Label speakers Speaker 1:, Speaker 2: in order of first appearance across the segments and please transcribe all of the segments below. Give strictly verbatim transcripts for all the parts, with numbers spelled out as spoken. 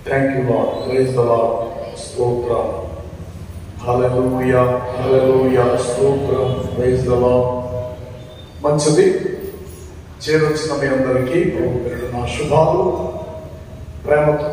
Speaker 1: Thank you, Lord. Praise the Lord. Stotram. Hallelujah. Hallelujah. Stotram. Praise the Lord. మంచిది, చేరొచ్చిన మీ అందరికీ ప్రభు పేరిట నా శుభాలు. ప్రేమతో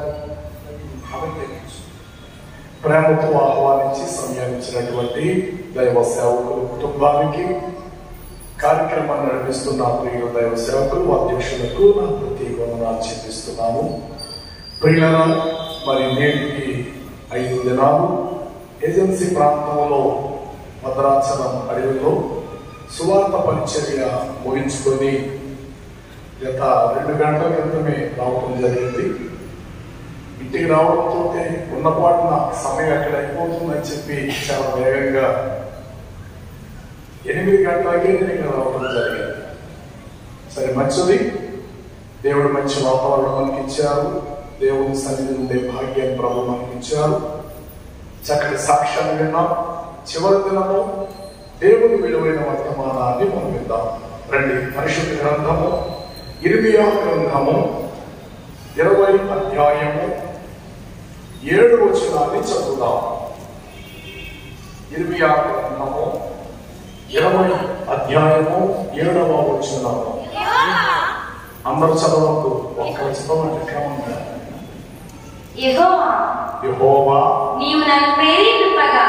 Speaker 1: ప్రేమతో ఆహ్వానించి సమయాన్నిచ్చినటువంటి దైవ సేవకులు కుటుంబానికి, కార్యక్రమాన్ని నడిపిస్తున్న ప్రియ దైవ సేవకులు అధ్యక్షులకు నా ప్రత్యేక వందనాలు చెల్లిస్తున్నాను. ప్రియులారా, మరి నేటికి ఐదు దినాలు ఏజెన్సీ ప్రాంతంలో భద్రాచలం అడవిలో సువార్త పరిచర్య ముగించుకొని గత రెండు గంటల క్రితమే రావడం జరిగింది. ఇంటికి రావడంతో ఉన్నపాటున సమయం ఎక్కడ అయిపోతుందని చెప్పి చాలా వేగంగా ఎనిమిది గంటలకే నేను ఇక్కడ రావడం జరిగింది. సరే, మంచిది. దేవుడు మంచి వాతావరణం మనకి ఇచ్చారు. దేవుని సన్నిధి ఉండే భాగ్యాన్ని ప్రభు మనకి ఇచ్చారు. చక్కటి సాక్ష్యాన్ని విన్నాం. చివరి దినము దేవుని విలువైన వర్తమానాన్ని మనం విందాం. రండి, పరిశుద్ధ గ్రంథము ఇర్మియా గ్రంథము ఇరవై అధ్యాయము ఏడు వచనాన్ని చదువుదాం. ఇర్మియా గ్రంథము ఇరవై అధ్యాయము ఏడవ వచనము. అందరూ చదవద్దు, ఒక్కరు చదవండి క్రమంగా.
Speaker 2: యెహోవా
Speaker 1: యెహోవా
Speaker 2: నీవు నన్ను ప్రేరేపింపగా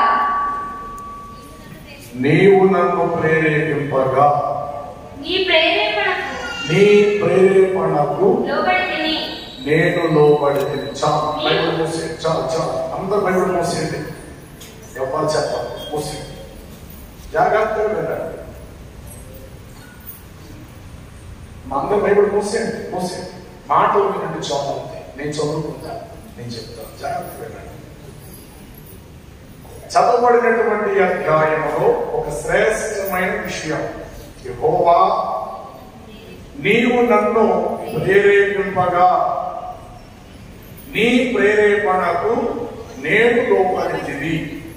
Speaker 1: నీవు నన్ను ప్రేరేపింపగా
Speaker 2: నీ ప్రేరేపణకు
Speaker 1: నీ ప్రేరేపణకు
Speaker 2: లోబడితిని.
Speaker 1: నేను లోబడితిని. చాలు, బైబిల్ మూసేయండి. చాలు చాలు అందరూ బైబిల్ మూసేయండి. ఎవరు చెప్పాలి? మూసేయండి. జాగ్రత్తగా వినండి. అందరూ బైబిల్ మూసేయండి. మూసేయండి. మాటలు వినండి. చాలు, అంతే. నేను చదువుకుంటాను, నేను చెప్తాను. జాగ్రత్తగా వినండి. చదవబడినటువంటి అధ్యాయంలో ఒక శ్రేష్టమైన విషయం. యెహోవా నీవు నన్ను ప్రేరేపింపగా నీ ప్రేరేపణకు నేను లోబడితిని.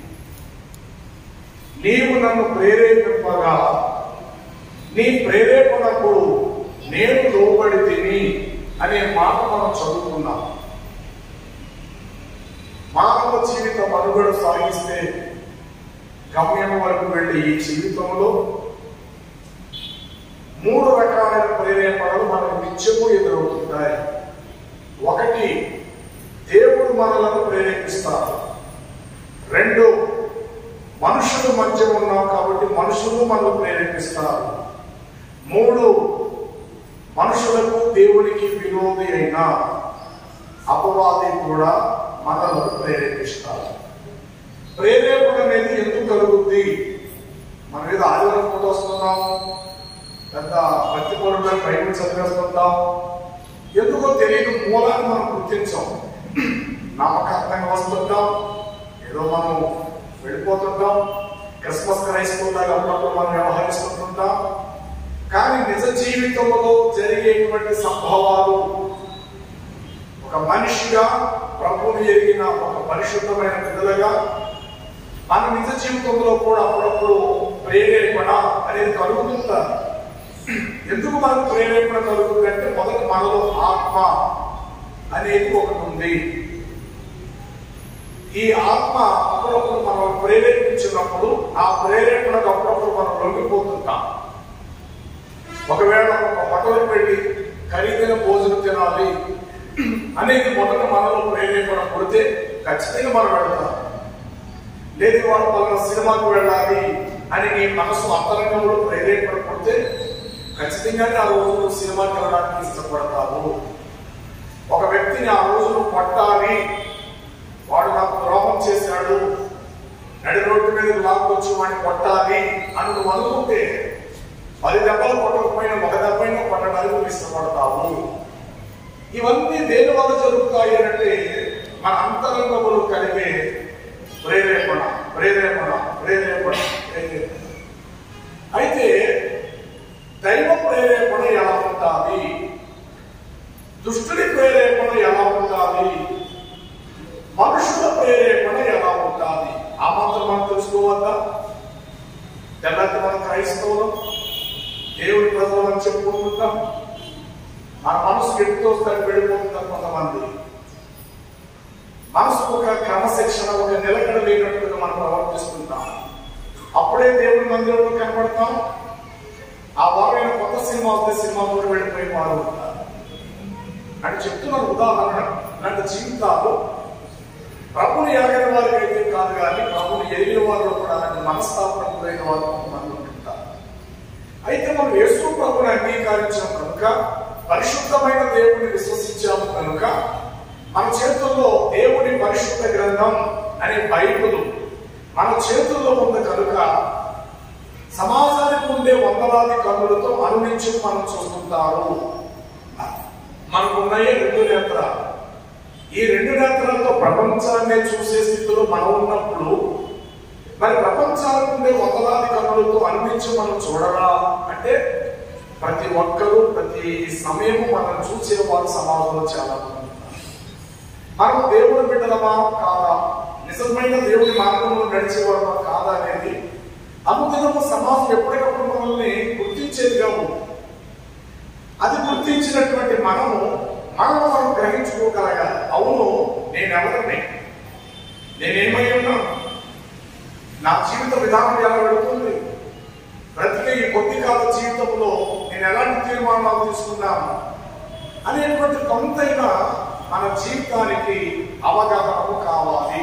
Speaker 1: నీవు నన్ను ప్రేరేపింపగా నీ ప్రేరేపణకు నేను లోబడితిని అనే మాట మనం చదువుకున్నాం. మానవ జీవితం మనుగడ సాగిస్తే గమ్యం వరకు వెళ్ళి ఈ జీవితంలో మూడు రకాలైన ప్రేరేపణలు మనకు నిత్యము ఎదురవుతుంటాయి. ఒకటి, దేవుడు మనలను ప్రేరేపిస్తారు. రెండు, మనుషుల మధ్య ఉన్నాం కాబట్టి మనుషులు మనల్ని ప్రేరేపిస్తారు. మూడు, మనుషులకు దేవునికి విరోధి అయిన అపవాది కూడా మనల్ని ప్రేరేపిస్తారు. ప్రేరేపణ అనేది ఎందుకు కలుగుద్ది? మన మీద ఆదివారం పూట వస్తున్నాం, పెద్ద భక్తి పరులు బైబిల్ చదివేస్తుంటాం. ఎందుకో తెలియని మూలాన్ని మనం గుర్తించాం. నమ్మకార్థంగా వస్తుంటాం, ఏదో మనం వెళ్ళిపోతుంటాం. క్రిస్మస్ క్రైస్తవులాగా అప్పుడప్పుడు మనం వ్యవహరిస్తుంటాం. కానీ నిజ జీవితంలో జరిగేటువంటి సంభవాలు, ఒక మనిషిగా ప్రభువుని ఎరిగిన ఒక పరిశుద్ధమైన బిడ్డలుగా మన నిజ జీవితంలో కూడా అప్పుడప్పుడు ప్రేరేపణ అనేది కలుగుతుంటారు. ఎందుకు మనకు ప్రేరేపణ కలుగుతుంది అంటే, మొదట మనలో ఆత్మ అనేది ఒకటి ఉంది. ఈ ఆత్మ అప్పుడప్పుడు మనం ప్రేరేపించినప్పుడు ఆ ప్రేరేపణకు అప్పుడప్పుడు మనం లొంగిపోతుంటాం. ఒకవేళ ఒక హోటల్కి వెళ్ళి ఖరీదైన భోజనం తినాలి అనేది మొదట మనలో ప్రేరేపణ కొడితే ఖచ్చితంగా మనం వెళ్తాం. లేదు, వాళ్ళు పలానా సినిమాకు వెళ్ళాలి అని నీ మనసు అంతరంగంలో ప్రేరేపణ కొడితే ఖచ్చితంగానే ఆ రోజు సినిమాకి వెళ్ళడానికి ఇష్టపడతావు. ఒక వ్యక్తిని ఆ రోజు పట్టాలి, వాడు నాకు ద్రోహం చేశాడు, నడి రోడ్డు మీద లాక్కొచ్చి వాడిని కొట్టాలి అని నువ్వు అనుకుంటే పది దెబ్బలు కొట్టకపోయినా ఒక దెబ్బైనా కొట్టడానికి ఇష్టపడతావు. ఇవన్నీ దేని వల్ల జరుగుతాయి అంటే, మన అంతరంగములు కలిగే ప్రేరేపణ ప్రేరేపణ ప్రేరేపణ ప్రేరేపణ. అయితే దైవ ప్రేరేపణ ఎలా ఉంటుంది? దుష్టుడి ప్రేరేపణ ఎలా ఉంటుంది? మనుషుల ప్రేరేపణ ఎలా ఉంటుంది? ఆ మాత్రం మనం తెలుసుకోవద్దా? తెల్లటి మన క్రైస్తవులు దేవుడి ప్రజలు అని చెప్పుకుంటుంటాం. మన మనసు ఎట్టుతో వస్తే వెళ్ళిపోతుంటారు కొంతమంది. క్రమశిక్షణ, ఒక నిలకడ లేనట్టుగా మనం ప్రవర్తిస్తుంటాం. అప్పుడే దేవుడి మందిరంలో కనబడతాం. ఆ వారైన కొత్త సినిమా వస్తే సినిమాతో వెళ్ళిపోయి వారు అని చెప్తున్నారు. ఉదాహరణ, ఇలాంటి జీవితాలు ప్రభుని ఎరగని వారికి అయితే కాదు, కానీ ప్రభుని ఎరిగిన వారిలో కూడా అలాంటి మనస్తాపన గురైన వారు కొంతమంది ఉంటుంటారు. అయితే మనం యేసు ప్రభుని అంగీకరించాం కనుక, పరిశుద్ధమైన దేవుడిని విశ్వసించాము కనుక, మన చేతుల్లో దేవుడి పరిశుద్ధ గ్రంథం అనే బైబిల్ మన చేతుల్లో ఉంది కనుక, సమాజానికి ఉండే వందలాది కన్నులతో అనునించి మనం చూస్తుంటారు. మనకున్నాయి రెండు నేత్రాలు. ఈ రెండు నేత్రాలతో ప్రపంచాన్ని చూసే స్థితిలో మనం ఉన్నప్పుడు, మరి ప్రపంచానికి ఉండే వందలాది కన్నులతో అనునించి మనం చూడరా అంటే, ప్రతి ఒక్కరూ ప్రతి సమయము మనం చూసేవారు సమాజంలో చాలా మంది. మనం దేవుడి బిడ్డలమా కాదా, నిజమైన దేవుడి మార్గంలో నడిచేవారమా కాదా అనేది అనుదినము సమాజం ఎప్పటికప్పుడు మనల్ని గుర్తించేదిగా ఉంది. అది గుర్తించినటువంటి మనము మనం మనం గ్రహించుకోగలగాలి. అవును, నేనెవరిని, నేనేమై ఉన్నాను, నా జీవిత విధానం ఎలా వెళుతుంది, బ్రతికే ఈ కొద్ది కాల జీవితంలో నేను ఎలాంటి తీర్మానాలు తీసుకున్నాను అనేటువంటి కొంతైనా మన జీవితానికి అవగాహన కావాలి.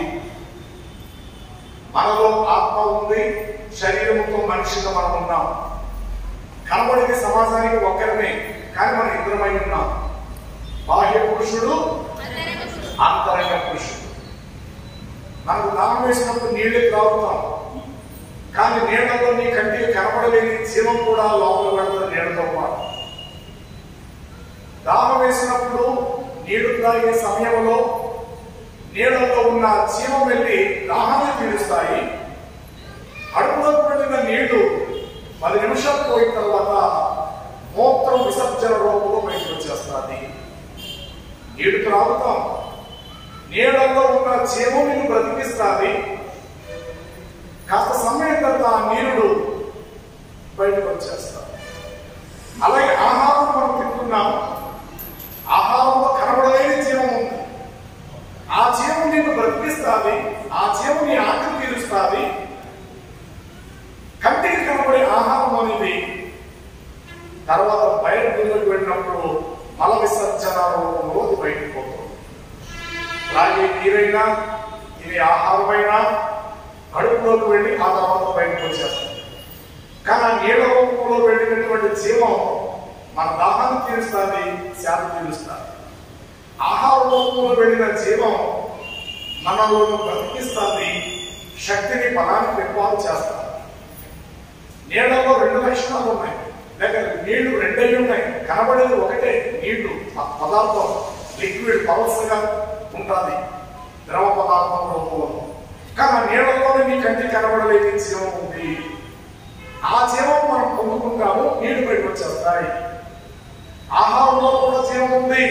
Speaker 1: మనలో ఆత్మ ఉంది, శరీరంతో మనిషిగా మనం ఉన్నాం. కనబడితే సమాజానికి ఒక్కరమే, కానీ మనం ఇద్దరమై ఉన్నాం. బాహ్య పురుషుడు, ఆంతరంగ పురుషుడు. మనకు దానం వేసినప్పుడు నీళ్లు త్రాగుతాం, కానీ నీళ్లలో నీ కంటికి కనబడలేని జీవం కూడా లోపల పడుతుంది నీళ్లతో పాటు. దానం వేసినప్పుడు నీళ్లు త్రాగే సమయంలో నీళ్లలో ఉన్న జీవం వెళ్ళి దాహాన్ని తీరుస్తాయి. అడుగులోకి వెళ్ళిన నీళ్లు పది నిమిషాలు పోయిన తర్వాత మూత్రం విసర్జన రూపంలో బయటకు వచ్చేస్తుంది. నీళ్లు త్రాగుతాం, నీళ్లలో ఉన్న జీవం నిన్ను బ్రతికిస్తుంది. కాస్త సమయం తర్వాత ఆ నీరుడు బయటకు వచ్చేస్తాం. అలాగే ఆహారం మనం తింటున్నాం, ఆహారంలో కనబడలేని జీవం ఉంది. ఆ జీవం నిన్ను బ్రతికిస్తుంది, ఆ జీవం నీ ఆకలి తీరుస్తుంది. కంటికి కనబడే ఆహారం అనేది తర్వాత బయటకు వెళ్ళినప్పుడు మల విసర్జన రూపంలో బయటకు పోతుంది. అలాగే నీరైనా ఇది ఆహారమైనా కడుపులోకి వెళ్ళి ఆ తర్వాత బయటకు వచ్చేస్తుంది. కానీ ఆ నీళ్ళ రూపంలో వెళ్ళినటువంటి జీవం మన దాహాన్ని తీరుస్తుంది, శాంతి తీరుస్తుంది. ఆహార రూపంలో వెళ్ళిన జీవం మనలో బ్రతికిస్తుంది, శక్తిని బలాన్ని పెంపాలు చేస్తుంది. నీళ్లలో రెండు లక్షణాలు ఉన్నాయి, లేక నీళ్లు రెండై ఉన్నాయి. కనబడేది ఒకటే నీళ్లు, ఆ పదార్థం లిక్విడ్ పవల్స్గా ఉంటుంది ద్రవ పదార్థం రూపంలో. కానీ ఆ నీళ్లలోనే మీ కంటి కనబడలేని జీవం ఉంది. ఆ జీవం మనం పొందుకుంటాము, నీళ్లు బయటకు వచ్చేస్తాయి. ఆహారంలో కూడా జీవం ఉంది.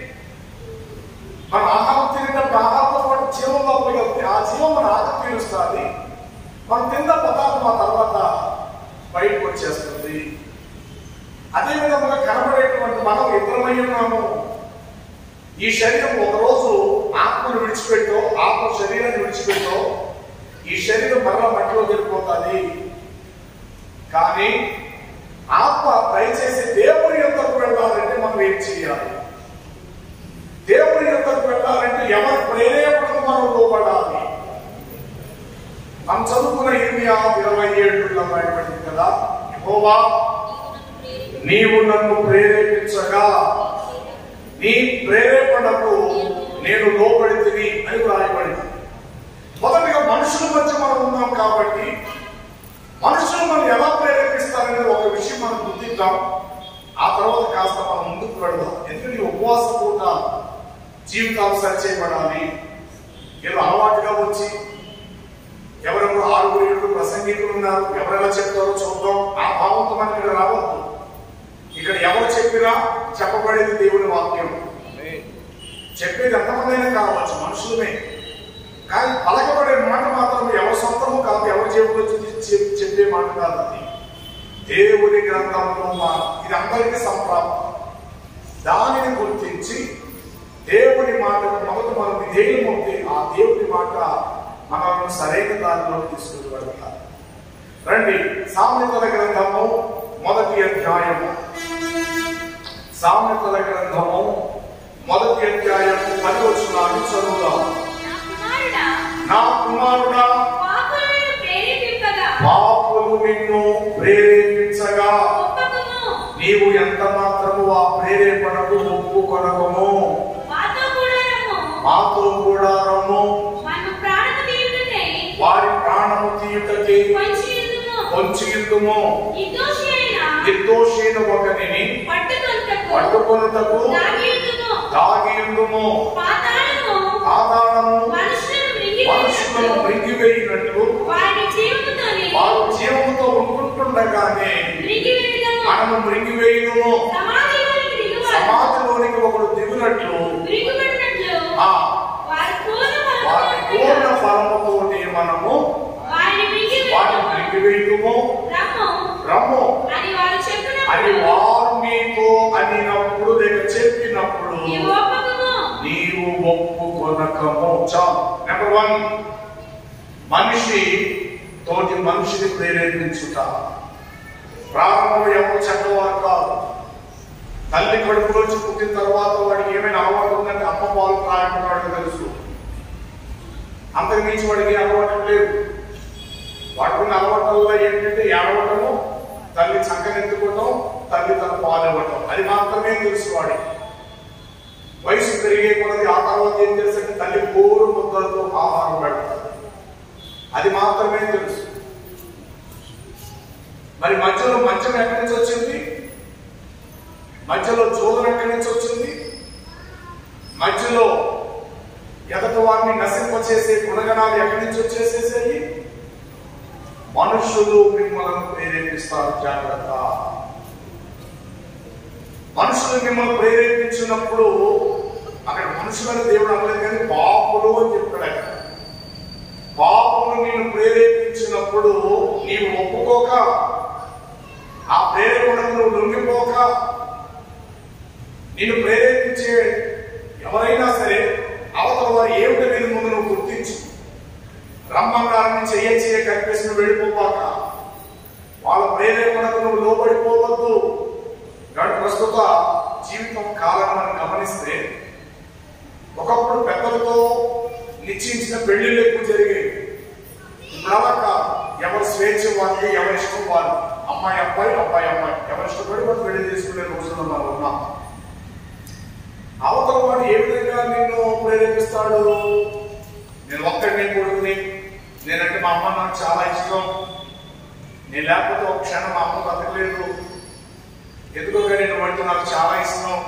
Speaker 1: మన ఆహారం తినేటప్పుడు ఆహారంతో పాటు జీవం లోపలికి వెళ్తే ఆ జీవం మన ఆకలి తీరుస్తుంది. మనం తిన్న పదార్థం ఆ తర్వాత బయటకు వచ్చేస్తుంది. అదేవిధంగా కనబడేటువంటి మనం ఇద్దరమై ఉన్నాము. ఈ శరీరం ఒకరోజు ఆత్మను విడిచిపెట్టో, ఆత్మ శరీరాన్ని విడిచిపెట్టో ఈ శరీరం మరలా మట్టిలో వెళ్ళిపోతుంది. కానీ ఆత్మ దయచేసి దేవుని యొద్దకు వెళ్ళాలంటే మనం ఏం చేయాలి? దేవుని యొద్దకు వెళ్ళాలంటే ఎవరి ప్రేరేపణకు మనం లోపడాలి. మనం చదువుకున్న ఇర్మియా ఇరవై ఏడులో బయటపడింది కదా, యెహోవా నీవు నన్ను ప్రేరేపించగా నీ ప్రేరేపణకు నేను లోబడితిని అని రాయబడింది. మొదటిగా మనుషుల మధ్య మనం ఉన్నాం కాబట్టి మనుషులు మనం ఎలా ప్రేరేపిస్తారనే ఒక విషయం మనం గుర్తిద్దాం. ఆ తర్వాత కాస్త మనం ముందుకు వెళదాం. ఎందుకంటే ఉపవాస పూట జీవితాలు సరిచేయబడాలి. ఏదో అలవాటుగా వచ్చి ఎవరెవరు ఆరుగురు ఏడుగురు ప్రసంగికులు ఉన్నారు, ఎవరెలా చెప్తారో చూద్దాం, ఆ భావంతో మనం ఇక్కడ రావద్దు. ఇక్కడ ఎవరు చెప్పినా చెప్పబడేది దేవుని వాక్యం. చెప్పేది ఎంతమందైనా కావచ్చు, మనుషులమే. కానీ పలకబడే మాట మాత్రం ఎవరి సొంతము కాదు, ఎవరి జేబులో చెప్పే మాట కాదు. అది దేవుని గ్రంథంలో ఇది అందరికీ సంప్రాప్తం. దానిని గుర్తించి దేవుని మాటకు మొదట మనం విధేయమవుతే ఆ దేవుని మాట మనల్ని సరైన దారిలో తీసుకువెళ్తారు. రండి, సామెతల గ్రంథము మొదటి అధ్యాయము సామెతల గ్రంథము మొదటి అధ్యాయము పది వచనాలు చదువుదాం. నా కుమారుడా, పాపులు నిన్ను ప్రేరేపించగా నీవు ఎంత మాత్రము ఆ ప్రేరేపణకు ఒప్పుకొనకము. మాతో కూడా రమ్ము, వారి ప్రాణము తీయుటకి కొంచెము నిర్దోషైన ఒకరిని పట్టుకొనుటకు తాగియుందుము. పాతాళము మనుషులను మృంగివేయినట్లు వారు జీవముతో ఉంటుండగానే మనము మృంగివేయుదుము. సమాధిలోనికి ఒకడు దిగునట్లు వారి పూర్ణ ఫలముతోనే మనము వాటిని మృంగివేయుదుము. రమ్ము అని వారు నీతో అనినప్పుడు లేక చెప్పినప్పుడు నీవు ఒప్పుకొనకము. చాలు. నెంబర్ వన్, మనిషి తోటి మనిషిని ప్రేరేపించుట. ప్రారంభంలో ఎవరు చెడ్డవారు కాదు. తల్లి కడుపులోంచి పుట్టిన తర్వాత వాడికి ఏమైనా అలవాటు ఉందంటే అమ్మ పాలు తాగడం వాడికి తెలుసు. అంతకు మించి వాడికి అలవాటు లేవు. వాడుకున్న అలవాటుల్లో ఏంటంటే ఏడవటము, తల్లి చక్కనెత్తుకోవటం, తల్లి తన పాలు ఇవ్వటం, అది మాత్రమే తెలుసు వాడికి. వయసు పెరిగే కొలది ఆ తర్వాత ఏం తెలుసంటే తల్లి కోరు ముద్దలతో ఆహారం పెడతారు, అది మాత్రమే తెలుసు. మరి మధ్యలో మంచం ఎక్కడి నుంచి వచ్చింది? మధ్యలో జోదం ఎక్కడి నుంచి వచ్చింది? మధ్యలో ఎదటి వారిని నశింపచేసే గుణగణాలు ఎక్కడి నుంచి వచ్చేసేసాయి? మనుషులు మిమ్మల్ని ప్రేరేపిస్తారు. జాగ్రత్త. మనుషులు మిమ్మల్ని ప్రేరేపించినప్పుడు అక్కడ మనుషులని దేవుడు అనలేదు కానీ పాపులు అని చెప్పాడు. పాపులు నిన్ను ప్రేరేపించినప్పుడు నీవు ఒప్పుకోక, ఆ ప్రేరేపణకు నువ్వు లొంగిపోక, నిన్ను ప్రేరేపించే ఎవరైనా సరే అవతల వారు ఏమిటి మీద ముందు నువ్వు గుర్తించు. రమ్మన్నారని చెయ్య చెయ్య కనిపిస్తూ వెళ్ళిపోవాక, వాళ్ళ ప్రేరేపణకు నువ్వు లోబడిపోవద్దు. కాబట్టి ప్రస్తుత జీవితం కాలం మనం గమనిస్తే ఒకప్పుడు పెద్దలతో నిశ్చయించిన పెళ్లిళ్ళు ఎక్కువ జరిగేవి. ఇప్పుడు కాదు, ఎవరి స్వేచ్ఛ వాళ్ళు, ఎవరి ఇష్టం వాళ్ళు. అమ్మాయి అబ్బాయి, అబ్బాయి అమ్మాయి, ఎవరి ఇష్టపడి వాళ్ళు పెళ్లి చేసుకునే రోజులు మనం ఉన్నాం. అవతల వాడు ఏ విధంగా నిన్ను ప్రేరేపిస్తాడు? నేను ఒక్కడిని కొడుకుని, నేనంటే మా అమ్మ నాకు చాలా ఇష్టం, నేను లేకపోతే ఒక క్షణం మా అమ్మ బతకలేదు, ఎందుకోగా నేను వంటి నాకు చాలా ఇష్టం,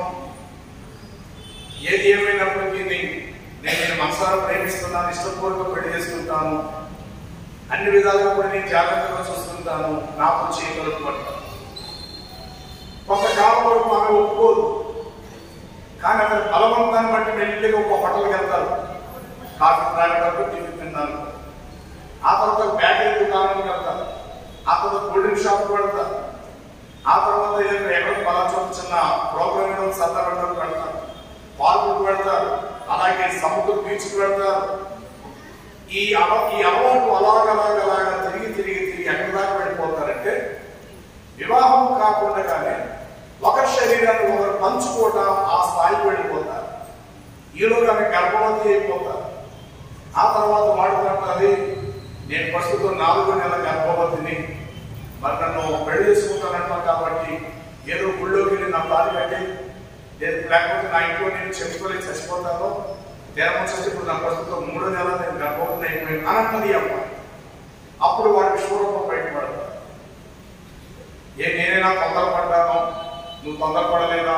Speaker 1: ఏది ఏమైనప్పటికీ నేను నేను మనసారా ప్రేమిస్తున్నాను, ఇష్టపూర్వక పెళ్లి చేసుకుంటాను, అన్ని విధాలుగా కూడా నేను జాగ్రత్తగా చూస్తుంటాను, నాకు చేయగలుగుతాను. కొంతకాలం వరకు ఆమె ఒప్పుకోదు. కానీ అక్కడ బలవంతాన్ని బట్టి మెల్లిగా ఒక హోటల్కి వెళ్తారు, కాఫీ తాగడానికి, టిఫిన్ తిన్నాను. ఆ తర్వాత బ్యాటరీ దుకాణంకి వెళ్తారు, ఆ తర్వాత కూల్ డ్రింక్ షాప్కి వెళ్తారు, ఆ తర్వాత ఎక్కడ పలాచోట చిన్న ప్రోగ్రామ్ ఏదో సత్తానికి వెళ్తారు, పార్కులకు వెళ్తారు, అలాగే సముద్ర బీచ్కి వెళ్తారు. ఈ అల ఈ అలవాటు అలాగలాగలాగా తిరిగి తిరిగి తిరిగి ఎక్కడి దాకా వెళ్ళిపోతారంటే వివాహం కాకుండానే ఒకరి శరీరాన్ని ఒకరు పంచుకోవటం ఆ స్థాయికి వెళ్ళిపోతారు. ఈలోగానే గర్భవతి అయిపోతారు. ఆ తర్వాత వాడుకుంటుంది, నేను ప్రస్తుతం నాలుగో నెల గర్భవతిని, మరి నన్ను పెళ్లి చేసుకుంటానంటాను కాబట్టి ఏదో గుళ్ళోకి వెళ్ళి నా తాళి కట్టి, లేకపోతే నా ఇంట్లో నేను చెప్పుకొని చచ్చిపోతాను, దేవం చచ్చి ఇప్పుడు నా ప్రస్తుతం మూడో నెల నేను గర్భవతిని అయిపోయింది అనంటది అమ్మ. అప్పుడు వాడి విశ్వరూపం బయటపడతారు. ఏ నేనైనా తొందరపడ్డాను, నువ్వు తొందరపడలేదా,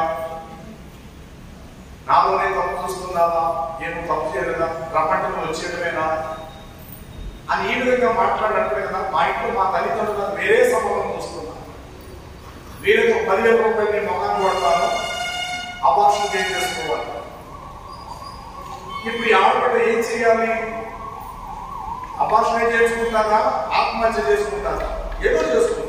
Speaker 1: నాలోనే తప్పు చూస్తున్నావా, నేను తప్పు చేయలేదా, ప్రపంచంలో వచ్చేయడమేనా అని ఈ విధంగా మాట్లాడినట్టు కదా. మా ఇంట్లో మా తల్లిదండ్రులు వేరే సంబంధం చూస్తున్నా, వీరితో పదివేల రూపాయలు నేను మొఖాన్ని కొడతాను, అబార్షన్ ఏం చేసుకోవాలి. ఇప్పుడు ఈ ఆడపిల్ల ఏం చేయాలి? అబార్షన్ చేసుకుంటారా, ఆత్మహత్య చేసుకుంటారా, ఏదో చేసుకుంటారు.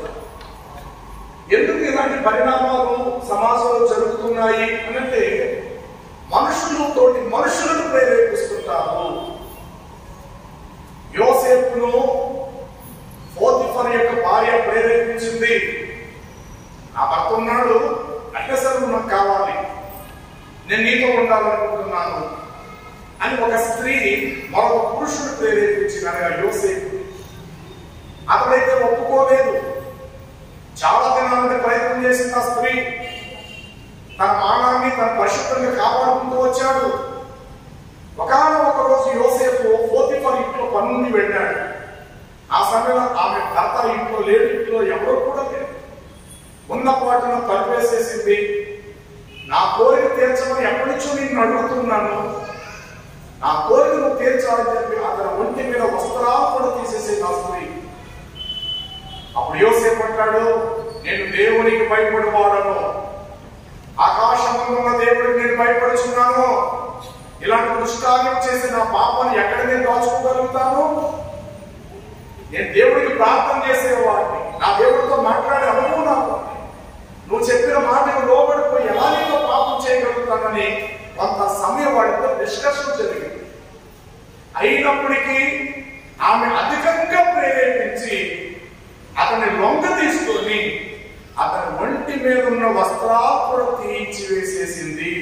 Speaker 1: ఎందుకు ఇలాంటి పరిణామాలు సమాజంలో జరుగుతున్నాయి అంటే మనుషులు తోటి మనుషులను ప్రేరేపిస్తుంటారు. యోసేపును పోతిఫర్ యొక్క భార్య ప్రేరేపించింది. నా భర్త ఉన్నాడు, అంటే సరే నాకు కావాలి, నేను నీతో ఉండాలనుకుంటున్నాను అని ఒక స్త్రీ మరొక పురుషుడు ప్రేరేపించింది, అనగా యోసేపు. అతడైతే ఒప్పుకోలేదు. చాలా దినాలని ప్రయత్నం చేసింది ఆ స్త్రీ. తన మానాన్ని తన పరిశుభ్రంగా కాపాడుకుంటూ వచ్చాడు. ఒకనొక రోజు యోసేపు పోతిఫర్ ఇంట్లో పనుండి వెళ్ళాడు. ఆ సమయంలో ఆమె భర్త ఇంట్లో లేడు, ఇంట్లో ఎవరో కూడా లేరు. ఉన్న పాటున తలుపేసేసింది. నా కోరిక తీర్చమని ఎప్పటి నుంచో నేను అడుగుతున్నాను, నా కోరిక నువ్వు తీర్చాలని చెప్పి అతని ఒంటి మీద వస్త్రాలు కూడా తీసేసేది ఆ స్త్రీ. అప్పుడు యోసేపు అంటాడు, నేను దేవునికి భయపడవాడను, ఆకాశంలో ఉన్న దేవుడికి నేను భయపడుచున్నాను. ఇలాంటి దుష్కార్యం చేసి నా పాపాన్ని ఎక్కడ నేను దాచుకోగలుగుతాను? నేను దేవుడికి ప్రార్థన చేసేవాడిని, నా దేవుడితో మాట్లాడే అనుభవం నాకు. నువ్వు చెప్పిన మాటకు లోబడిపోయి ఎలా నీతో పాపం చేయగలుగుతానని కొంత సమయం వాడితో డిస్కషన్ జరిగింది. అయినప్పటికీ ఆమె అధికంగా ప్రేరేపించి అతన్ని లొంగ తీసుకొని అతని ఒంటి మీద ఉన్న వస్త్రాలు కూడా తీయించి వేసేసింది.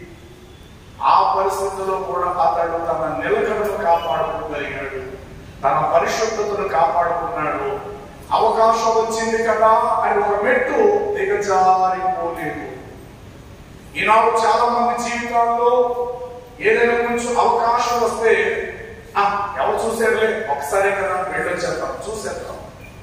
Speaker 1: ఆ పరిస్థితుల్లో కూడా అతడు తన నిలకడను కాపాడుకోగలిగాడు, తన పరిశుద్ధతను కాపాడుకున్నాడు. అవకాశం వచ్చింది కదా అని ఒక మెట్టు దిగజారిపోలేదు. ఈనాడు చాలా మంది జీవితాల్లో ఏదైనా కొంచెం అవకాశం వస్తే ఎవరు చూసేరులే, ఒకసారి కదా వెళ్ళొచ్చేద్దాం, చూసేద్దాం.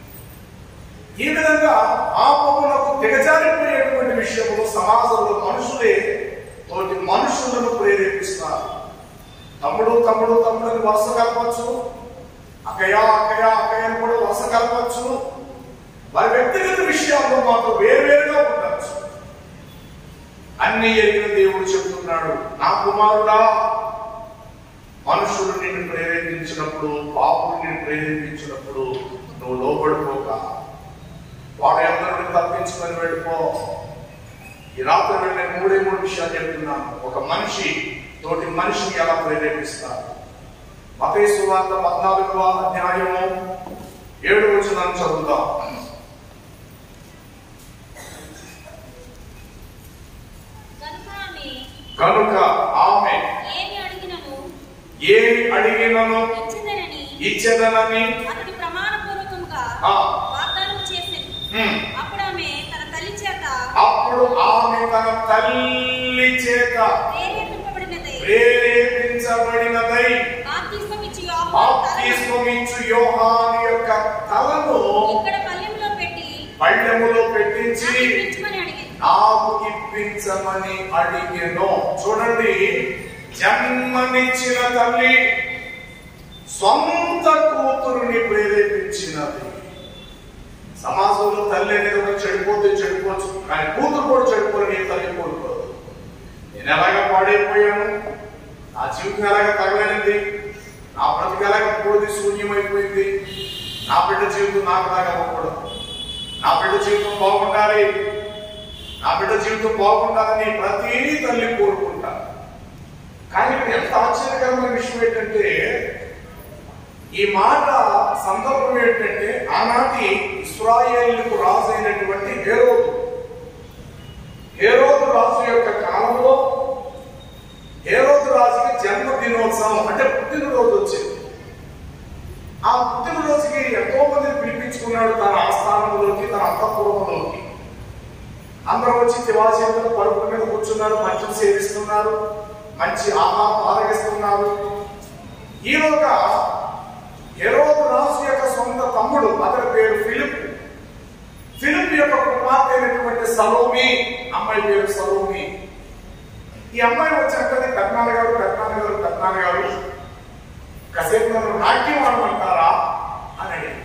Speaker 1: ఈ విధంగా పాపములకు దిగజారిపోయేటువంటి విషయంలో సమాజంలో మనుషులే తోటి మనుషులను ప్రేరేపిస్తారు. తమ్ముడు తమ్ముడు తమ్ముడిని వరుస కలపచ్చు, అక్కయ్య అక్కయ్య అక్కయ్యని కూడా వరుస కలపచ్చు. వారి వ్యక్తిగత విషయాల్లో మాత్రం వేరువేరుగా ఉండొచ్చు. అన్ని ఎరిగిన దేవుడు చెప్తున్నాడు, నా కుమారుడా, మనుషులు నిన్ను ప్రేరేపించినప్పుడు, పాపులు నిన్ను ప్రేరేపించినప్పుడు నువ్వు లోబడిపోక వాడు అందరిని తప్పించుకొని వెళ్ళిపో. ఈ రాత్రి వెళ్ళే మూడే మూడు విషయాలు చెప్తున్నాను. ఒక మనిషి తోటి మనిషిని ఎలా ప్రేరేపిస్తారు? మత్తయి సువార్త పద్నాలుగవ అధ్యాయము ఏడు వచనం చదువుతాం. కనుక ఆమె ఏమి అడిగినను ఇచ్చేదనని అప్పుడు ఆమె తన తల్లి చేత ప్రేరేపించబడినదై బాప్తిస్మమిచ్చు యోహాను యొక్క తలను పళ్ళెములో పెట్టించి నాకు ఇప్పించమని అడిగెను. చూడండి, జన్మనిచ్చిన తల్లి సొంత కూతురుని ప్రేరేపించినది. సమాజంలో తల్లి అనేది ఒక చెడిపోతే చెడిపోవచ్చు, కానీ కూతురు కూడా చెడిపోయి నీ తల్లి కోరుకోదు. నేను ఎలాగా పాడైపోయాను, నా జీవితం ఎలాగా తగలనింది, నా బ్రతికి ఎలాగా పోది శూన్యమైపోయింది, నా బిడ్డ జీవితం నాకు లాగా అవ్వకూడదు, నా బిడ్డ జీవితం బాగుండాలి, నా బిడ్డ జీవితం బాగుండాలని ప్రతి తల్లి కోరుకుంటారు. కానీ ఇక్కడ ఎంత ఆశ్చర్యకరమైన విషయం ఏంటంటే, ఈ మాట సందర్భం ఏంటంటే, ఆనాటి ఇశ్రాయేలుకు రాజు అయినటువంటి హేరోదు హేరోదు రాజు యొక్క కాలంలో హేరోదు రాజుకి జన్మదినోత్సవం అంటే పుట్టినరోజు వచ్చింది. ఆ పుట్టినరోజుకి ఎంతో మందిని పిలిపించుకున్నాడు తన ఆస్థానంలోకి, తన అంతఃపురంలోకి. అందరూ వచ్చి తివాచీలతో పరుపుల మీద కూర్చున్నారు, మంచిని సేవిస్తున్నారు, మంచి ఆహారం ఆరగిస్తున్నారు. ఈలోగా హేరోదు రాజు యొక్క సొంత తమ్ముడు, అతని పేరు ఫిలిప్. ఫిలిప్ యొక్క కుమార్తె అయినటువంటి సలోమి, అమ్మాయి పేరు సలోమి. ఈ అమ్మాయి వచ్చాక కర్ణాల గారు కర్ణాల గారు కర్ణాల గారు కాసేపు నన్ను నాట్యం ఆడమంటారా అని అడిగారు.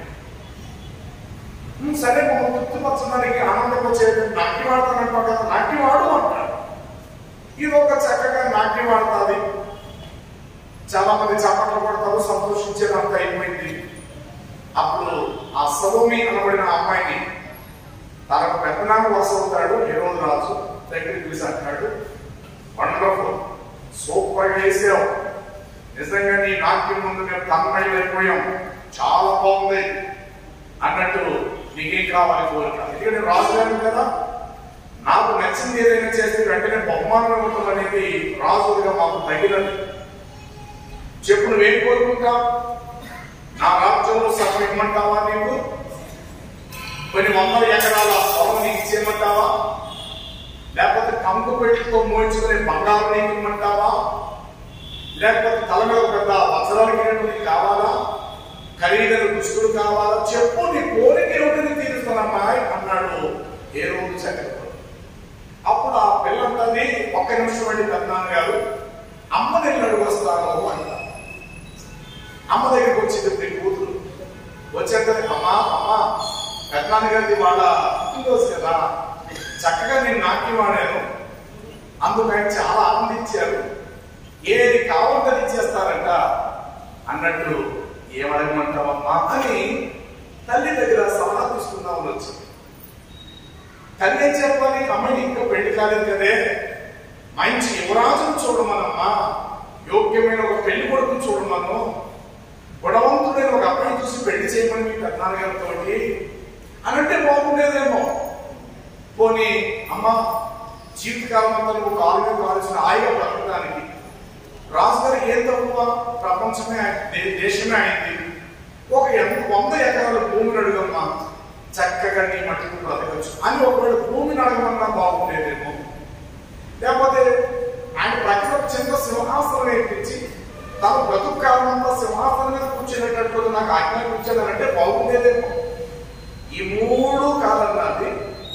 Speaker 1: సరే మమ్మల్ని గుర్తుపరచడానికి ఆనందం వచ్చేది, నాట్యం ఆడతానంటావు కదా, నాట్యం ఆడు అంటారు. ఇది ఒక చక్కగా నాట్యం ఆడుతుంది, చాలా మంది చప్పట్లు కొడతారు, సంతోషించేదంత అయిపోయింది. అప్పుడు ఆ సలోమి అనబడిన అమ్మాయిని తనకు పెద్దనాన్న వరుస అవుతాడు హేరోదు రాజు దగ్గరికి పిలిచి అంటాడు, వండర్ఫుల్, సూపర్గా వేసావు, నిజంగా నీ నాట్యం ముందు మేము తన్మయులైపోయాం, చాలా బాగుంది అన్నట్టు నీకేం కావాలి కోరిక. ఎందుకంటే రాజుగారు కదా, నాకు నచ్చింది ఏదైనా చేస్తే వెంటనే బహుమానం ఇవ్వటం అనేది రాజుగా మాకు తగినది. చెప్పు, నువ్వేం కోరుకుంటావు? నా రాజ్యంలో సగం ఇమ్మంటావా? నీకు కొన్ని వందల ఎకరాల పొలం నీకు ఇచ్చేయమంటావా? లేకపోతే కంపు పెట్టుకో మోయించుకునే బంగారం నీకు ఇమ్మంటావా? లేకపోతే తల మీద పెద్ద వజ్రాల కిరీటం నీకు కావాలా? ఖరీదైన దుస్తులు కావాలా? చెప్పు, నీ కోరిక ఏమిటని తీరుస్తానమ్మా అన్నాడు హేరోదు చక్రవర్తి. అప్పుడు ఆ పిల్లంటది, ఒక్క నిమిషం అండి పెద్దనాన్న గారు, అమ్మ దగ్గర అడుగు వస్తాను అంట. అమ్మ దగ్గరికి వచ్చింది కూతురు. వచ్చాక అమ్మా అమ్మా పెద్దనాన్న గారిది వాళ్ళ రోజు కదా, చక్కగా నేను నాట్యం ఆడాను, అందుకు ఆయన చాలా ఆనందించారు, ఏది కావాలంటే ఇచ్చేస్తారంట అన్నట్టు ఏమడగమంటావమ్మా అని తల్లి దగ్గర సలహా తీసుకుందామని వచ్చింది. తల్లి ఏం చెప్పాలి? అమ్మాయి ఇంకా పెళ్లి కాలేదు కదే, మంచి యువరాజును చూడమనమ్మా, యోగ్యమైన ఒక పెళ్లి కొడుకును చూడమను, గుణవంతుడైన ఒక అబ్బాయిని చూసి పెళ్లి చేయమని మీ పెద్దనాన్న గారితో అని అంటే బాగుండేదేమో. పోనీ అమ్మ జీవితకాలం అంతా నువ్వు కాలు మీద కాల్సిన హాయిగా బ్రతకడానికి రాజుగారు ఏం తక్కువ, ప్రపంచమే దేశమే అయింది, ఒక వంద ఎకరాల భూమిని అడుగమ్మా, చక్కగా నీ మట్టికి బ్రతకచ్చు అని ఒకవేళ భూమిని అడగమన్నా బాగుండేదేమో. లేకపోతే ఆయన ప్రజల చిన్న సింహాసనం నేర్పించి తన బ్రతుకు కాలం అంతా సింహాసనం మీద కూర్చునేటట్టు నాకు ఆజ్ఞ కూర్చోనంటే బాగుండేదేమో. ఈ మూడు కాలన్నది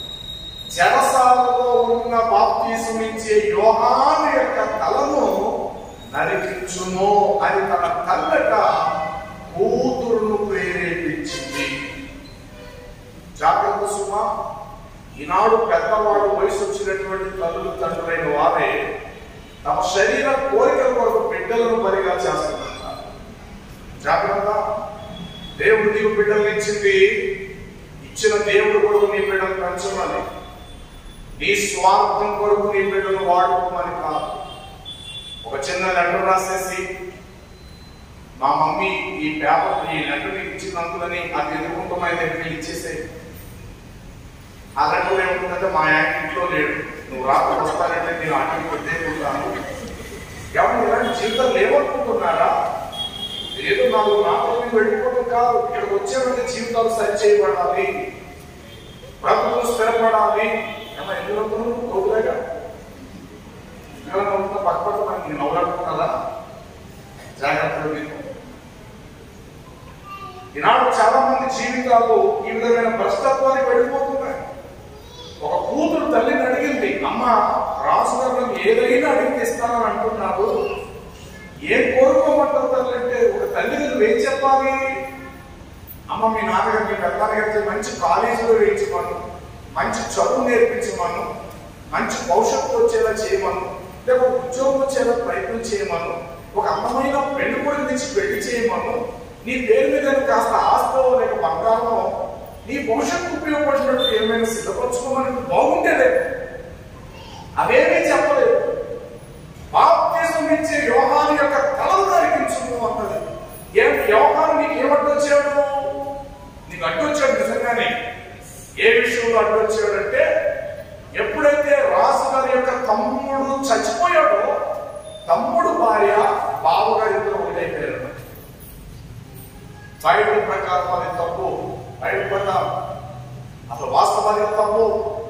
Speaker 1: చెరసాలలో ఉన్న బాప్తీసం ఇచ్చే యోహాను యొక్క తలను నరికించును అని తన తల్లట కూతురును ప్రేరేపించింది. జాగ్రత్త సుమ, ఈనాడు పెద్దవాడు వయసు వచ్చినటువంటి తల్లులు తండ్రులైన వారే తమ శరీర కోరికల కొరకు బిడ్డలను బలిగా చేస్తున్నారు. జాగ్రత్త, దేవుడు నీకు బిడ్డలు ఇచ్చింది, ఇచ్చిన దేవుడు కొరకు నీ బిడ్డలు పెంచమని, నీ స్వార్థం కొరకు నీ బిడ్డలు వాడుకోమని కాదు. ఒక చిన్న లెటర్ రాసేసి మా మమ్మీ ఈ పేపర్ ఈ లెటర్ నీకు ఇచ్చినందులని అది ఎదుర్కొంటామని దగ్గర ఇచ్చేసే. ఆ లెటర్ ఏముంటుందంటే మా ఆయన ఇంట్లో లేడు, నువ్వు రాత్రి వస్తానంటే నేను అటు వద్దేకుంటాను. ఎవరు ఇలాంటి జీవితాలు లేవనుకుంటున్నారా? ఏదో నాకు నాతో వెళ్ళిపోవడం కాదు, ఇక్కడికి వచ్చేవంటే జీవితాలు సరి చేయబడాలి, బ్రతుకులు స్థిరపడాలి. ఏమన్నా ఎందులో కోరులేగా పక్క పక్క మనకి నవ్వులాడుకుంటుందా? జాగ్రత్తగా మీకు. ఈనాడు చాలా మంది జీవితాలు ఈ విధమైన భ్రష్టత్వానికి వెళ్ళిపోతున్నాయి. ఒక కూతురు తల్లిని అడిగింది, అమ్మ రాజుగారు ఏదైనా అడిగితే ఇస్తానని అంటున్నాడు, ఏం కోరుకోమంటారు తల్లి అంటే, ఒక తల్లి నువ్వేం చెప్పాలి? అమ్మ మీ నాన్నగారు మీ పెద్దగారికి మంచి కాలేజీలో వేయించమను, మంచి చదువు నేర్పించమను, మంచి భవిష్యత్తు వచ్చేలా చేయమను, లేక ఉద్యోగం వచ్చేలా ప్రయత్నం చేయమను, ఒక అందమైన పెళ్లి కొడుకు తెచ్చి పెళ్లి చేయమను, నీ పేరు మీద కాస్త ఆస్తో లేక బంగారమో నీ భవిష్యత్తు ఉపయోగపడినట్టు ఏమైనా సిద్ధపరచుకోమని బాగుంటేదే. అవేమీ చెప్పలేదు. బాప్తిజం ఇచ్చే యోహాను యొక్క తలను నరికించుము అన్నది. ఏం యోహాను నీకు ఏమడ్డొచ్చాడు? నీకు అడ్డొచ్చాడు నిజంగానే. ఏ విషయంలో అడ్డొచ్చాడంటే, ఎప్పుడైతే రాజుగారి యొక్క తమ్ముడు చచ్చిపోయాడో తమ్ముడు భార్య బావగారి ఇద్దరు ఒకటైపోయారు. బైబిల్ ప్రకారం అది తప్పు. బైబిల్ ప్రకారం అసలు వాస్తవానికి తప్పు.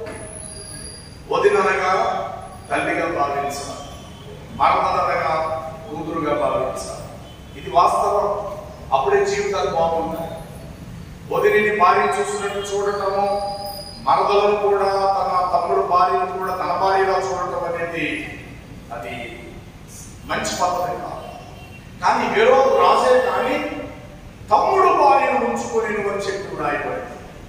Speaker 1: వదిననగా తల్లిగా భావించాలి, మరణనగా కూతురుగా భావించాలి. ఇది వాస్తవం. అప్పుడే జీవితాలు బాగుంటాయి. వదిలిని భార్య చూసినట్టు చూడటము, మరదలను కూడా తన తమ్ముడు భార్యను కూడా తన భార్యగా చూడటం అనేది అది మంచి పద్ధతి కాదు. కానీ హేరోదు రాజే కానీ తమ్ముడు భార్యను ఉంచుకొని అని చెప్పి రాయబడింది.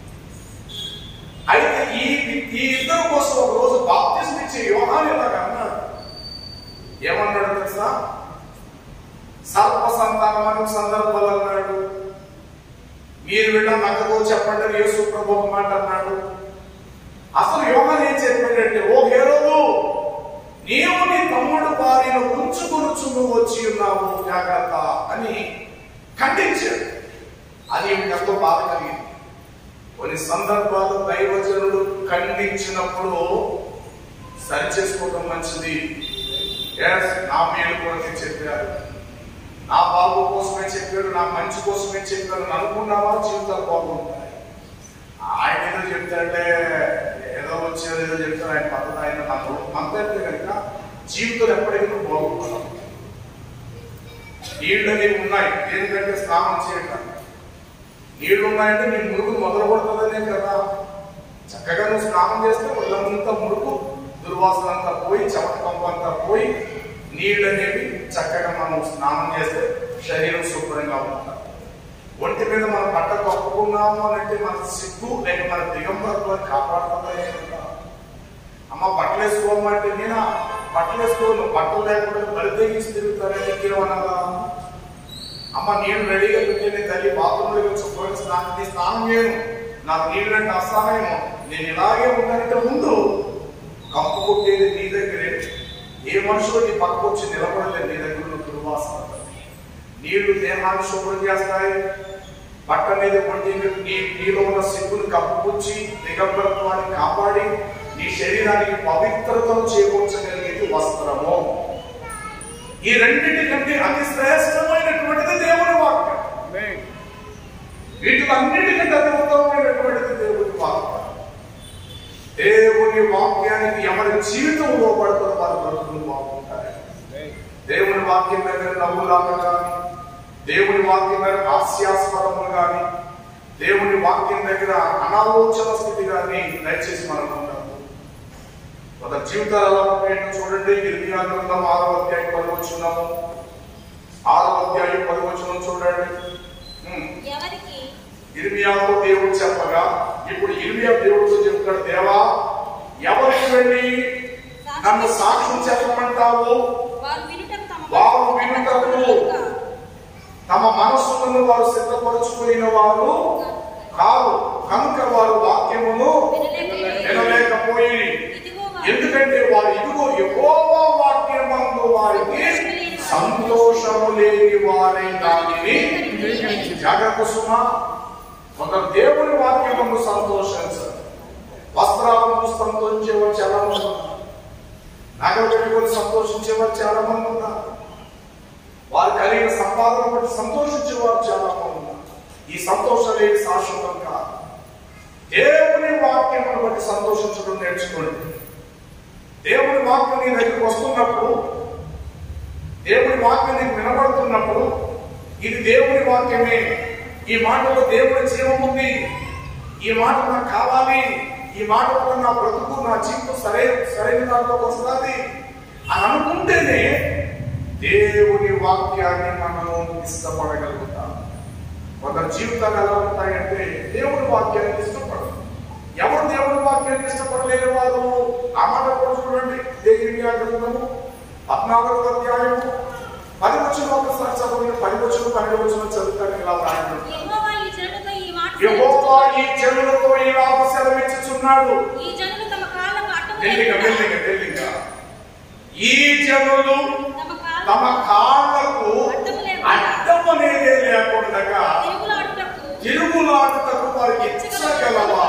Speaker 1: అయితే ఈ ఈ ఇద్దరు కోసం ఒక రోజు బాప్తిజం ఇచ్చే యోహాను ఇలాగ అన్నాడు. ఏమన్నాడు తెలుసా? సర్ప సంతానం అనే సందర్భాలు అన్నాడు. మీరు విన్న నక్కతో చెప్పండి అని యేసు ప్రభు ఒక మాట అన్నాడు. అసలు యోహాను ఏం చెప్పాడంటే, ఓ హేరోదు నీవు నీ తమ్ముడు భార్యను ఉంచుకొనుచు వచ్చి ఉన్నావు, జాగ్రత్త అని ఖండించాడు. అది ఎంతో బాధ కలిగింది. కొన్ని సందర్భాలు దైవజనుడు ఖండించినప్పుడు సరి చేసుకోవడం మంచిది. నా మేలు కొరకే చెప్పారు, నా బాబు కోసమే చెప్పాడు, నా మంచి కోసమే చెప్పాడు అనుకున్నావా జీవితాలు బాగుంటాయి. ఆయన ఏదో చెప్తాడే, ఏదో వచ్చేదో ఏదో చెప్తాడు, ఆయన పద్ధతి ఆయన నాకు అంతే కనుక జీవితాలు ఎప్పటికీ బాగుంటున్నాం. నీళ్ళు అనేవి ఉన్నాయి, ఎందుకంటే స్నానం చేయటం. నీళ్లు ఉన్నాయంటే నీ మురుగు మొదలు పడుతుందనే కదా. చక్కగా నువ్వు స్నానం చేస్తే ఒళ్ళంతా మురుగు దుర్వాసన అంతా పోయి, చెమట పంపు అంతా పోయి, నీళ్ళు అనేవి చక్కగా మనం స్నానం చేస్తే శరీరం శుభ్రంగా ఉంటాం. ఒంటి మీద మనం బట్ట కప్పుకున్నాము అంటే మన సిగ్గు లేక మన దిగంబరత్వాన్ని కాపాడుతుందనే కదా. అమ్మ బట్టలు వేసుకోమంటే నేను బట్టలు వేసుకోను, బట్టలు లేకుండా బలి తెగించి తిరుగుతానని తిరగనగా. అమ్మ నేను రెడీగా పెట్టిన తల్లి బాత్రూంలో శుభ్రంగా స్నానం స్నానం చేయను, నాకు నీళ్ళు అంటే అసహాయము, నేను ఇలాగే ఉంటానంటే ముందు కంపు కొట్టేది నీ దగ్గరే. ఏ మనుషులు నీ పక్కకు వచ్చి నిలబడలేదు, నీ దగ్గర ఉన్న దుర్వాసన. నీళ్లు దేహాన్ని శుభ్రం చేస్తాయి, బట్ట మీద కొట్టి నీ నీలో ఉన్న సిగ్గును కప్పుకొచ్చి దిగంబరత్వాన్ని కాపాడి నీ శరీరానికి పవిత్రతను చేకూర్చగలిగేది వస్త్రము. ఈ రెండింటికంటే అతి శ్రేష్టమైనటువంటిది దేవుని వాక్యం. వీటిలో అన్నిటికంటే అతి ఉత్తమమైనటువంటిది దేవుని వాక్యం. దేవుని వాక్యానికి ఎవరి జీవితం లోపడుతున్న వారి బ్రతుకులు బాగుంటాయి. దేవుని వాక్యం దగ్గర నవ్వులాగా కానీ, దేవుని వాక్యం దగ్గర హాస్యాస్పదములు కానీ, దేవుని వాక్యం దగ్గర అనాలోచన స్థితి కానీ దయచేసి మనం ఉంటాము. మన జీవితాలు ఎలా ఉంటాయో చూడండి. ఇర్మియా గ్రంథం ఆరో అధ్యాయం పదవచనము, ఆరో అధ్యాయం పదవచనం చూడండి. ఇర్మియాతో దేవుడు చెప్పగా, ఇప్పుడు ఇర్మియా దేవుడితో చెప్తాడు, దేవా ఎవరికి వెళ్ళి నన్ను సాక్ష్యం చెప్పమంటావు? వారు వినుటకు తమ మనస్సులను వారు సిద్ధపరుచుకున్న వారు కాదు, కనుక వారు వాక్యమును వినలేకపోయి. ఎందుకంటే వారు ఇదిగో యెహోవా వాక్యమందు వారికి సంతోషము లేని వారే దానిని. జాగ్రత్త సుమా, కొందరు దేవుని వాక్యమందు సంతోషించరు. వస్త్రాలను సంతోషించేవారు చాలా మంది ఉన్నారు, నగలు పెట్టుకొని సంతోషించేవారు చాలా మంది ఉన్నారు, వారు కలిగిన సంపాదన బట్టి సంతోషించేవారు చాలా మంది ఉన్నారు. ఈ సంతోషం లేని శాశ్వతం కాదు. దేవుని వాక్యమును బట్టి సంతోషించడం నేర్చుకోండి. దేవుని వాక్యం నీ దగ్గరికి వస్తున్నప్పుడు, దేవుని వాక్యం నీకు వినబడుతున్నప్పుడు, ఇది దేవుని వాక్యమే, ఈ మాటలో దేవుని జీవం ఉంది, ఈ మాట నాకు కావాలి, ఈ మాట వల్ల నా బ్రతుకు నా జీవితం సరైన సరైన దాంట్లోకి వస్తుంది అని అనుకుంటేనే దేవుని వాక్యాన్ని మనము ఇష్టపడగలుగుతాం. కొందరు జీవితాలు ఎలా ఉంటాయంటే దేవుని వాక్యాన్ని ఇష్టపడరు. ఎవరు దేవుని వాక్యాన్ని ఇష్టపడలేని వారు ఆ మాట కూడా చూడండి. ఇర్మియా గ్రంథము పద్నాలుగవ అధ్యాయము పది వచ్చిన ఒకసారి చదవండి. పది వచ్చిన పన్నెండు వచ్చిన చదువుతాను. ఇలా రాయండి. యెహోవా ఈ జనులతో ఇలాగ సెలవిచ్చుచున్నాడు. ఈ జనులు తమ కాళ్ళకు అడ్డం అనేదే లేకుండా తిరుగులాడుటకు వారికి ఇచ్చగలవా?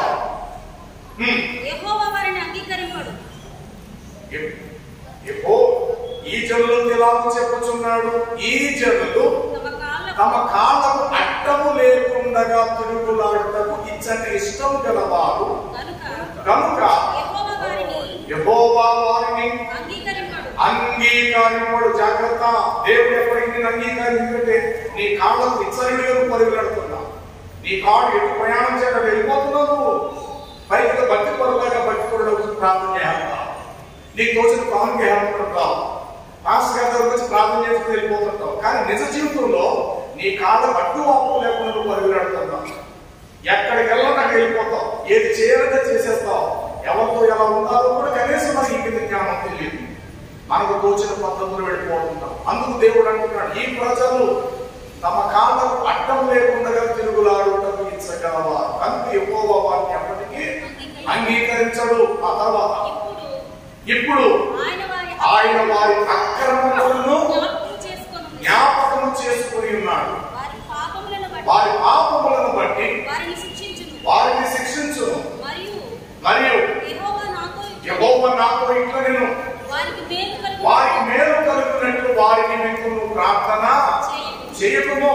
Speaker 1: ఈ జనులు ఇలాగ చెప్పుచున్నాడు, ఈ జనులు తమ కాళ్ళకు అడ్డము లేకుండా తిరుగులాడుటకు ఇచ్చని ఇష్టం గలవారు కనుక యెహోవా వారిని అంగీకరింపడు. జాగ్రత్త, దేవుడు ఎప్పటికీ నేను అంగీకరించే నీ కాళ్ళకు ఇచ్చరిగా పరుగులాడుతున్నా, నీ కాళ్ళు ఎటు ప్రయాణం చేయడం వెళ్ళిపోతున్నావు, పైకి భక్తి పరులాగా భక్తి పరుడు ప్రార్థన చేస్తావు, నీకు తోచిన పవన్ చేయాలనుకుంటావు, మాస్ గారి దగ్గర వచ్చి ప్రార్థన చేస్తూ వెళ్ళిపోతుంటావు. కానీ నిజ జీవితంలో నీ కాళ్ళ పట్టు వాపు లేకుండా నువ్వు పరుగులాడుతున్నావు. ఎక్కడికి వెళ్ళాలి అక్కడ వెళ్ళిపోతావు, ఏది చేయాలంటే చేసేస్తావు. ఎవరితో ఎలా ఉండాలో కూడా కనీసం మనకి ఇంటి జ్ఞానం తెలియదు, మనకు తోచిన పద్ధతులు వెళ్ళిపోతుంటాం. అందుకు దేవుడు అంటున్నాడు, ఈ ప్రజలు తమ కాళ్ళకు అడ్డం లేకుండా తిరుగులాడుటకు ఇచ్చగలవా? కనుక యెహోవా వారిని ఎప్పటికీ అంగీకరించడు. ఆ తర్వాత ఇప్పుడు ఆయన వారి అక్రమములను జ్ఞాపకము చేసుకుని ఉన్నాడు. వారి పాపములను బట్టి వారిని శిక్షించును. మరియు యెహోవా నాతో ఇట్లా నేను వారికి మేలు కలుగునట్లు వారికి మీకు ప్రార్థన చేయకుము.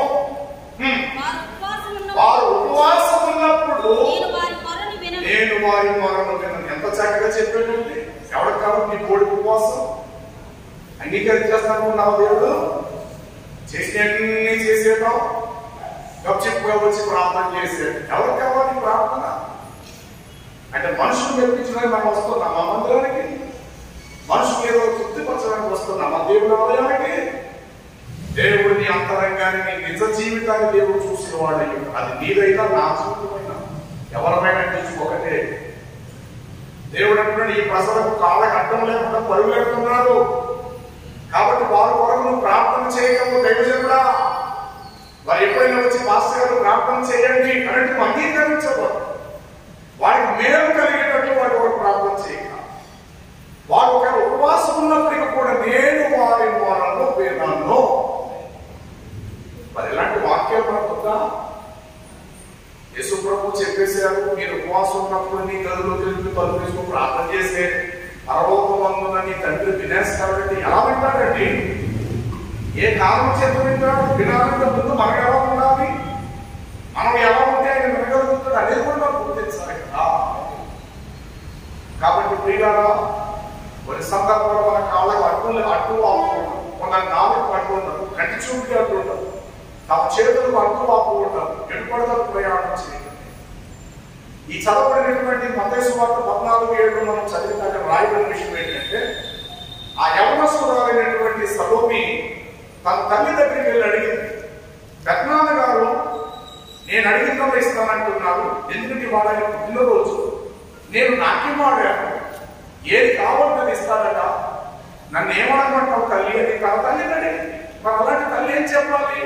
Speaker 1: వారు ఉపవాసం ఉన్నప్పుడు నేను వారి మొరను వినను. ఎంత చక్కగా చెప్పాడండి. ఎవరికి కాబట్టి నీ కోడి ఉపవాసం అంగీకరించేస్తాను దేవుడు. చేసినన్ని చేసేద్దాం, గప్చిప్పుగా వచ్చి ప్రార్థన చేసేది. ఎవరికి కావాలి ప్రార్థన అంటే? మనుషులు మెప్పించడానికి మనం వస్తున్నాం మా మందిరానికి, మనుషులు ఏదో తృప్తిపరచడానికి వస్తున్నాం మా దేవుని ఆలయానికి. దేవుడిని అంతరంగాన్ని నీ నిజ జీవితాన్ని దేవుడు చూసిన వాడు. అది నీదైనా నా జీవితమైనా ఎవరమైనా తీసుకోకటే. దేవుడు అంటున్నాడు, ఈ ప్రజలకు కాళ్ళకి అడ్డం లేకుండా పరుగు పెడుతున్నారు కాబట్టి వారి కొరకు నువ్వు ప్రార్థన చేయటము దైవజనుడా. వారు ఎప్పుడైనా వచ్చి పాస్టర్ గారు ప్రార్థన చేయండి అంటే నువ్వు అంగీకరించకూడదు. వారికి మేలు కలిగేటట్లు వారి కొరకు ప్రార్థన చేయక, వారు ఒక ఉపవాసం ఉన్నప్పటికీ కూడా నేను వారి వారంలో విన్నాను. మరి ఇలాంటి వాక్యాలు మనకు వద్దా? యేసు ప్రభు చెప్పేశారు, మీరు ఉపవాసం ఉన్నప్పుడు నీ గదిలో తెలిపి తలుపు వేసుకుని ప్రార్థన చేసే పరలోకమందున నీ తండ్రి వినేస్తాడంటే ఎలా వింటాడండి? ఏ కారణం చేత వింటాడు? వినాలంటే ముందు మనకు ఎలా ఉండాలి, మనం ఎలా ఉంటే ఆయన వినగలుగుతాడు అనేది కూడా మనం గుర్తించాలి కదా. కాబట్టి ప్రియులారా, కొన్ని సందర్భాలు మన కాళ్ళకు అడ్డు అడ్డు ఆపుకుంటాం, కొందరు నాలుగు అడ్డు ఉంటారు, కంటి చూపుకి అడ్డు ఉంటారు, తమ చేతులకు అడ్డు ఆపుకుంటారు, ఎటుపడతారు ప్రయాణం చేయాలి. ఈ చదవబడినటువంటి మత్తయి సువార్త పద్నాలుగు ఏడు మనం చదివినాక రాయబడిన విషయం ఏంటంటే, ఆ యవనస్తురాలైనటువంటి సలోమి తన తల్లి దగ్గరికి వెళ్ళి అడిగింది, పెద్దనాన్న గారు నేను అడిగిన ఇస్తానంటున్నాను, ఎందుకంటే వాళ్ళ పుట్టినరోజు నేను నాట్యం ఆడాను, ఏది కావాలని ఇస్తాడట, నన్ను ఏమనమంటావు తల్లి అని తన తల్లిని అడిగింది. మరి అలాంటి తల్లి ఏం చెప్పాలి?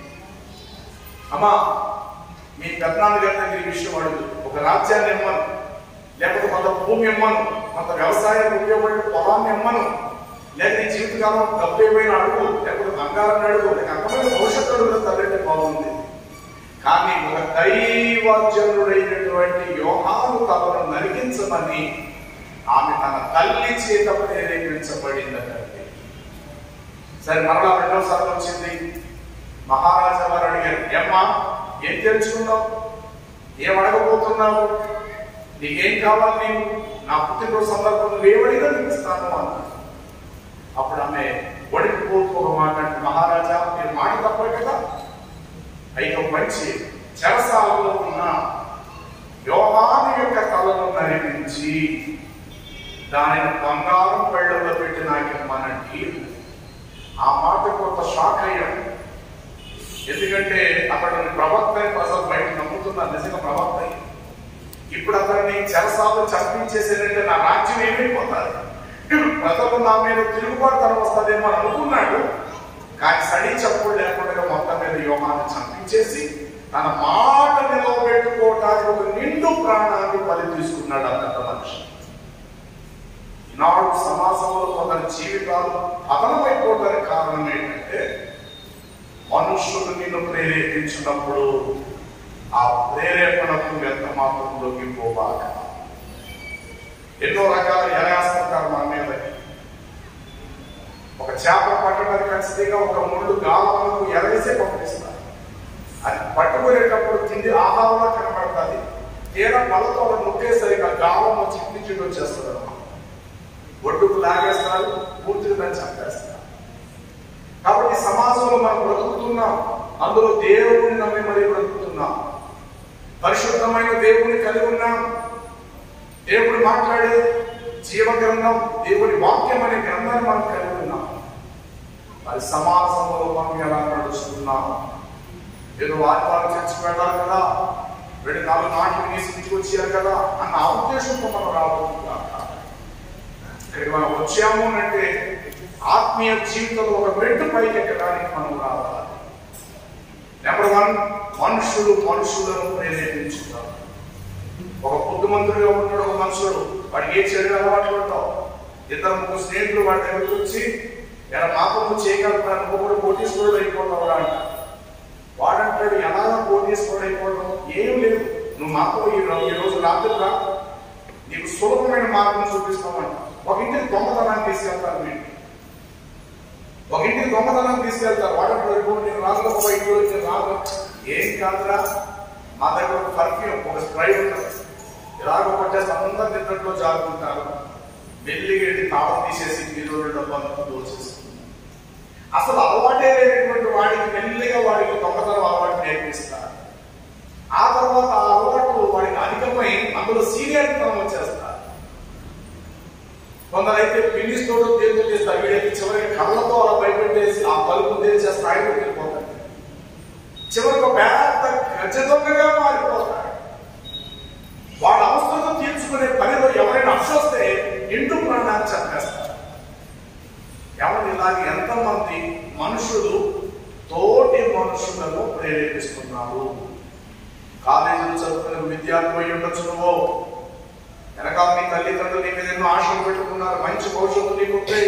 Speaker 1: అమ్మా, మీ పెద్దనాన్న గారి దగ్గర ఈ విషయం అడుగు, ఒక రాజ్యాన్ని ఇమ్మను, లేకపోతే కొంత భూమి ఇమ్మను, కొంత వ్యవసాయానికి ఉపయోగపడే పొలాన్ని ఇమ్మను, లేక నీ జీవితకాలం డబ్బు ఏమైనా అడుగు, లేకపోతే బంగారాన్ని అడుగు, లేక అందమైన భవిష్యత్తు అడుగు తల్లి బాగుంది. కానీ ఒక దైవజనుడైనటువంటి యోహాను తలను నరికించమని ఆమె తన తల్లి చేత ప్రేరేపించబడిందంటే. సరే, మరలా రెండోసారి వచ్చింది. మహారాజా వారు అడిగారు, ఏమ్మా ఏం తెలుసుకున్నావు, ఏం అడగబోతున్నావు, నీకేం కావాలి, నీవు నా పుట్టినరోజు సందర్భంలో ఏవైనా నీకు ఇస్తాను అన్నాడు. అప్పుడు ఆమె వడికిపోతూ ఒక మాట అంటే, మహారాజా మీరు మాట తప్పదు కదా, అయితే మంచి చెరసాలలో ఉన్న యోహాను యొక్క తలను నరికించి దానిని బంగారం పళ్ళల్లో పెట్టి నాకు ఇమ్మనండి. ఆ మాట కొంత షాక్ అయ్యాడు. ఎందుకంటే అతడు ప్రవక్త ప్రజలు బయట నమ్ముతున్నారు, నిజంగా ప్రవక్త. ఇప్పుడు అతన్ని చెరసాలు చంపించేసేదంటే నా రాజ్యం ఏమైపోతుంది, ప్రజలు నా మీద తిరుగుబాటుతనం వస్తుందేమో అని అనుకున్నాడు. కానీ సడి చప్పుడు లేకుండా మొత్తం మీద యోహాను చంపించేసి తన మాట నిలబెట్టుకోవడానికి ఒక నిండు ప్రాణాన్ని బలి తీసుకున్నాడు అంత మనిషి. ఈనాడు సమాజంలో కొందరి జీవితాలు పతనమైపోవడానికి కారణం ఏంటంటే, మనుషులు నిన్ను ప్రేరేపించినప్పుడు ఆ ప్రేరేపణకు ఎంత మాత్రంలోకి పోవాక. ఎన్నో రకాల ఎలాస్తుంటారు మన మీద. ఒక చేప పట్టడానికి ఖచ్చితంగా ఒక ముళ్ళు గాలములకు ఎరవేసే పంపిస్తారు. అది పట్టుకునేటప్పుడు తిండి ఆహారంలో కనబడుతుంది, తీరా పళ్ళతో నొక్కేసరిగా గాలం వచ్చి ఇంటి వచ్చేస్తుంది. ఒడ్డుకు లాగేస్తారు, పూర్తిగా దాన్ని చంపేస్తారు. కాబట్టి సమాజంలో మనం బ్రతుకుతున్నాం, అందులో దేవుడిని నమ్మి మరీ బ్రతుకుతున్నాం. పరిశుద్ధమైన దేవుడిని కలిగి ఉన్నాం. దేవుడు మాట్లాడే జీవ గ్రంథం, దేవుడి వాక్యం అనే గ్రంథాన్ని మనం కలిగి ఉన్నాం. మరి సమాజంలో మనం ఎలా నడుస్తున్నాం? ఏదో వాతావరణం చర్చకు వెళ్ళాలి కదా, రెండు నాలుగు నాటిని తీసుకు వచ్చారు కదా అన్న ఉద్దేశంతో మనం రాబోతున్నాం. ఇక్కడికి మనం వచ్చాము అంటే ఆత్మీయ జీవితంలో ఒక మెట్టు పైకి ఎక్కడానికి మనం రావాలి. నెంబర్ వన్, మనుషులు మనుషులను ప్రేరేపించుతారు. ఒక బుద్ధిమంతుడిగా ఉంటాడు ఒక మనుషుడు, వాడికి ఏ చెడు అలవాట్లు ఉంటావు, ఇద్దరు ముగ్గురు స్నేహితులు వాడి దగ్గరికి వచ్చి ఎలా మాకు నువ్వు చేయగలుగుతా నువ్వు కూడా కోటీశ్వరుడు అయిపోతావు అంట. వాడంటాడు ఎలాగ కోటీశ్వరుడు అయిపోవడం ఏం లేదు, నువ్వు మాతో ఈ రోజు రాత్రి రా, నీకు సులభమైన మార్గం చూపిస్తామంట. ఒక ఇంటికి దొంగతనాన్ని తీసుకెళ్తారు వీళ్ళు, ఒక ఇంటికి దొంగతనాన్ని తీసుకెళ్తారు. వాడంటాడు నేను రాజులో ఇంట్లో వచ్చి రాదు, ఏం కాదురా మా దగ్గర ఒక పర్ఫ్యూమ్ ఒక స్ప్రై ఉంటుంది, ఇలాగ కొట్టేసి అందరు నిద్రలో జారుకుంటారు. మెల్లిగా వెళ్ళి తాళం తీసేసి మీరు డబ్బంతా దోచేసి అసలు అలవాటే లేనటువంటి వాడికి మెల్లిగా వాడికి దొంగతనం అలవాటు నేర్పిస్తారు. ఆ తర్వాత ఆ అలవాటు వాడికి అధికమై అందులో సీనియర్తనం వచ్చేస్తారు. కొందరైతే పిన్నిస్ తోడు తేలితో చేస్తారు, వీడైతే చివరికి కళ్ళతో అలా భయపెట్టేసి ఆ తలుపు తెరిచే స్థాయిలోకి వెళ్ళిపోతాడు. చివరికి పెద్ద గజ దొంగగా మారిపోతాడు. వాడు అవసరం తీర్చుకునే పనిలో ఎవరైనా అక్షొస్తే ఇంటూ ప్రాణాన్ని చంపేస్తారు. ఎవరు ఇలాగే ఎంతమంది మనుషులు తోటి మనుషులను ప్రేరేపిస్తున్నారు. కాలేజీలు చదువుకునే విద్యార్థులు అయి ఉండొచ్చు, నువ్వు వెనకాల మీ తల్లిదండ్రులు నీ మీద ఎన్నో ఆశలు పెట్టుకున్నారు, మంచి భవిష్యత్తు నీకు ఉంటాయి.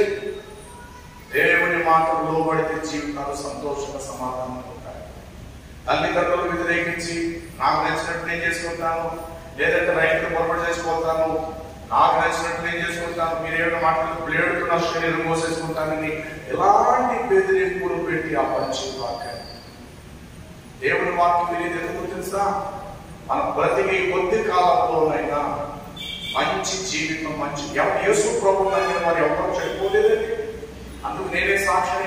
Speaker 1: దేవుని మాటలు లోబడితే జీవితాలు సంతోషంగా సమాధానం ఉంటాయి. తల్లిదండ్రులు వ్యతిరేకించి నాకు నచ్చినట్టు నేను చేసుకుంటాను, లేదంటే రైతు పొరపాటు చేసుకుంటాను, నాకు నచ్చినట్టు నేను చేసుకుంటాను, మీరేమైనా మాటలు ప్లేడుకు నా శరీరం మోసేసుకుంటానని ఎలాంటి బెదిరింపులు పెట్టి ఆ పంచి వాక్యం దేవుని వాక్యం తెలియదు. ఎందుకు తెలుసా? మన బ్రతికి కొద్ది కాలంలోనైనా మంచి జీవితం, మంచి యేసు ప్రభువు దగ్గర వారు ఎవరో చెడిపోలేదండి. అందుకు నేనే సాక్షిని.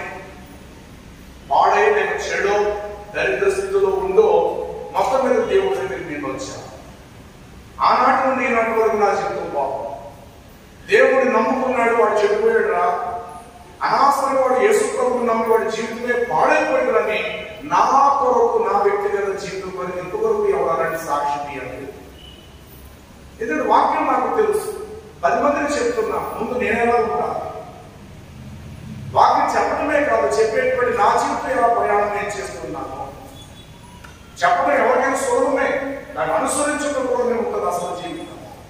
Speaker 1: పాడై నేను చెడో దరిద్ర స్థితిలో ఉందో మొత్తం మీద దేవుడి దగ్గర నేను వచ్చాను. ఆనాటి నుండి ఈనాటి వరకు నా జీవితం బాబు దేవుడిని నమ్ముకున్నాడు, వాడు చెడిపోయాడు రా, అనవసరంగా వాడు యేసు ప్రభువుని నమ్మి వాడి జీవితమే పాడైపోయాడు అని నా కొరకు నా వ్యక్తిగత జీవితం కొరకు ఇంతవరకు ఎవరాలంటే సాక్షి తీయాలి. ఎందుకంటే వాక్యం నాకు తెలుసు, పది మందిని చెప్తున్నా, ముందు నేనేలా ఉంటాను. వాక్యం చెప్పడమే కాదు, చెప్పేటువంటి నా జీవితం ఎలా ప్రయాణం నేను చేస్తున్నాను. చెప్పడం ఎవరికైనా సులభమే, దాన్ని అనుసరించడం కూడా ఉంటుంది అసలు జీవితం.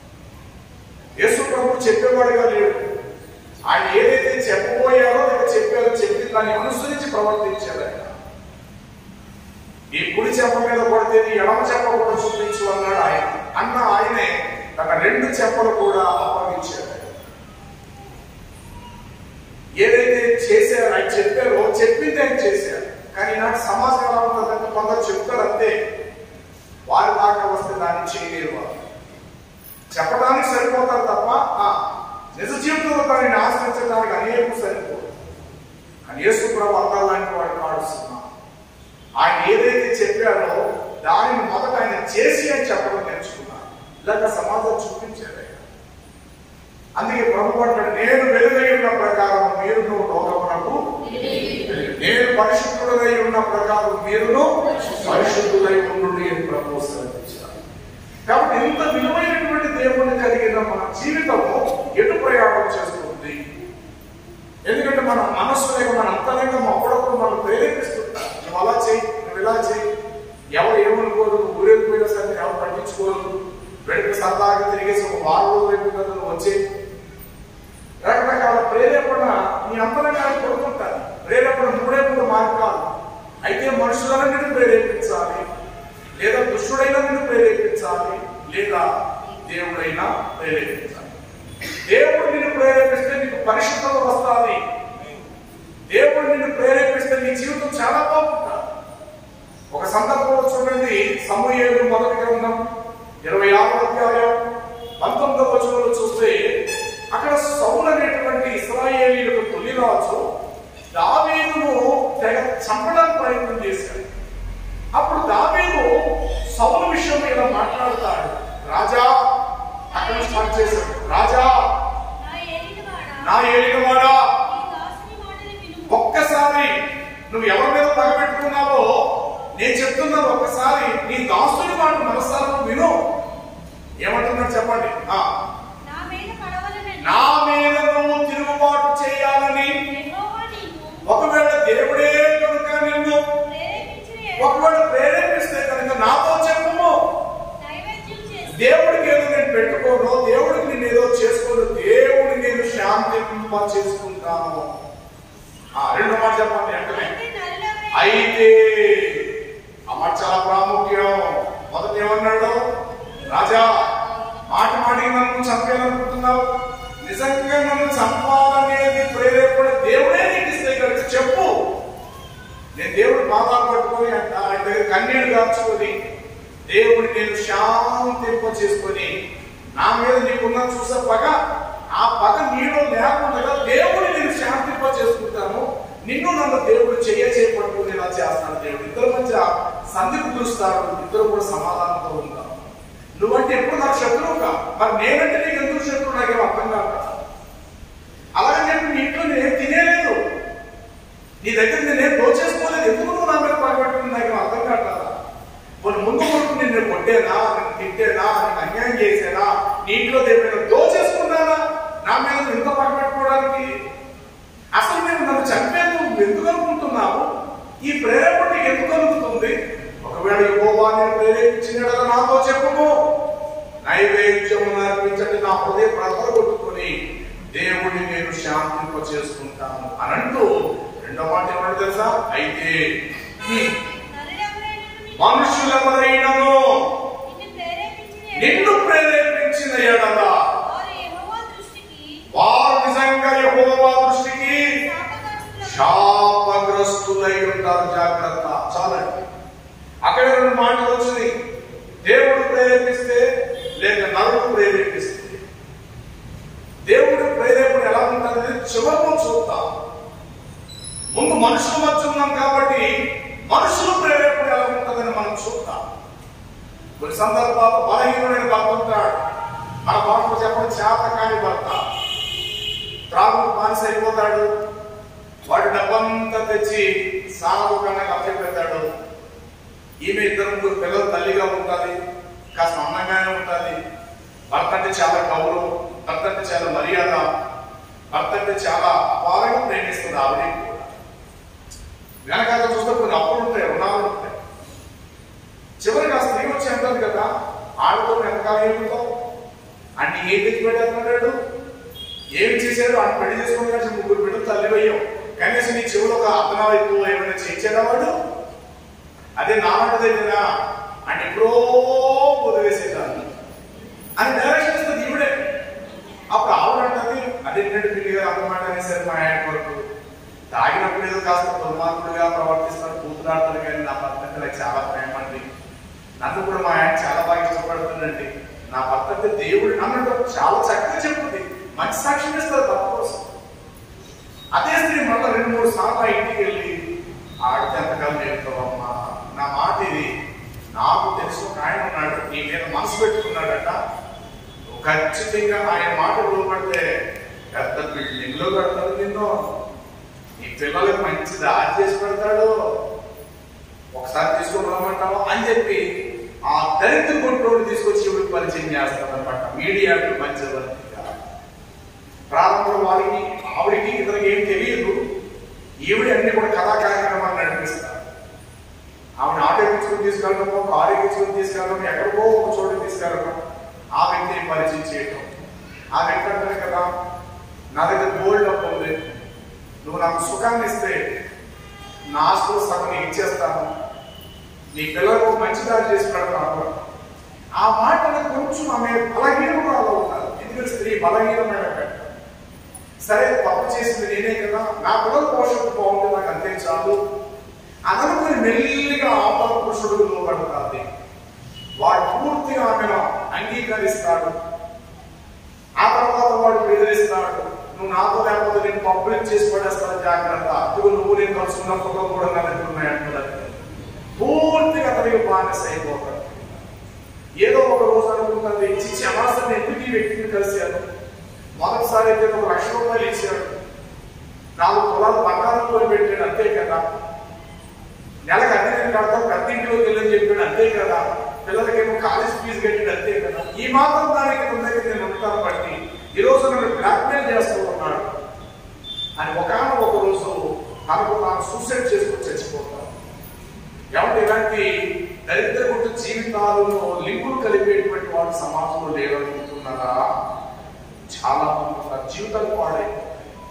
Speaker 1: యేసు ప్రభువు చెప్పేవాడిగా లేడు. ఆయన ఏదైతే చెప్పబోయారో లేదా చెప్పారో చెప్పి దాన్ని అనుసరించి ప్రవర్తించారు. ఆయన ఈ కుడి చెప్ప మీద కొడితే నీ ఎడమ చెప్ప కూడా చూపించు అన్నాడు ఆయన. అన్న ఆయనే తన రెండు చెప్పలు కూడా అప్పగించారు. ఏదైతే చేశారో ఆయన చెప్పారో చెప్పింది ఆయన చేశారు. కానీ నాకు సమాజం ఎలా ఉంటుందంటే కొందరు చెప్తారు అంతే, వారి దాకా వస్తే దాన్ని చేయలేరు. వారు చెప్పడానికి సరిపోతారు తప్ప నిజ జీవితంలో దానిని ఆశ్రయించడానికి అనేక సరిపోదు. కానీ యేసు ప్రభు అర్థాలు లాంటి వాడు కాడుస్తున్నా. ఆయన ఏదైతే చెప్పారో దానిని మొదట ఆయన చేసి అని చెప్పడం నేర్చుకున్నారు. ఇలాగ సమాజం చూపించారు. అందుకే ప్రభు అంటాడు, నేను వెలుగై ఉన్న ప్రకారం మీరును లోకమునకు, నేను పరిశుద్ధుడై ఉన్న ప్రకారం మీరును పరిశుద్ధులై ఉండు అని ప్రభు సెలవించారు. కాబట్టి ఇంత విలువైనటువంటి దేవుణ్ణి కలిగిన మన జీవితము ఎటు ప్రయాణం చేస్తుంది? ఎందుకంటే మన మనస్సు లేక మన అంతరంగం అప్పుడప్పుడు మనం ప్రేరేపిస్తుంటాం. నువ్వు అలా చేయి, నువ్వు ఇలా చేయి, ఎవరు ఏమనుకోరు, ఊరేగిపోయినా సరే ఎవరు పట్టించుకోరు, వెనక సరదాగా తిరిగేసి ఒక వారం రోజులు అయిపోతుంది నువ్వు వచ్చి రకరకాల ప్రేరేపణ నీ అంతరంగాన్ని కొడుతుంటారు. ప్రేరేపణ మూడే మూడు మార్గాలు. అయితే మనుషులను నిన్ను ప్రేరేపించాలి, లేదా దుష్టుడైనా నిన్ను ప్రేరేపించాలి, లేదా దేవుడైనా ప్రేరేపించాలి. దేవుడు నిన్ను ప్రేరేపిస్తే నీకు పరిశుద్ధత వస్తుంది. దేవుడు నిన్ను ప్రేరేపిస్తే నీ జీవితం చాలా బాగుంటుంది. ఒక సందర్భంలో చూడండి, సమూయేలు మొదటి గ్రంథం ఇరవై ఆరో అధ్యాయం పంతొమ్మిదవ వచనంలో చూస్తే అక్కడ సౌలు అనేటువంటి ఇశ్రాయేలీయులకు తొలిరాజు దావీదును తెగ చంపడానికి ప్రయత్నం చేశాడు. అప్పుడు దావీదు సౌలు విషయం మీద మాట్లాడతాడు. రాజా అక్కడ స్టార్ట్ చేశాడు, రాజా నా ఏలినవాడా, ఒక్కసారి నువ్వు ఎవరి మీద పగబెట్టుకున్నావో నేను చెప్తున్నాను, ఒక్కసారి నీ దాసుని మాట మనసారా విను. ఏమంటున్నాడు చెప్పండి. నా మీద నువ్వు తిరుగుబాటు చేయాలని ఒకవేళ దేవుడే కనుక నిన్ను ఒకవేళ ప్రేరేపిస్తే కనుక నాతో చెప్పము. దేవుడికి ఏదో నేను పెట్టుకోను, దేవుడికి నేను ఏదో చేసుకోను, దేవుడిని నేను శాంతి శాంతింప చేసుకుంటాను. ఆ రెండో మాట చెప్పండి వెంటనే. అయితే ఆ మాట చాలా ప్రాముఖ్యం. మొదట ఏమన్నాడు? రాజా, మాట మాటి నన్ను చంపేయాలనుకుంటున్నావు, నిజంగా నన్ను చంపాలనేది ప్రేరేపణ దేవుడే నీకు ఇస్తే కనుక చెప్పు. నేను దేవుడు పాదాలు పట్టుకొని ఆయన దగ్గర కన్నీళ్లు కాచుకొని దేవుడిని నేను శాంతింప చేసుకొని నా మీద నీకున్న చూసే పగ, ఆ పగ నీలో లేకుండా దేవుడిని నేను శాంతింప చేసుకుంటాను. నిన్ను నన్ను దేవుడు చెయ్య చేపట్టుకుని ఇలా చేస్తాను. దేవుడు ఇద్దరు మధ్య సంధి కుదురుస్తాడు, ఇద్దరు కూడా సమాధానంతో ఉంటారు. నువ్వంటే ఎప్పుడు నాకు శత్రువుగా, మరి నేనంటే నీకు ఎందుకు శత్రువు నాకేం అర్థం కాదు. అలాగే చెప్పి నీ ఇంట్లో నేనేం తినేలేదు, నీ దగ్గర నేనేం దోచేసుకోలేదు, ఎందుకు నువ్వు నా మీద పగబట్టుకుని నాకేం అర్థం కాదు. కొన్ని ముందు ముందు నిన్ను కొట్టేనా, నిన్ను తిట్టేనా, నీకు అన్యాయం చేసేనా, నీ ఇంట్లో ఏమైనా దోచేసుకున్నానా నా మీద ఎంత పగబెట్టుకోవడానికి? అసలు నేను నన్ను చంపేది నువ్వు ఎందుకు అనుకుంటున్నావు? ఈ ప్రేరేపణ నీకు ఎందుకు కలుగుతుంది? ఒకవేళ యెహోవా నేను ప్రేరేపించిన నాతో చెప్పుము, నైవేద్యము అర్పించండి, నా హృదయ ప్రజలు కొట్టుకొని దేవుడిని నేను శాంతింప చేసుకుంటాను అని అంటూ రెండో మాట ఏమంటే తెలుసా? అయితే మనుషులెవరైనను నిన్ను ప్రేరేపించిన ఎడల వారు నిజంగా యెహోవా దృష్టికి శాపగ్రస్తులై ఉంటారు. జాగ్రత్త. చాలండి. అక్కడ రెండు మాటలు వచ్చింది. దేవుడు ప్రేరేపిస్తే లేక నరుడు ప్రేరేపిస్తే. దేవుడి ప్రేరేపణ ఎలా ఉంటుంది చివరిలో చూద్దాం. ముందు మనుషుల మధ్య ఉన్నాం కాబట్టి మనుషుల ప్రేరేపణ ఎలా ఉంటుందని మనం చూద్దాం. కొన్ని సందర్భాలు బలహీనమైన భర్త ఉంటాడు. మన భాషలో చెప్పడం చేత కాని భర్త. త్రాగుడు బానిస అయిపోతాడు. వాడి డబ్బంతా తెచ్చి సాగుకన్నా కప్పచెప్పెడతాడు. ఈమె ఇద్దరు ముగ్గురు పిల్లలు తల్లిగా ఉంటుంది, కాస్త అందంగానే ఉంటుంది. భర్త అంటే చాలా గౌరవం, భర్త అంటే చాలా మర్యాద, భర్త అంటే చాలా అపారంగా ప్రేమిస్తుంది ఆవిడ కూడా. వెనకాల చూస్తే కొన్ని అప్పులు ఉంటాయి, రుణాలు ఉంటాయి. చివరికి ఆ స్త్రీ వచ్చి అంటారు కదా, ఆడతో వెనకాల ఏముంటావు అంటే ఏం తెచ్చి పెట్టాడు, ఏమి చేశాడు, ఆయన పెళ్లి చేసుకుని కలిసి ముగ్గురు బిడ్డలు తల్లి వయ్యాం, కనీసం నీ చెవులు ఒక అర్థనాలు ఎక్కువ ఏమైనా చేయించాడా వాడు? అదే నామంటదేనా అంటే ఎప్పుడో వదిలేసేదాన్ని అని డైరెక్షన్ ఇస్తుంది ఈవిడే. అప్పుడు ఆవిడ అంటది, అదేంటంటే పిల్లిగా అన్నమాట అనేసరి మా ఆయన కొరకు తాగినప్పుడు ఏదో కాస్త దుర్మార్గుడిగా ప్రవర్తిస్తాడు, కూతురాడతాడు, కానీ నా భర్త అంటే నాకు చాలా ప్రేమ అండి, నన్ను కూడా మా ఆయన చాలా బాగా ఇష్టపడుతుందండి, నా భర్త అంటే దేవుడు అన్నట్టు చాలా చక్కగా చెప్తుంది, మంచి సాక్ష్యం ఇస్తారు భర్త కోసం. అదే స్త్రీ మళ్ళీ రెండు మూడు సార్లు ఆ ఇంటికి వెళ్ళి ఆడితే ఎంతకాలం నేర్పుతావమ్మా, నా మాట ఇది, నాకు తెలిసిన ఒక ఆయన ఉన్నాడు, నీ మీద మనసు పెట్టుకున్నాడట, ఖచ్చితంగా ఆయన మాట లోపడితే పెద్ద బిల్డింగ్ లో కడతాడు, నిన్ను నీ పిల్లలకు మంచి దారి చేసి పెడతాడు, ఒకసారి తీసుకొని రమ్మంటావు అని చెప్పి ఆ దరిద్ర గుంటోడు తీసుకొచ్చి ఇవిడికి పరిచయం చేస్తాడనమాట. మీడియా మధ్యవర్తిగా ప్రారంభంలో వారికి ఆవిడికి ఇతనికి ఏం తెలియదు, ఈవిడ అన్ని కూడా కళా కార్యక్రమాలు నడిపిస్తారు. ఆవిడ ఆటో ఎక్కించుకుని తీసుకెళ్ళడము, కారు ఎక్కించుకుని తీసుకెళ్ళడం, ఎక్కడికో ఒక చోటు తీసుకెళ్ళడం, ఆ వ్యక్తిని పరిచయం చేయటం. ఆ వ్యక్తి అంటారు కదా, నా దగ్గర గోల్డ్ అప్పు ఉంది, నువ్వు నాకు సుఖాన్ని ఇస్తే నా ఆస్తులు సగం నీకు ఇచ్చేస్తాను, నీ పిల్లలకు మంచి దారి చేసి పెడతాను. ఆ మాట కొంచెం ఆమె బలహీనరాలు ఉన్నారు, ఎందుకంటే స్త్రీ బలహీనమైన పెట్ట. సరే తప్పు చేసింది నేనే కదా, నా పిల్లల పోషణ బాగుంటుంది, నాకు అంతే చాలు అననుకుని మెల్లిగా ఆపద పురుషుడు లోపడుతుంది. వాడు పూర్తిగా ఆమెను అంగీకరిస్తాడు. ఆ తర్వాత వాడు బెదిరిస్తాడు, నువ్వు నాతో లేకపోతే నేను పబ్లిక్ చేసి పడేస్తాను, జాగ్రత్త, అప్పుడు నువ్వు నేను కలుసుకున్న ఫోటో కూడా నా దగ్గర ఉన్నాయంటాడు. పూర్తిగా అతనికి బానిస అయిపోతాడు. ఏదో ఒక రోజు అనుకుంటుంది, ఇచ్చి అనవసరం ఎందుకు ఈ వ్యక్తిని కలిశాను, మొదటిసారి అయితే ఒక లక్ష రూపాయలు ఇచ్చాడు, నాలుగు పొలాలు బంగారం కొని పెట్టాడు, అంతే కదా, నెలకు అద్దె నేను కడతాను, పెద్ద ఇంట్లోకి వెళ్ళని చెప్పాడు, అంతే కదా, పిల్లలకేమో కాలేజ్ ఫీజు కట్టాడు, అంతే కదా, ఈ మాత్రం దానికి ముందరికి నేను ఉంటాను బట్టి ఈ రోజు నన్ను బ్లాక్మెయిల్ చేస్తూ ఉన్నాడు అని ఒకనొక ఒక రోజు తనకు తాను సూసైడ్ చేసుకుని చచ్చిపోతాను. ఎవరు ఇలాంటి దరిద్ర గుట్టు జీవితాలను లింకులు కలిపేటువంటి వాళ్ళు సమాజంలో లేరనుకుంటున్నారా? చాలా మంది జీవితాలు పాడైపోతాయి.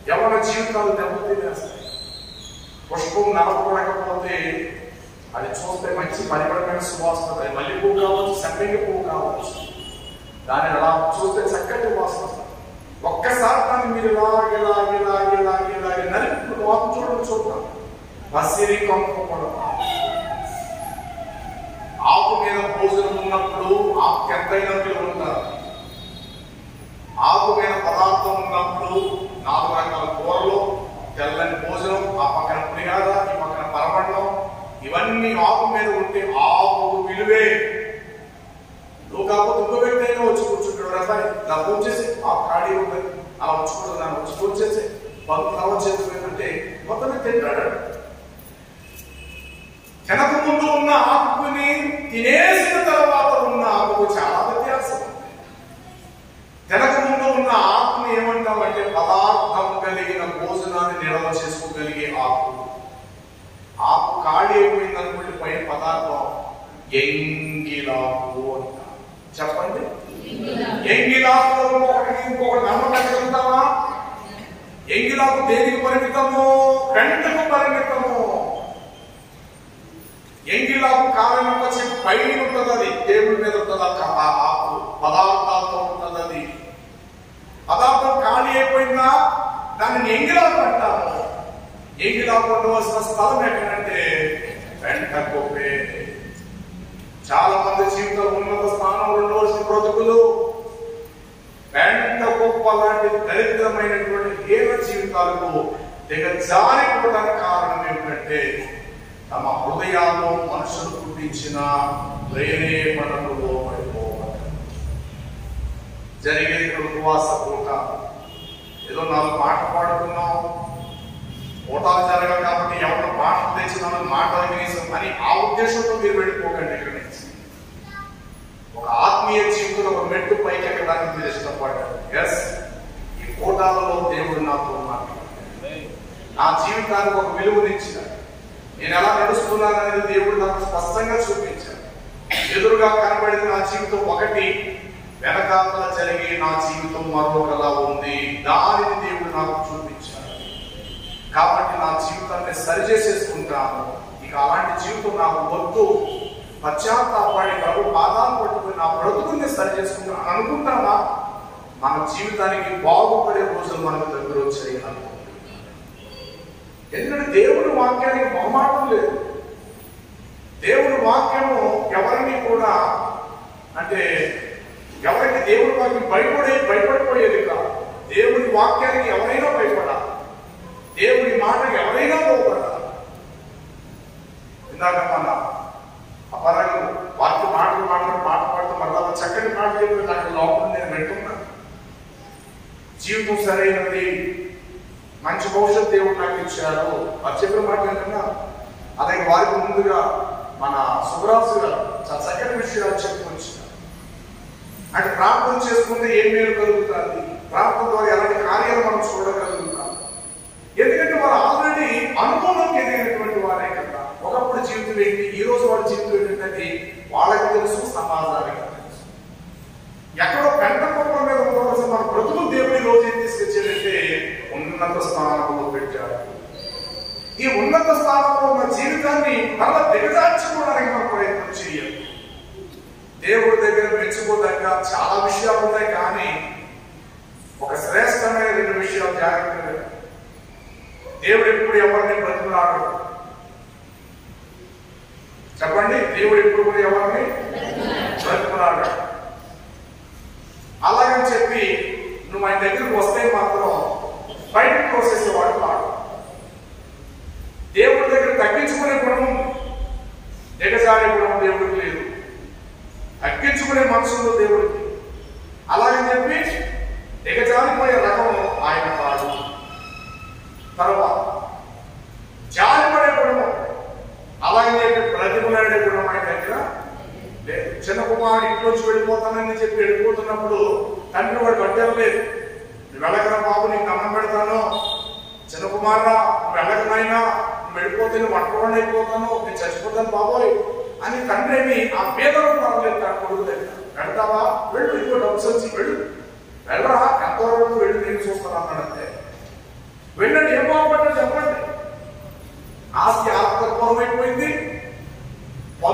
Speaker 1: యవన జీవితాలు దెబ్బతినేస్తాయి. పుష్పం నలపబడకపోతే అది చూస్తే మంచి పరిమళమైన సువాసన, అది మల్లె పువ్వు కావచ్చు, సంపెంగ పువ్వు కావచ్చు, దాన్ని అలా చూస్తే చక్కటి వాసన. ఒక్కసారి దాన్ని మీరు ఇలాగే ఇలాగే ఇలాగే ఇలాగే ఇలాగే నలిపి వాసన చూడండి, చూద్దాం. పసిరి కొంప ఆకు మీద భోజనం ఉన్నప్పుడు ఆకు ఎంతైనా విలువ ఉంటారు. ఆకు మీద పదార్థం ఉన్నప్పుడు నాలుగు రకాల కూరలు, తెల్లని భోజనం, ఆ పక్కన పులిహార, ఈ పక్కన పరమన్నం, ఇవన్నీ ఆకు మీద ఉంటే ఆకు విలువే. నువ్వు కాకపోతే ఇంకో వ్యక్తి అయినా వచ్చి కూర్చుంటాడు, అబ్బాయి ఇలా వచ్చేసి ఆ ఖాళీ ఉంటుంది, అలా వచ్చుకుంటుంది, దాన్ని వచ్చి వచ్చేసి బంధు అలా వచ్చేసి అంటే మొత్తం తింటాడు. తినక ముందు ఉన్న ఆకుని తినేసిన తర్వాత ఉన్న ఆకు చాలా వ్యత్యాసం. తినక ముందు ఉన్న ఆకుని ఏమంటామంటే పదార్థం కలిగిన భోజనాన్ని నిల్వ చేసుకోగలిగే ఆకు. ఆకు ఖాళీ అయిపోయింది అనుకుంటే పైన పదార్థం ఎంగిలాకు అంట. చెప్పండి, ఎంగిలాకులో ఒకటి ఇంకొకటి నమ్మ పెట్టగలుగుతావా? ఎంగిలాకు దేనికి పరిమితము? పెంటకు పరిమితము. ఎంగిలాకు కాలంలో చెప్పి పైన ఉంటుంది, అది టేబుల్ మీద ఉంటుంది. ఆకు పదార్థాలతో ఉంటుంది. అది పదార్థం ఖాళీ అయిపోయిందా దాన్ని ఎంగిలాకు అంటాము. ఎంగిలాకు ఉండవలసిన స్థలం ఎక్కడంటే వెంట గొప్పే. చాలా మంది జీవితంలో ఉన్నత స్థానంలో ఉండవలసిన బ్రతుకులు వెంట గొప్ప లాంటి దరిద్రమైనటువంటి హీన జీవితాలకు దిగజారిపోవడానికి కారణం ఏమిటంటే తమ హృదయాల్లో మనుషులు పుట్టించిన ప్రేరేపణలో పడిపోవడం. జరిగేది ఉపవాస పూట, ఏదో నాలుగు పాటలు పాడుకున్నాం, ఓటాలు జరగాలి కాబట్టి ఎవరు మాటలు తెచ్చినాను మాటలు వినేసాం అని ఆ ఉద్దేశంతో మీరు వెళ్ళిపోకండి. ఇక్కడ నుంచి ఒక ఆత్మీయ జీవితంలో ఒక మెట్టు పైకి ఎక్కడానికి మీరు ఇష్టపడ్డారు. ఎస్, ఈ ఓటాలలో దేవుడు నాతో మాట్లాడారు, నా జీవితానికి ఒక విలువనిచ్చారు, నేను ఎలా నడుస్తున్నాననేది దేవుడు నాకు స్పష్టంగా చూపించాడు. ఎదురుగా కనబడిన నా జీవితం ఒకటి, వెనకాల జరిగే నా జీవితం మరొకలా ఉంది. దానిని దేవుడు నాకు చూపించాడు. కాబట్టి నా జీవితాన్ని సరిచేసేసుకుంటాను. ఇక అలాంటి జీవితం నాకు వద్దు, పశ్చాత్తాపడి ప్రభు పాదాలు పట్టుకుని నా బ్రతుకుని సరి చేసుకుంటాను అనుకుంటానా? మన జీవితానికి బాగుపడే రోజులు మనకు దగ్గర వచ్చాయి అనుకుంటున్నాను. ఎందుకంటే దేవుడి వాక్యానికి మొహమాటం లేదు. దేవుడి వాక్యము ఎవరిని కూడా అంటే ఎవరికి దేవుడి వాక్యం భయపడే భయపడిపోయేది కాదు. దేవుడి వాక్యానికి ఎవరైనా భయపడాలి, దేవుడి మాటకి ఎవరైనా భయపడాలి. ఇందాక మన అపరాలు వాక్య మాటలు మాటలు పాట పాడుతూ మళ్ళా చక్కటి మాట చెప్పి నాకు లోపల నేను వింటున్నాను. జీవితం సరైనది, మంచి భవిష్యత్ దేవుడు నాకు ఇచ్చారు. అది చెప్పిన మాట ఏంటన్నా అదే వారికి ముందుగా మన సుబ్రాసు గారు చాలా చక్కటి విషయాలు చెప్పుకొచ్చారు. అంటే ప్రార్థన చేసుకుంటే ఏం మేలు కలుగుతుంది, ప్రార్థన ద్వారా ఎలాంటి కార్యాలు మనం చూడగలుగుతాం. ఎందుకంటే వారు ఆల్రెడీ అనుభవంలోకి ఎదిగినటువంటి వారే కదా. ఒకప్పుడు జీవితం ఏంటి, ఈ రోజు వాడి జీవితం ఏంటంటే వాళ్ళకి తెలుసు, సమాజానికి తెలుసు. ఎక్కడో పెంట కుప్ప మీద ఉండవలసిన మన బ్రతుకు దేవుడి రోజు ఏం తీసుకొచ్చాడంటే ఉన్నత స్థానంలో పెట్టాడు. ఈ ఉన్నత స్థానంలో ఉన్న జీవితాన్ని మళ్ళా దిగజార్చుకోవడానికి మనం ప్రయత్నం చేయాలి. దేవుడి దగ్గర మెచ్చుకోదగ్గ చాలా విషయాలు ఉన్నాయి, కానీ ఒక శ్రేష్టమైన రెండు విషయాలు జాగ్రత్తగా. దేవుడు ఎప్పుడు ఎవరిని బ్రతుకున్నాడు చెప్పండి? దేవుడు ఎప్పుడు కూడా ఎవరిని బ్రతుకున్నాడు. అలాగని చెప్పి నువ్వు ఆయన దగ్గరకు వస్తే మాత్రం బయటకు తోసేసేవాడు కాదు. దేవుడి దగ్గర తగ్గించుకునే గుణం, దిగజారే గుణం దేవుడికి లేదు. తగ్గించుకునే మనసులో దేవుడికి. అలాగని చెప్పి దిగజారిపోయే రకం ఆయన కాదు. తర్వాత జారిపడే గుణం, అలాగని చెప్పి ప్రతిమలాడే గుణం ఆయన దగ్గర లేదు. చిన్న కుమారుడు ఇంట్లోంచి వెళ్ళిపోతానని చెప్పి వెళ్ళిపోతున్నప్పుడు తండ్రి వాడు కట్టారు లేదు, నువ్వు వెళ్ళకరా బాబు, నీకు అన్నం పెడతాను, చిన్న కుమారుడా నువ్వు వెళ్ళకనైనా, నువ్వు వెళ్ళిపోతే నువ్వు వంటవాడిని అయిపోతాను, నేను చచ్చిపోతాను బాబోయ్ అని తండ్రి ఏమి ఆ పేదలు పర్వాలేదు తన కొడుకు దగ్గర. పెడతావా, వెళ్ళు, ఇంకో డబ్బు వచ్చి వెళ్ళు, వెళ్ళరా, ఎంతవరకు వెళ్ళు, నేను చూస్తాను అన్నాడంతే.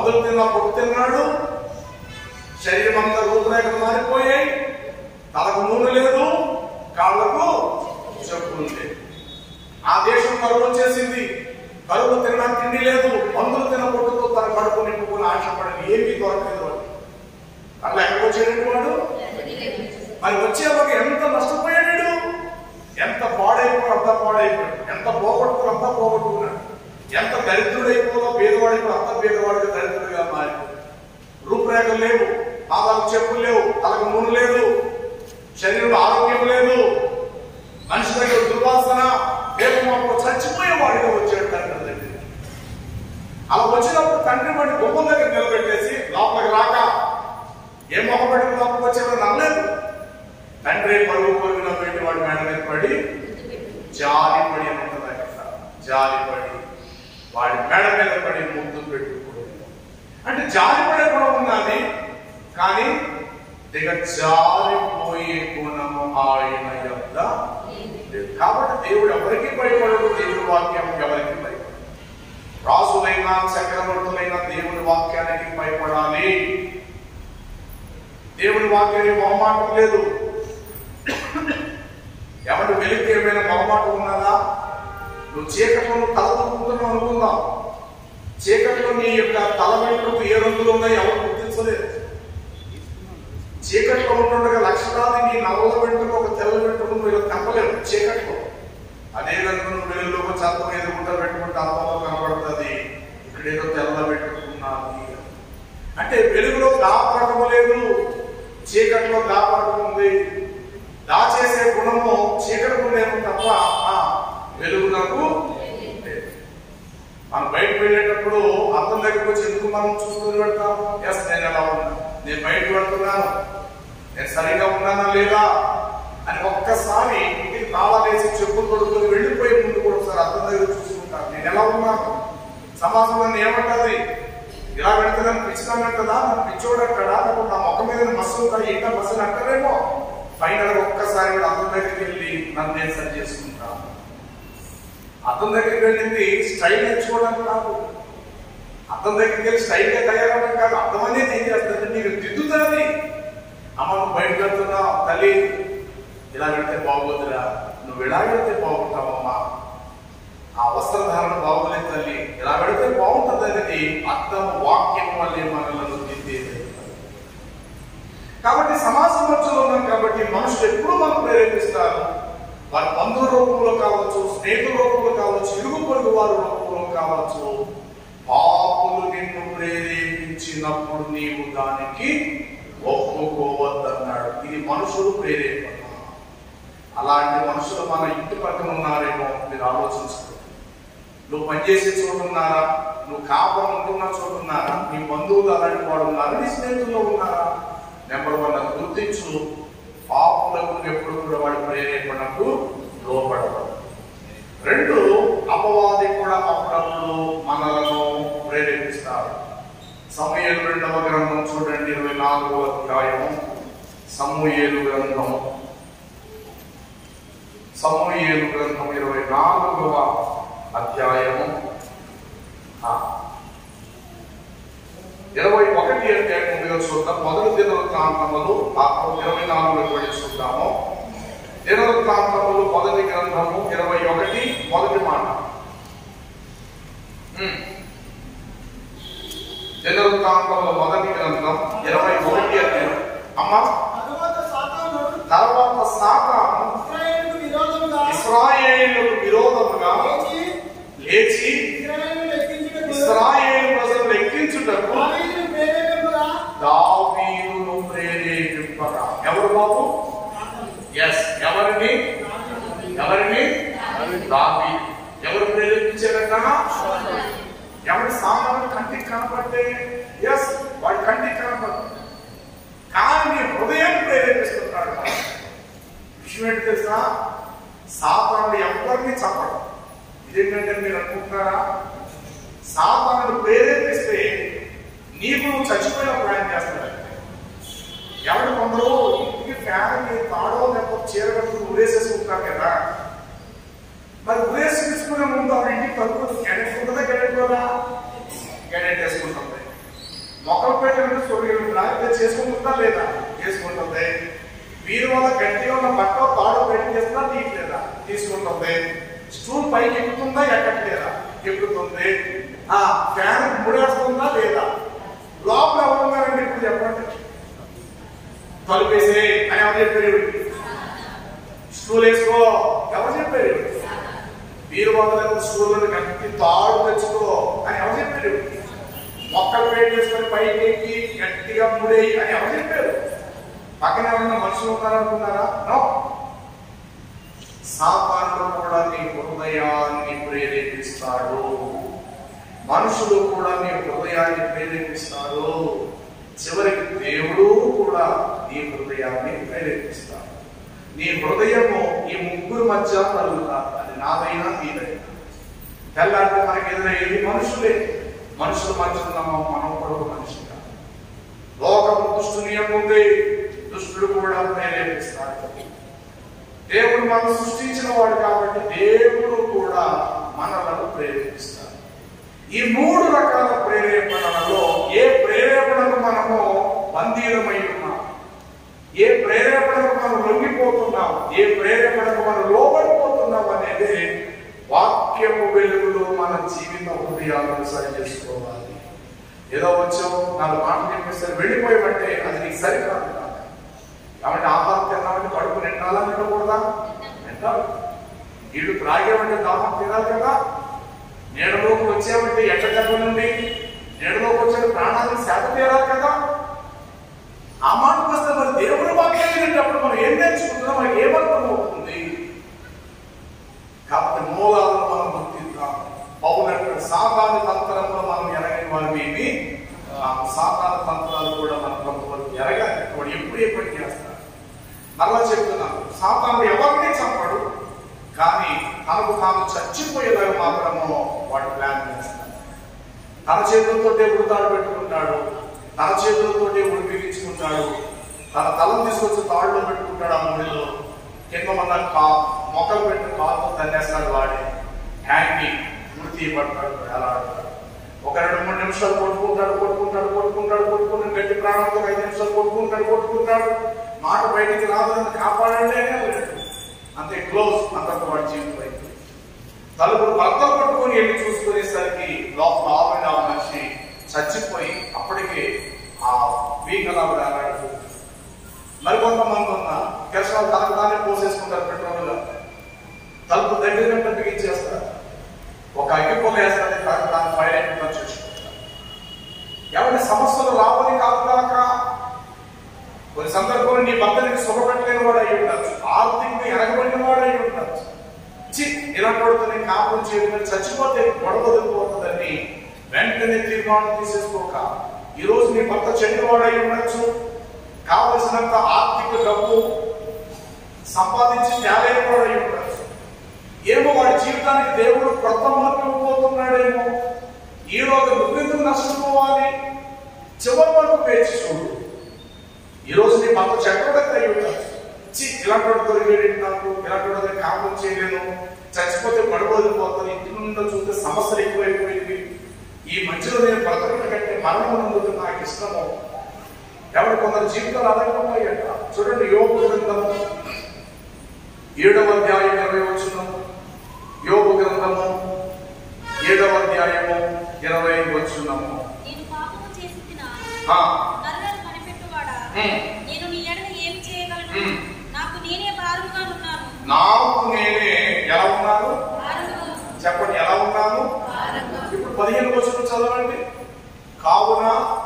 Speaker 1: మొదలు తిన్నా పొట్టు తిన్నాడు, శరీరం అంతా రూపురేఖలు మారిపోయాయి, తలకు నూనె లేదు, కాళ్లకు చెప్పులు లేదు. ఆ దేశం కరువు వచ్చేసింది, కరువు తినడానికి తిండి లేదు, మందులు తిన్న పొట్టుతో తన కడుపు నింపుకుని ఆశపడని ఏమీ దొరకలేదు వాడు. అట్లా ఎక్కడికి వచ్చాడు వాడు? మరి వచ్చేవాడు ఎంత నష్టపోయాడు, ఎంత పాడైపోయాడు అంతా పాడైపోయాడు, ఎంత పోగొట్టుకుని అంతా పోగొట్టుకున్నాడు, ఎంత దరిద్రుడైపోదో పేదవాడికి అంత పేదవాడికి దరిద్రుడిగా మారిపోయాడు. రూపురేఖలు లేవు, పాదాలకు చెప్పులు లేవు, తలకు నూనె లేదు, శరీరంలో ఆరోగ్యం లేదు, మనిషి దగ్గర దుర్వాసన, పేదమాపలో చచ్చిపోయేవాడిగా వచ్చాడు తండ్రి దగ్గర. అలా వచ్చినప్పుడు తండ్రి వాడి గుమ్మం దగ్గర నిలబెట్టేసి లోపలికి రాక ఏ మొక్క పెట్టి లోపలికి వచ్చేదో నమ్మలేదు. తండ్రి పరుగు పరుగున పెట్టి వాడి మేడ మీద పడి జాలిపడి అని ఉంటుంది అక్కడ, జాలిపడి వాడి మేడ మీద పడి ముందు పెట్టుకోండి అంటే జాలిపడే గుణం ఉన్నది, కానీ దిగ జారిపోయే గుణము ఆయన యొక్క. కాబట్టి దేవుడు ఎవరికి భయపడడు, దేవుడి వాక్యం ఎవరికి భయపడదు. రాజులైనా చక్రవర్తులైనా దేవుడి వాక్యానికి భయపడాలి. దేవుడి వాక్యానికి మొహమాటం లేదు. ఎవరి వెలికి ఏమైనా మొహమాటం ఉన్నదా? నువ్వు చీకట్లో తల దుక్కుతున్నావు అనుకుందాం, చీకట్లో నీ యొక్క తల వెంట్రుకు ఏ రంగులు ఉన్నాయో ఎవరు గుర్తించలేదు. చీకట్లో ఉంటుండగా లక్షలాది నీ నల్ల వెంట్రుకు ఒక తెల్ల వెంట్రుకు నువ్వు తప్పలేవు చీకట్లో. అదే రంగు నువ్వు వెలుగులో చత్తం ఏదో గుంట పెట్టుకుంటే అర్థంలో కనబడుతుంది, ఇక్కడేదో తెల్ల పెట్టుకున్నది అంటే వెలుగులో దాపడటం లేదు, చీకట్లో దాపడటం ఉంది. దాచేసే గుణము చీకటి ఉండేమో తప్ప వెలుగునకు లేదు. మనం బయటకు వెళ్ళేటప్పుడు అర్థం దగ్గరకు వచ్చి ఎందుకు మనం చూసుకుని పెడతాం? ఎస్ నేను ఎలా ఉన్నా, నేను బయటకు వెళ్తున్నాను, నేను సరిగా ఉన్నానా లేదా అని ఒక్కసారి ఇంటికి తాళాలేసి చెప్పులు కొడుకుని వెళ్ళిపోయే ముందు కూడా ఒకసారి అర్థం దగ్గర చూసుకుంటాను, నేను ఎలా ఉన్నాను. సమాజం నన్ను ఏమంటది, ఇలా వెళ్తే నన్ను పిచ్చుతానంటదా, నన్ను పిచ్చోడంటాడా, లేకపోతే నా మొక్క మీద మస్సు ఇంకా బస్సులు అంటారేమో. ఫైనల్ గా ఒక్కసారి అర్థం దగ్గరికి వెళ్ళి నన్ను నేను సరి చేసుకుంటాను. అర్థం దగ్గరికి వెళ్ళింది స్టైల్ నేర్చుకోవడానికి కాదు, అర్థం దగ్గరికి వెళ్ళి స్టైల్ గా తయారవడం కాదు. అర్థం అనేది ఏం చేస్తుంది, నీకు దిద్దుతుంది. అమ్మ నువ్వు బయటకు వెళ్తున్నావు, తల్లి ఇలా వెళ్తే బాగోదురా, నువ్వు ఇలా వెళ్తే బాగుంటావమ్మా, ఆ వస్త్రధారణ బాగోలేదు తల్లి, ఇలా వెళితే బాగుంటుంది అనేది అర్థం వాక్యం వల్లే మనలను దిద్దేది. కాబట్టి సమాజ మధ్యలో ఉన్నాం కాబట్టి మనుషులు ఎప్పుడు మనం ప్రేరేపిస్తారు. వారి బంధువుల రూపంలో కావచ్చు, స్నేహితుల రూపంలో కావచ్చు, ఇరుగు పొరుగు వారి రూపంలో కావచ్చు. పాపులు నిన్ను ప్రేరేపించినప్పుడు నీవు దానికి ఒప్పుకోవద్దన్నాడు. ఇది మనుషులు ప్రేరేపణ. అలాంటి మనుషులు మన ఇంటి పక్కన ఉన్నారేమో మీరు ఆలోచించుకో. నువ్వు పనిచేసే చోటు ఉన్నారా, నువ్వు కాపురం ఉంటున్న చోటు ఉన్నారా, నీ బంధువులు అలాంటి వాడు ఉన్నారా, నీ స్నేహితుల్లో ఉన్నారా? నెంబర్ వన్ అది గుర్తించు. పాపులకు ఎప్పుడు కూడా వాడి ప్రేరేపణకు లోపడదు. రెండు, అపవాది కూడా అప్పుడప్పుడు మనలను ప్రేరేపిస్తారు. సమూయేలు రెండవ గ్రంథం చూడండి, ఇరవై నాలుగవ అధ్యాయము. సమూయేలు గ్రంథం సమూయేలు గ్రంథం ఇరవై నాలుగవ అధ్యాయము ఇరవై ఒకటి అధ్యాయం ముందుగా చూద్దాం. మొదటి దినవృత్తాంతములు ఇరవై నాలుగులో వెళ్ళి చూద్దాము. దినవృత్తాంతములు మొదటి గ్రంథము ఇరవై ఒకటి మొదటి మాట. దినవృత్తాంతములు మొదటి గ్రంథం ఇరవై ఒకటి అధ్యాయం. అమ్మా తర్వాత సాతాను ఇశ్రాయేలుకు విరోధముగా లేచి ఇశ్రాయేలు ప్రజలు లెక్కించుటకు దావీదును ప్రేరేపింపగా. ఎవరు బాబు? ఎస్, ఎవరిని ఎవరిని దావీదు. ఎవరు ప్రేరేపించారట? ఎవరి సామాను కంటికి కనపడితే ఎస్ వాడి కంటికి కనపడదు, కానీ హృదయం ప్రేరేపిస్తున్నాడు. విషయం ఏంటి తెలుసా? సాతానుడు ఎవరిని చంపడం. ఇదేంటంటే మీరు అనుకుంటున్నారా? సాతానుడు ప్రేరేపిస్తే నీకు నువ్వు చచ్చిపోయిన ప్లాన్ చేస్తాడు. ఎవరు కొందరు ఇంటికి ఫ్యాన్కి తాడో లేకపోతే చీర కట్టుకుని ఉరేసేసుకుంటారు కదా, మరి ఉరేసుకునే ముందు ఆ ఇంటికి తలుపు గెడెట్టుకుంటుందా గెడెట్టుకోదా? గెడెట్టేసుకుంటుంది. మొక్కలు పెట్టినట్టు సూర్యుడు చేసుకుంటుందా లేదా? చేసుకుంటుంది. వీరి వల్ల గట్టిగా ఉన్న బట్ట తాడు బయటకు చేస్తున్నా తీయట్లేదా? తీసుకుంటుంది. స్టూల్ పైకి ఎక్కుతుందా ఎక్కట్లేదా? ఎక్కుతుంది. ఆ ఫ్యాన్ ముడేస్తుందా లేదా? లోపల ఎవరున్నారండి ఇప్పుడు చెప్పండి? తలుపేసే అని ఎవరు చెప్పారు? స్టూల్ వేసుకో ఎవరు చెప్పారు? వీరు వల్ల స్టూల్ గట్టి తాడు తెచ్చుకో అని ఎవరు చెప్పారు? మొక్కలు వేడి చేసుకొని పైకి ఎక్కి గట్టిగా ముడేయి అని ఎవరు చెప్పారు? పక్కన ఉన్న మనుషులు ఉన్నారనుకున్నారా? నో. సాతానుడు కూడా నీ హృదయాన్ని ప్రేరేపిస్తాడు. మనుషులు కూడా నీ హృదయాన్ని ప్రేరేపిస్తారు. చివరికి దేవుడు కూడా నీ హృదయాన్ని ప్రేరేపిస్తాడు. నీ హృదయము ఈ ముగ్గురు మధ్య కలుగుతారు. అది నాదైనా నీదైనా. తెల్లారితే మనకి ఎదురయ్యేది మనుషులే. మనుషుల మధ్య ఉన్నామో మనం కూడా మనిషిగా. లోకము దుష్టుని ఉంది, దుష్టుడు కూడా ప్రేరేపిస్తాడు. దేవుడు మనం సృష్టించిన వాడు కాబట్టి దేవుడు కూడా మనలను ప్రేరేపిస్తాడు. ఈ మూడు రకాల ప్రేరేపణలలో ఏ ప్రేరేపణకు మనము బంధీరమై ఉన్నాం, ఏ ప్రేరేపణకు మనం లొంగిపోతున్నాం, ఏ ప్రేరేపణకు మనం లోబడిపోతున్నాం అనేది వాక్యము వెలుగులో మన జీవిత హృదయాలను సరి చేసుకోవాలి. ఏదో వచ్చావు నాలుగు మాటలు చెప్పేసరి వెళ్ళిపోయామంటే అది నీకు సరికాదు. కాబట్టి ఆహారం తిన్నామంటే కడుపు నిండాలా నిండకూడదా? నిండాలి. నీళ్లు త్రాగామంటే దాహం తినాలి కదా. నీడలోకి వచ్చామంటే ఎండగడ్డ నుండి నీడలోకి వచ్చే ప్రాణాలను సేద తీరాలి కదా. ఆ మాటకు వస్తే మరి దేవుడు వాక్యం వినేటప్పుడు మనం ఏం నేర్చుకుంటున్నాం, మనకి ఏమర్థం అవుతుంది? కాబట్టి మూలాలను మనం గుర్తిద్దాం. పౌలు సాతాను తంత్రంలో మనం ఎరగని వారిని సాతాను తంత్రాలు కూడా మన ప్రభుత్వం ఎరగాలి. వాడు ఎప్పుడు ఎప్పుడు చేస్తాడు? మరలా చెప్తున్నాను, సాతానుడు ఎవరిని చంపడు, కానీ తనకు తాను చచ్చిపోయేలాగా మాత్రము వాడు ప్లాన్ చేస్తాడు. తన చేతులతోటే ఉడతాడు పెట్టుకుంటాడు, తన చేతులతోటే ఉడిపించుకుంటాడు, తన తలను తీసుకొచ్చి తాడులో పెట్టుకుంటాడు. ఆ ముడిలో కింద మన కా మొక్కలు పెట్టిన కాలుతో తన్నేస్తాడు. వాడి హ్యాండ్ని ముడి తీయబడతాడు, ఎలా ఆడతాడు. ఒక రెండు మూడు నిమిషాలు కొట్టుకుంటాడు కొట్టుకుంటాడు కొట్టుకుంటాడు కొట్టుకుంటాడు గట్టి ప్రాణంతో ఐదు నిమిషాలు కొట్టుకుంటాడు కొట్టుకుంటాడు మాట బయటికి రాదని కాపాడండి అంతే. క్లోజ్. అంతకు వాడి జీవితం అయితే తలుపులు భర్తలు పట్టుకొని వెళ్ళి చూసుకునేసరికి లోపల ఆవిడ ఆ మనిషి చచ్చిపోయి అప్పటికే ఆ వీకలాగా ఆడాడు. మరికొంతమంది ఉన్న కెరసాలు తనకు తానే పోసేసుకుంటారు పెట్రోల్. తలుపు దగ్గర బిగించేస్తారు, ఒక అగ్గిపొల వేస్తారు, తనకు తాను ఫైర్ అయిపోతాను చూసుకుంటారు. ఎవరి సమస్యలు రావని కాదుగాక కొన్ని సందర్భంలో నీ భర్తనికి సుఖపెట్టలేని వాడు అయి ఉండొచ్చు, ఆర్థికంగా ఎనగబడిన వాడు అయి ఉండొచ్చు. చి ఇలాంటి కాపురం చేయడం చచ్చిపోతే గొడవ వదిలిపోతుందని వెంటనే తీర్మానం తీసేసుకోక, ఈ రోజు నీ భర్త చెడ్డవాడు అయి ఉండొచ్చు, కావలసినంత ఆర్థిక డబ్బు సంపాదించి తేలేని వాడు అయి ఉండొచ్చు. ఏమో వాడి జీవితానికి దేవుడు కొత్త మార్గం పోతున్నాడేమో. ఈ రోజు నువ్వెందుకు నష్టపోవాలి? చివరి వరకు వేచి చూడు. ఈ రోజు నీ భర్త చెడ్డవాడు అయి ఉండొచ్చు. చి ఇలాంటి దొరికేది నాకు, ఇలాంటి కాపురం చేయలేను, చచ్చిపోతే గొడవ వదిలిపోతాను, ఇంటి నుండి చూస్తే సమస్యలు ఎక్కువైపోయింది, ఈ మధ్యలో నేను బ్రతకడం కంటే మరణం ముందుకు నాకు ఇష్టము. ఎవరు కొందరు జీవితాలు అడగకపోయాట. చూడండి, యోబు గ్రంథము ఏడవ అధ్యాయం ఇరవై వచనము. యోబు గ్రంథము ఏడవ అధ్యాయము ఇరవై వచనము. నాకు నేనే ఎలా ఉన్నాను చెప్పండి, ఎలా ఉన్నాను? ఇప్పుడు పదిహేను వచనం చదవండి. కావున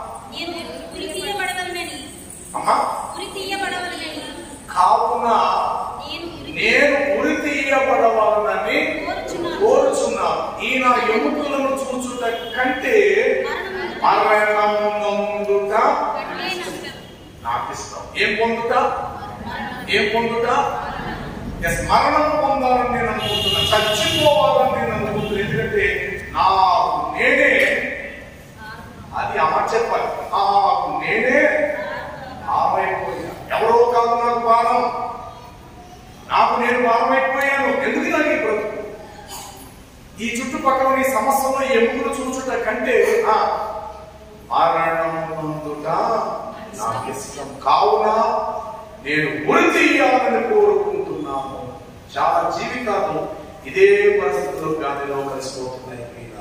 Speaker 1: కావున నేను ఉరి తీయబడవాలని కోరుచున్నాను. ఈయన ఎముకలను చూచుట కంటే మరణము పొందుట నాకు ఇష్టం. ఏం పొందుట? ఏం పొందుట? మరణం పొందాలని నేను అనుకుంటున్నా, చచ్చిపోవాలని నేను అనుకుంటున్నాను. ఎందుకంటే నాకు నేనే, అది అమ్మ చెప్పాలి, నాకు నేనే భారమైపోయా. ఎవరో కాదు నాకు భారం, నాకు నేను భారమైపోయాను. ఎందుకు నాకు ఈ బ్రతుకు? ఈ చుట్టుపక్కల ఈ సమస్యలో ఎముకలు చూచుట కంటే మరణము నేను ఉరి తీయాలని కోరుకుంటున్నాను. చాలా జీవితాలు ఇదే పరిస్థితుల్లో గాలిలో కలిసిపోతున్నాయి.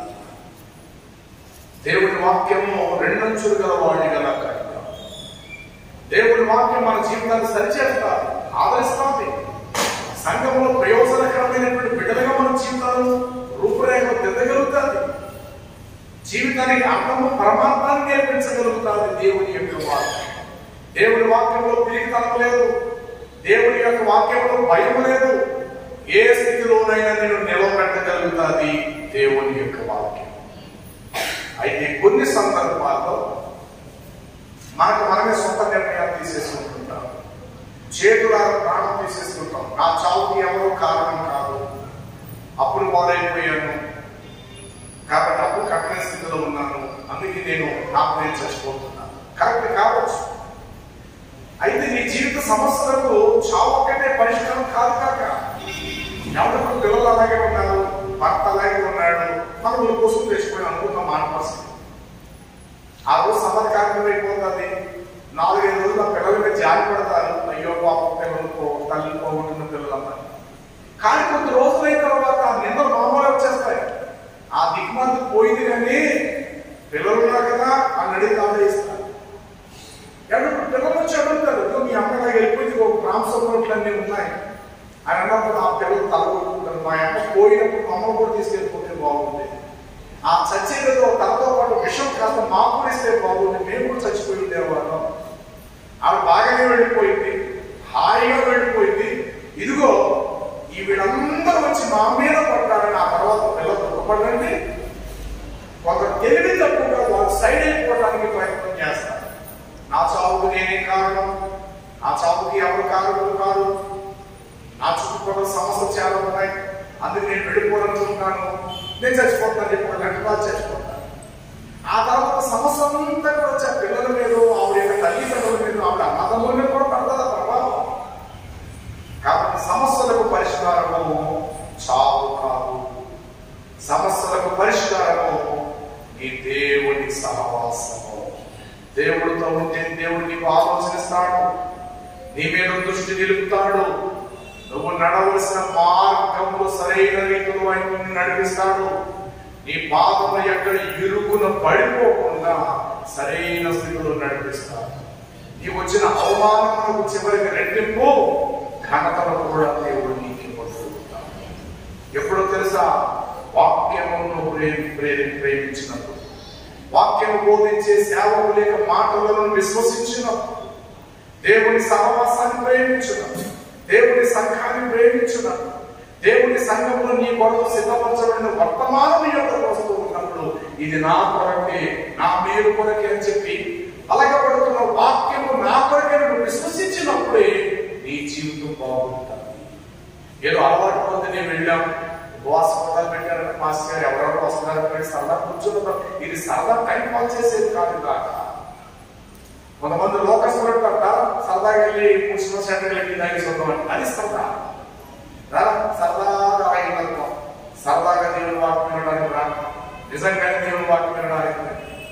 Speaker 1: దేవుని వాక్యము రెండంచులు గల వాడి గల కట్ట. దేవుని వాక్యం మన జీవితాన్ని సరిచేస్తారు, ఆదరిస్తుంది. సంఘంలో ప్రయోజనకరమైనటువంటి బిడ్డలుగా మన జీవితాలను రూపురేఖలు దిద్దగలుగుతుంది. జీవితానికి అర్థము పరమాత్మాన్ని నేర్పించగలుగుతుంది దేవుని యొక్క వాక్యం. దేవుని వాక్యంలో తిరిగితనం లేదు, దేవుని యొక్క వాక్యంలో భయం లేదు. ఏ స్థితిలోనైనా నేను నిలబెట్టగలుగుతుంది దేవుని యొక్క వాక్యం. అయితే కొన్ని సందర్భాల్లో మనకు మనమే సొంత నిర్ణయాలు తీసేసుకుంటుంటాం, చేతులారా ప్రాణం తీసేసుకుంటాం. నా చావుకి ఎవరో కారణం కాదు, అప్పులు పాలైపోయాను కాబట్టి అప్పు కట్టని స్థితిలో ఉన్నాను, అందుకే నేను నాకు నేను చచ్చిపోతున్నాను. కరెక్ట్ కావచ్చు. అయితే నీ జీవిత సమస్యలకు చావు ఒక్కటే పరిష్కారం కాదు కాక. ఎవరికి పిల్లలు అలాగే ఉన్నారు, భర్త అలాగే ఉన్నాడు, మనం ఊరి కోసం తెచ్చిపోయి అనుకుంటాం మానపరిస్థితి. ఆ రోజు సమాధి కార్యక్రమం అయిపోతుంది. నాలుగైదు రోజులు ఆ పిల్లల మీద జారి పడతారు, అయ్యో పాపం పిల్లలకో తల్లి పోగొట్టిన పిల్లలన్నారు. కానీ కొద్ది రోజులైన తర్వాత నిందలు మామూలు వచ్చేస్తాయి. ఆ దిగ్మంది పోయింది కానీ పిల్లలు ఉన్నారు కదా అని అడిగి ఆలోచిస్తారు. ఎవరు పిల్లలు వచ్చి అడుగుతారు, మీ అమ్మగా వెళ్ళిపోయింది, ఒక రామసం రోడ్లు అన్నీ ఉన్నాయి అని అన్నప్పుడు ఆ పిల్లలు తలగొట్టుకుంటారు. మా అమ్మ పోయినప్పుడు మమ్మల్ని కూడా తీసుకెళ్ళిపోతే బాగుంది, ఆ చచ్చేదో తనతో పాటు విషం కాస్త మాకు కూడా ఇస్తే బాగుంది, మేము కూడా చచ్చిపోయి ఉండేవాళ్ళం. ఆమె బాగానే వెళ్ళిపోయింది, హాయిగా వెళ్ళిపోయింది. ఇదిగో ఈ వీళ్ళందరూ వచ్చి మా మీద పడ్డారని ఆ తర్వాత పిల్లలు దుఃఖపడండి. కొంత తెలివి తక్కువగా వాళ్ళు సైడ్ అయిపోవడానికి ప్రయత్నం చేస్తారు. నా చావుకు నేనే కారణం, నా చావుకి ఎవరు కారణం కాదు, నా చుట్టుపక్కల సమస్యలు చాలా ఉన్నాయి, అందుకు నేను వెళ్ళిపోవాలనుకుంటున్నాను, నేను చచ్చిపోతాను చెప్పి గంటలా చచ్చిపోతాను. ఆ తర్వాత సమస్య అంతా కూడా వచ్చే పిల్లల మీద, ఆవిడ యొక్క తల్లిదండ్రుల మీద, ఆవిడ అన్నదమ్ముల మీద కూడా పడుతుంది ప్రభావం. కాబట్టి సమస్యలకు పరిష్కారము చావు కాదు, సమస్యలకు పరిష్కారము ఈ దేవుని సహవాసము. దేవుడితో ఉంటే దేవుడు నీకు ఆలోచనిస్తాడు, నీ మీద దృష్టి నిలుపుతాడు, నువ్వు నడవలసిన మార్గంలో సరైన రీతిలో ఆయన నడిపిస్తాడు. నీ పాదము ఎక్కడ ఇరుకున పడిపోకుండా సరైన స్థితిలో నడిపిస్తాడు. నీకు వచ్చిన అవమానములకు చివరికి రెట్టింపు ఘనతను కూడా దేవుడు నీకు ఇవ్వగలుగుతాడు. ఎప్పుడో తెలుసా, వాక్యమును ప్రేరి ప్రేమించినప్పుడు, వాక్యము బోధించే సేవకుల యొక్క మాటలను విశ్వసించినప్పుడు, దేవుని సహవాసాన్ని ప్రేమించినప్పుడు, దేవుని సంఘాన్ని ప్రేమించినప్పుడు, దేవుని సంఘంలో నీ కొరకు సిద్ధపరచబడిన వర్తమానం యొక్క వస్తూ ఉన్నప్పుడు, ఇది నా కొరకే, నా మేలు కొరకే అని చెప్పి పలకబడుతున్న వాక్యము నా కొరకే నువ్వు విశ్వసించినప్పుడే నీ జీవితం బాగుంటుంది. ఏదో అలవాటు పొందినే వెళ్ళాం, ఉపవాస పదాలు పెట్టారంటే మాస్టర్ గారు ఎవరెవరో వస్తున్నారని సరదా కూర్చున్నాం. ఇది సరదా టైం పాస్ చేసేది కాదు కాక. కొంతమంది లోకస్తులు అంటారు, సరదాగా వెళ్ళి కూర్చున్న సెంటర్కి వెళ్ళి దానికి సొంతం అది సరదా. సరదాగా ఆగిపోతాం, సరదాగా దేవుని వాక్యం వినడానికి రా, నిజంగానే దేవుని వాక్యం వినడానికి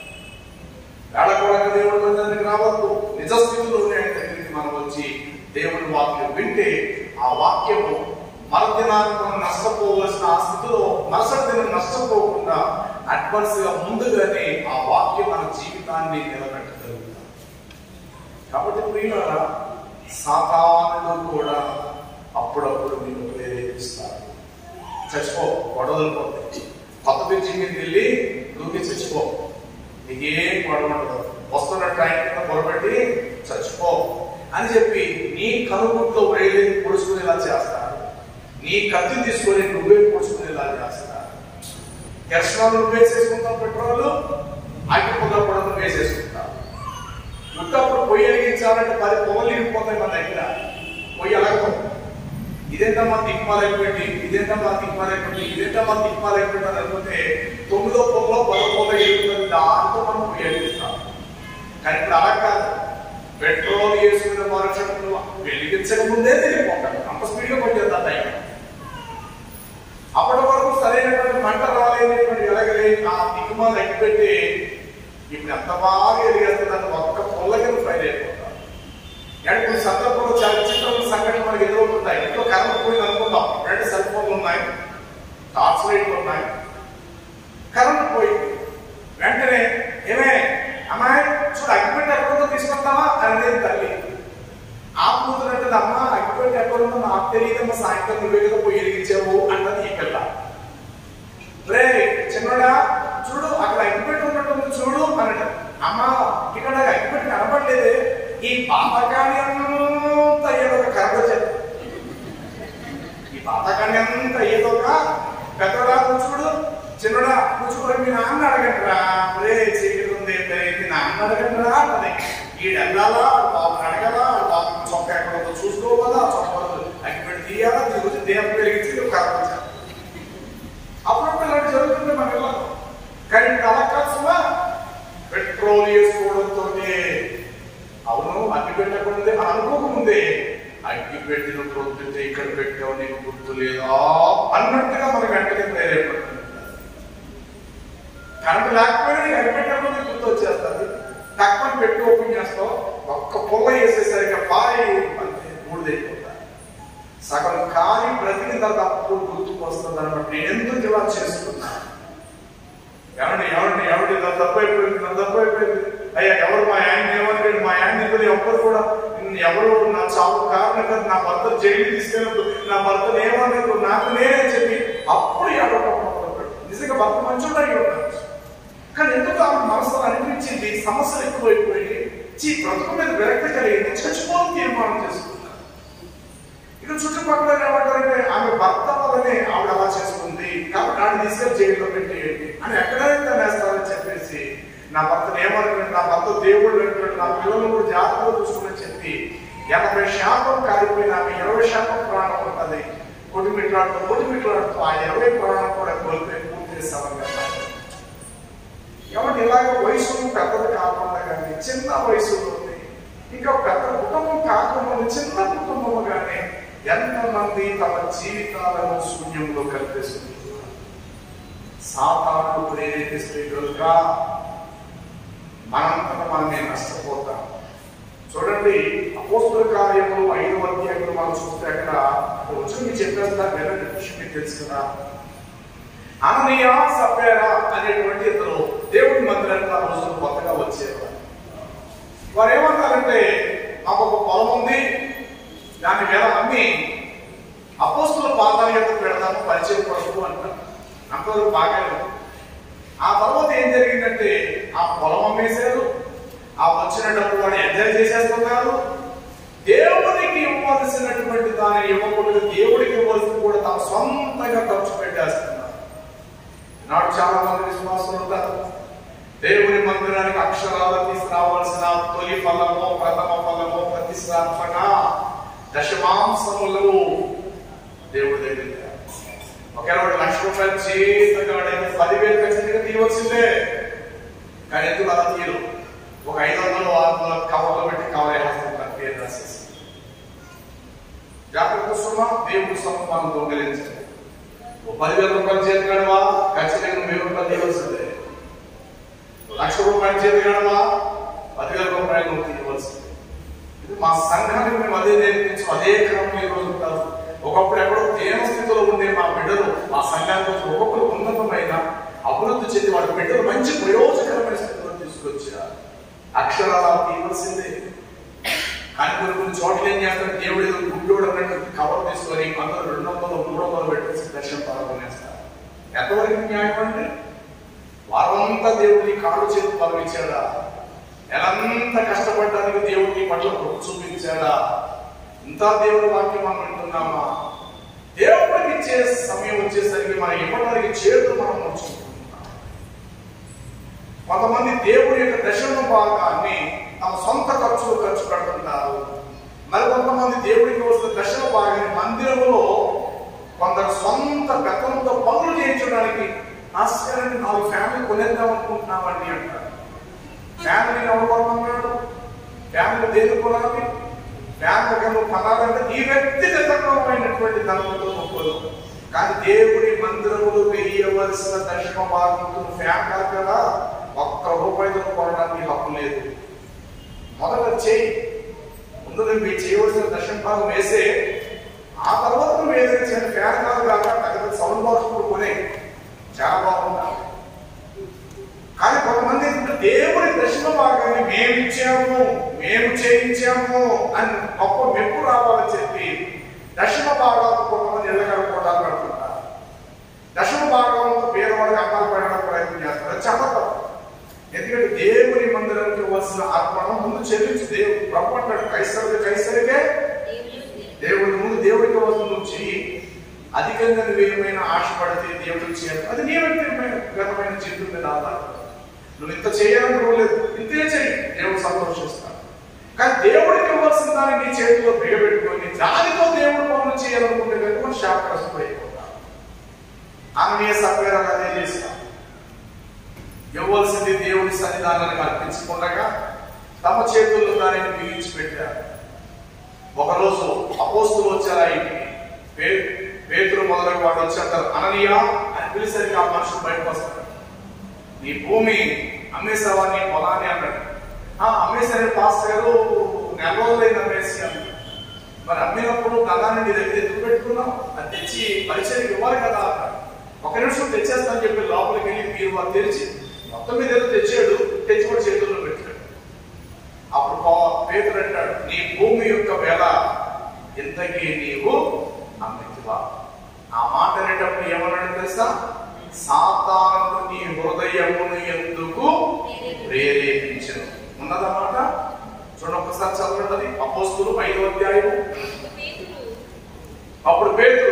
Speaker 1: వేళకోళంగా దేవుడి దగ్గరికి రావద్దు. నిజ స్థితిలోనే ఆయన దగ్గరికి మనం వచ్చి దేవుని వాక్యం వింటే ఆ వాక్యము మరుదినాన్ని మనం నష్టపోవలసిన ఆ స్థితిలో మరుసటి దినం నష్టపోకుండా అడ్వాన్స్ గా ముందుగానే ఆ వాక్యం మన జీవితాన్ని నిలబెట్టగలుగుతాం. కాబట్టి ప్రియులారా, సాతానుడు కూడా అప్పుడప్పుడు నేను ప్రేరేపిస్తాను, చచ్చిపో, గొడవలు పోతాయి, కొత్త బ్రిడ్జి మీద వెళ్ళి దూకి చచ్చిపో, నీకేం గొడవ ఉండదు, వస్తున్న ట్రైన్ కింద పొరబెట్టి చచ్చిపో అని చెప్పి నీ కనుగుట్లో వేలి పొడుచుకునేలా చేస్తారు. నీ కత్తి తీసుకొని నువ్వే పొడుచుకునేలా చేస్తారు. కెరసనాలు నువ్వే వేసేసుకుంటావు, పెట్రోల్ అగ్గి పొగ కూడా నువ్వు వేసేసుకుంటావు. ఉట్టప్పుడు పొయ్యి వెలిగించాలంటే పది పొగలు ఇరిగిపోతాయి మన దగ్గర. పొయ్యి అలాగే ఇదేంటమ్మా దిక్మాలైపోయింది, ఇదేంటమ్మా దిక్మాలైపోయింది, ఇదేంటమ్మా దిక్మాలైపోయింది అని అనుకుంటే తొమ్మిదో పొగలో పదో పొగ ఎరుగుతుంది, దాంతో మనం పొయ్యి వెలిగిస్తాం. కానీ ఇప్పుడు అలా కాదు, పెట్రోల్ వేసుకున్న మరుక్షణంలో వెలిగించక ముందే తెలియపోతాడు, అంత స్పీడ్గా పనిచేద్దాం టైం. అప్పటి వరకు సరైనటువంటి మంట రాలేనటువంటి ఎలాగలే ఆ దిగుమాలు ఎక్కిపెట్టి ఇప్పుడు ఎంత బాగా ఎదిగేస్తుందని ఒక్క పొల్లకి ఫైల్ అయిపోతాం. అంటే కొన్ని సందర్భంలో చాలా విచిత్రమైన సంఘటనలు మనకి ఎదురవుతుంటాయి. ఇంట్లో కరెంట్ పోయింది అనుకుందాం, రెండు సెల్ ఫోన్లు ఉన్నాయి, టార్చ్ లైట్లు ఉన్నాయి, కరెంట్ పోయింది. వెంటనే ఏమే అమ్మాయి చూడు అగ్గిపెట్టి ఎక్కడుందో తీసుకొస్తావా అని అనేది తల్లి. ఆ కూతురు అంటే అమ్మ అగ్గిపెట్టి ఎక్కడుందో నాకు తెలియదమ్మా, సాయంత్రం నువ్వే కదా పోయి ఎరిగించావు అంటది ఈ పిల్ల. రే చిన్నోడా చూడు అక్కడ అగ్గిపెట్టి ఉన్నట్టు చూడు అన్నట. అమ్మ ఇక్కడ అగ్గిపెట్టి కనపడలేదే, ఈ పాతకాన్ని అంతా ఏదో ఒక కరెంట్ చెప్పు, ఈ పాతకాన్ని అంతా ఏదో ఒక పెద్దడా చూడు, చిన్నడా కూర్చుకొని మీ నాన్న అడగండి రా, రే చీకటి ఉంది మీ నాన్న అడగండి రా అన్నది. ఈ వెళ్ళాలా బాబుని అడగాలా, బాబు చొక్క ఎక్కడ ఉందో చూసుకోవాలా, చొక్క అగ్గిపెట్టి తీయాలా, తీసుకొచ్చి దేహం వెలిగించి కరెంట్ చెప్పాలి. అప్పుడప్పుడు ఇలాంటి జరుగుతుంది మన ఇళ్ళలో. కానీ అలా కాల్సమా పెట్రోల్ వేసుకోవడంతో అవును అగ్గి పెట్టకుందే అనుకోకముందే అగ్గి పెట్టిన పొద్దుంటే ఇక్కడ పెట్టావు నీకు గుర్తు లేదా అన్నట్టుగా మనకి వెంటనే ప్రేరేపడుతుంది. కరెంట్ లేకపోయినా నీకు అగ్గి పెట్టకపోతే గుర్తు వచ్చేస్తుంది. తక్కువ పెట్టి ఓపెన్ చేస్తావు, ఒక్క పొల్ల వేసేసరికి పాయి అంతే మూడుదైపోతుంది. సగం కాలి బ్రతికిన తర్వాత అప్పుడు గుర్తుకు వస్తుంది అనమాట. నేను ఎందుకు ఇలా చేసుకున్నా, ఎవరిని ఎవరిని ఎవరి నా తప్పైపోయింది నా తప్పైపోయింది అయ్యా ఎవరు మా ఆయన ఏమని మా ఆయన ఇప్పుడు ఎవ్వరు కూడా ఎవరు నా చావు కారణం కదా, నా భర్త జైలు తీసుకెళ్ళదు, నా భర్తను ఏమన్నట్టు నాకు నేనే చెప్పి అప్పుడు ఎవరు నిజంగా భర్త మంచిగా ఉంటారు. కానీ ఎందుకు ఆమె మనసులో అనిపించింది సమస్యలు ఎక్కువైపోయి చీ బ్రతుకు మీద విరక్తి కలిగింది, చచ్చిపోని తీర్మానం చేసుకున్నారు. ఇక చుట్టుపక్కల ఏమంటారంటే ఆమె భర్త వల్లనే ఆవిడ అలా చేసుకుంది కాబట్టి ఆవిడ తీసుకెళ్ళి జైల్లో పెట్టేయండి అని ఎక్కడైతే వేస్తారని చెప్పేసి నా భర్తను ఏమనుకుంటే నా భర్త దేవుడు అంటాడు, నా పిల్లలను కూడా జాగ్రత్తగా చూసుకుని చెప్పి ఎనభై శాతం కాలిపోయిన ఆమె ఇరవై శాతం ప్రాణం ఉంటుంది. కొట్టుమిట్లాడుతూ కొట్టుమిట్లాడుతూ ఆ ఇరవై ప్రాణం కూడా కోల్పోయి పూర్తి చేస్తామని కదా. కాబట్టి ఇలాగ వయసు పెద్దది కాకుండా కానీ చిన్న వయసులో ఉంది, ఇంకా పెద్ద కుటుంబం కాకుండా చిన్న కుటుంబం కానీ ఎంతమంది తమ జీవితాలను శూన్యంలో కల్పిస్తున్నారు. సాతాను ప్రేరేపిస్తే కనుక మనంతట మనమే నష్టపోతాం. చూడండి అపోస్తల కార్యములు ఐదు అధ్యాయులు మనం చూస్తే అక్కడ వచ్చి చెప్పేస్తా వినండి, విషయం తెలుసు కదా. అననీయ సప్ఫీరా అనేటువంటి ఇద్దరు దేవుడి మందిరానికి ఆ రోజులు కొత్తగా వచ్చేవారు. వారు ఏమంటారంటే మాకు ఒక పొలం ఉంది, దాని మీద అమ్మి అపోస్తల పాదాల యొక్క పెడదాము పరిచయం పడుతూ అంటారు. అంతవరకు బాగానే. ఆ తర్వాత ఏం జరిగిందంటే ఆ పొలం అమ్మేశారు, ఆ వచ్చిన డబ్బు వాడు ఎంజాయ్ చేసేస్తున్నారు. దేవుడికి ఇవ్వాల్సినటువంటి దాన్ని ఇవ్వకూడదు, దేవుడికి ఇవ్వాల్సింది కూడా తమ సొంతంగా ఖర్చు పెట్టేస్తున్నారు. నాడు చాలా మంది విశ్వాసులు ఉంటారు. దేవుని మందిరానికి అక్షరాలు తీసుకురావాల్సిన తొలి ఫలము ప్రథమ ఫలము ప్రతిష్టాత్మక దశమాంసములు దేవుడి దగ్గర ఒకవేళ లక్ష రూపాయలు చేతగాడైతే పదివేలు ఖచ్చితంగా తీయవలసిందే. కానీ ఎందుకు అలా తీయరు? ఒక ఐదు వందలు ఆరు వందల కవర్లో పెట్టి కవర్ వేస్తుంటారు పేరు రాసేసి. జాగ్రత్త సుమా, దేవుడి సొంతం దొంగలించండి. పదివేల రూపాయలు చేతగాడవా ఖచ్చితంగా వెయ్యి రూపాయలు తీయవలసిందే. లక్ష రూపాయలు చేతగాడవా పదివేల రూపాయలు నువ్వు తీయవలసిందే. ఇది మా సంఘానికి మేము అదే నేర్పించు, అదే క్రమం ఈ రోజు కాదు. ఒకప్పుడు ఎక్కడో దేవ స్థితిలో ఉండే మా బిడ్డలు మా సంఘానికి ఒక్కొక్కరు ఉన్నతమైన అభివృద్ధి చెంది వాడి బిడ్డలు మంచి ప్రయోజకరమైన స్థితిలో తీసుకొచ్చారు. అక్షరాలు తీయవలసిందే. కానీ కొన్ని కొన్ని చోట్ల ఏం చేస్తారు, దేవుడి గుడ్డోడు అన్నట్టు కవర్ తీసుకొని అందరూ రెండు వందలు మూడు వందలు పెట్టేసి దర్శనం పాల్గొనేస్తారు. ఎంతవరకు న్యాయం అంటే వారంతా దేవుడిని కాళ్ళు చేతి బలం ఇచ్చాడా? ఎలాంత కష్టపడడానికి దేవుడిని పట్ల కృప చూపించాడా? ఇంత దేవుడి వాక్యం మనం వింటున్నామా? దేవుడికి ఇచ్చే సమయం వచ్చేసరికి మనం ఇవ్వడానికి చేతులు మనం ఉంచుకుంటున్నాం. కొంతమంది దేవుడి యొక్క దశమ భాగాన్ని తమ సొంత ఖర్చులు ఖర్చు పెడుతుంటారు. మరి కొంతమంది దేవుడికి వస్తున్న దశమ భాగాన్ని మందిరంలో కొందరు సొంత గతంతో పనులు చేయించడానికి ఆశ్చర్యాన్ని నాలుగు ఫ్యామిలీ కొనేద్దాం అనుకుంటున్నామండి అంటారు. ఫ్యామిలీని ఎవరు కొనమన్నాడు? ఫ్యామిలీ దేని కొనాలి? ఫ్యామిలీ కొనాలంటే ఈ వ్యక్తిగతమైనటువంటి ధనంతో గొప్పలు. కానీ దేవుడి మందిరములు వేయవలసిన దశమ భాగంతో ఫ్యామిలీ కదా ఒక్క రూపాయలు కొనడానికి హక్కు లేదు. మొదట చేయి, ముందు పొద్దున్నే మీరు చేయవలసిన దర్శన భాగం వేసే ఆ తర్వాత నువ్వు ఏదైనా చేయాలి. ఫ్యాన్ కాదు కాక తగ్గ సౌండ్ బాక్స్ కూడా కొనే చాలా బాగుంటారు. కానీ కొంతమంది దేవుడి దర్శన భాగాన్ని మేము ఇచ్చాము మేము చేయించాము అని గొప్ప మెప్పు రావాలని చెప్పి దర్శన భాగాలు కొంతమంది ఎల్లగలుగుకోవడానికి పెడుతుంటారు. దశమ భాగంలో పేదవాడికి అమ్మాలు పడడానికి ప్రయత్నం చేస్తారు. అది చాలా తప్పు. ఎందుకంటే దేవుని మందిరానికి ఇవ్వాల్సిన అర్పణ ముందు చెల్లించి దేవుడు ప్రభు అంటాడు కైసరికి కైసరికే దేవుడి ముందు దేవుడికి ఇవ్వాల్సిన నుంచి అధికంగా నువ్వేమైనా ఆశపడితే దేవుడికి చేయాలి. అది నీ వ్యక్తిగతమైన జీవితం మీద ఆధారపడి నువ్వు ఇంత చేయాలని రూలేదు, ఇంతే చేయి, దేవుడు సంతోషిస్తాడు. కానీ దేవుడికి ఇవ్వాల్సిన దాన్ని నీ చేతిలో బిగబెట్టుకొని దానితో దేవుడు పనులు చేయాలనుకుంటే కనుక శాపగ్రస్తుడైపోతాడు. అన్నయ్య సభ్యులకు అదే చేస్తాం. ఇవ్వాల్సింది దేవుడి సన్నిధానానికి అర్పించకుండా తమ చేతుల్లో దానిని బిగించి పెట్టారు. ఒకరోజు అపోస్తులు వచ్చారు ఆ ఇంటికి. పేతురు మొదలగు వాడు వచ్చారు. అననీయ అని పిలిసరికి ఆ మనుషులు బయటకు వస్తారు. నీ భూమి అమ్మేసావా, నీ పొలాన్ని అన్నాడు. ఆ అమ్మేసరి పాస్టర్ గారు నెల రోజులైంది అమ్మేసి అన్నాడు. మరి అమ్మినప్పుడు గంగాన్ని నీ దగ్గర ఎందుకు పెట్టుకున్నావు, అది తెచ్చి పరిచయం ఇవ్వాలి కదా అన్నాడు. ఒక నిమిషం తెచ్చేస్తానని చెప్పి లోపలికి వెళ్ళి మీరు వాళ్ళు తెరిచి మొత్తం మీద ఏదో తెచ్చాడు, తెచ్చి కూడా చేతుల్లో పెట్టాడు. అప్పుడు పేతురు అంటాడు, నీ భూమి యొక్క వేళ ఇంతకీ నీవు అమ్మితివా. ఆ మాట అనేటప్పుడు ఏమన్నాడు తెలుసా? సాతాను నీ హృదయమును ఎందుకు ప్రేరేపించను ఉన్నదన్నమాట. చూడండి ఒకసారి చదవండి అపోస్తులు ఐదో అధ్యాయం. అప్పుడు పేతురు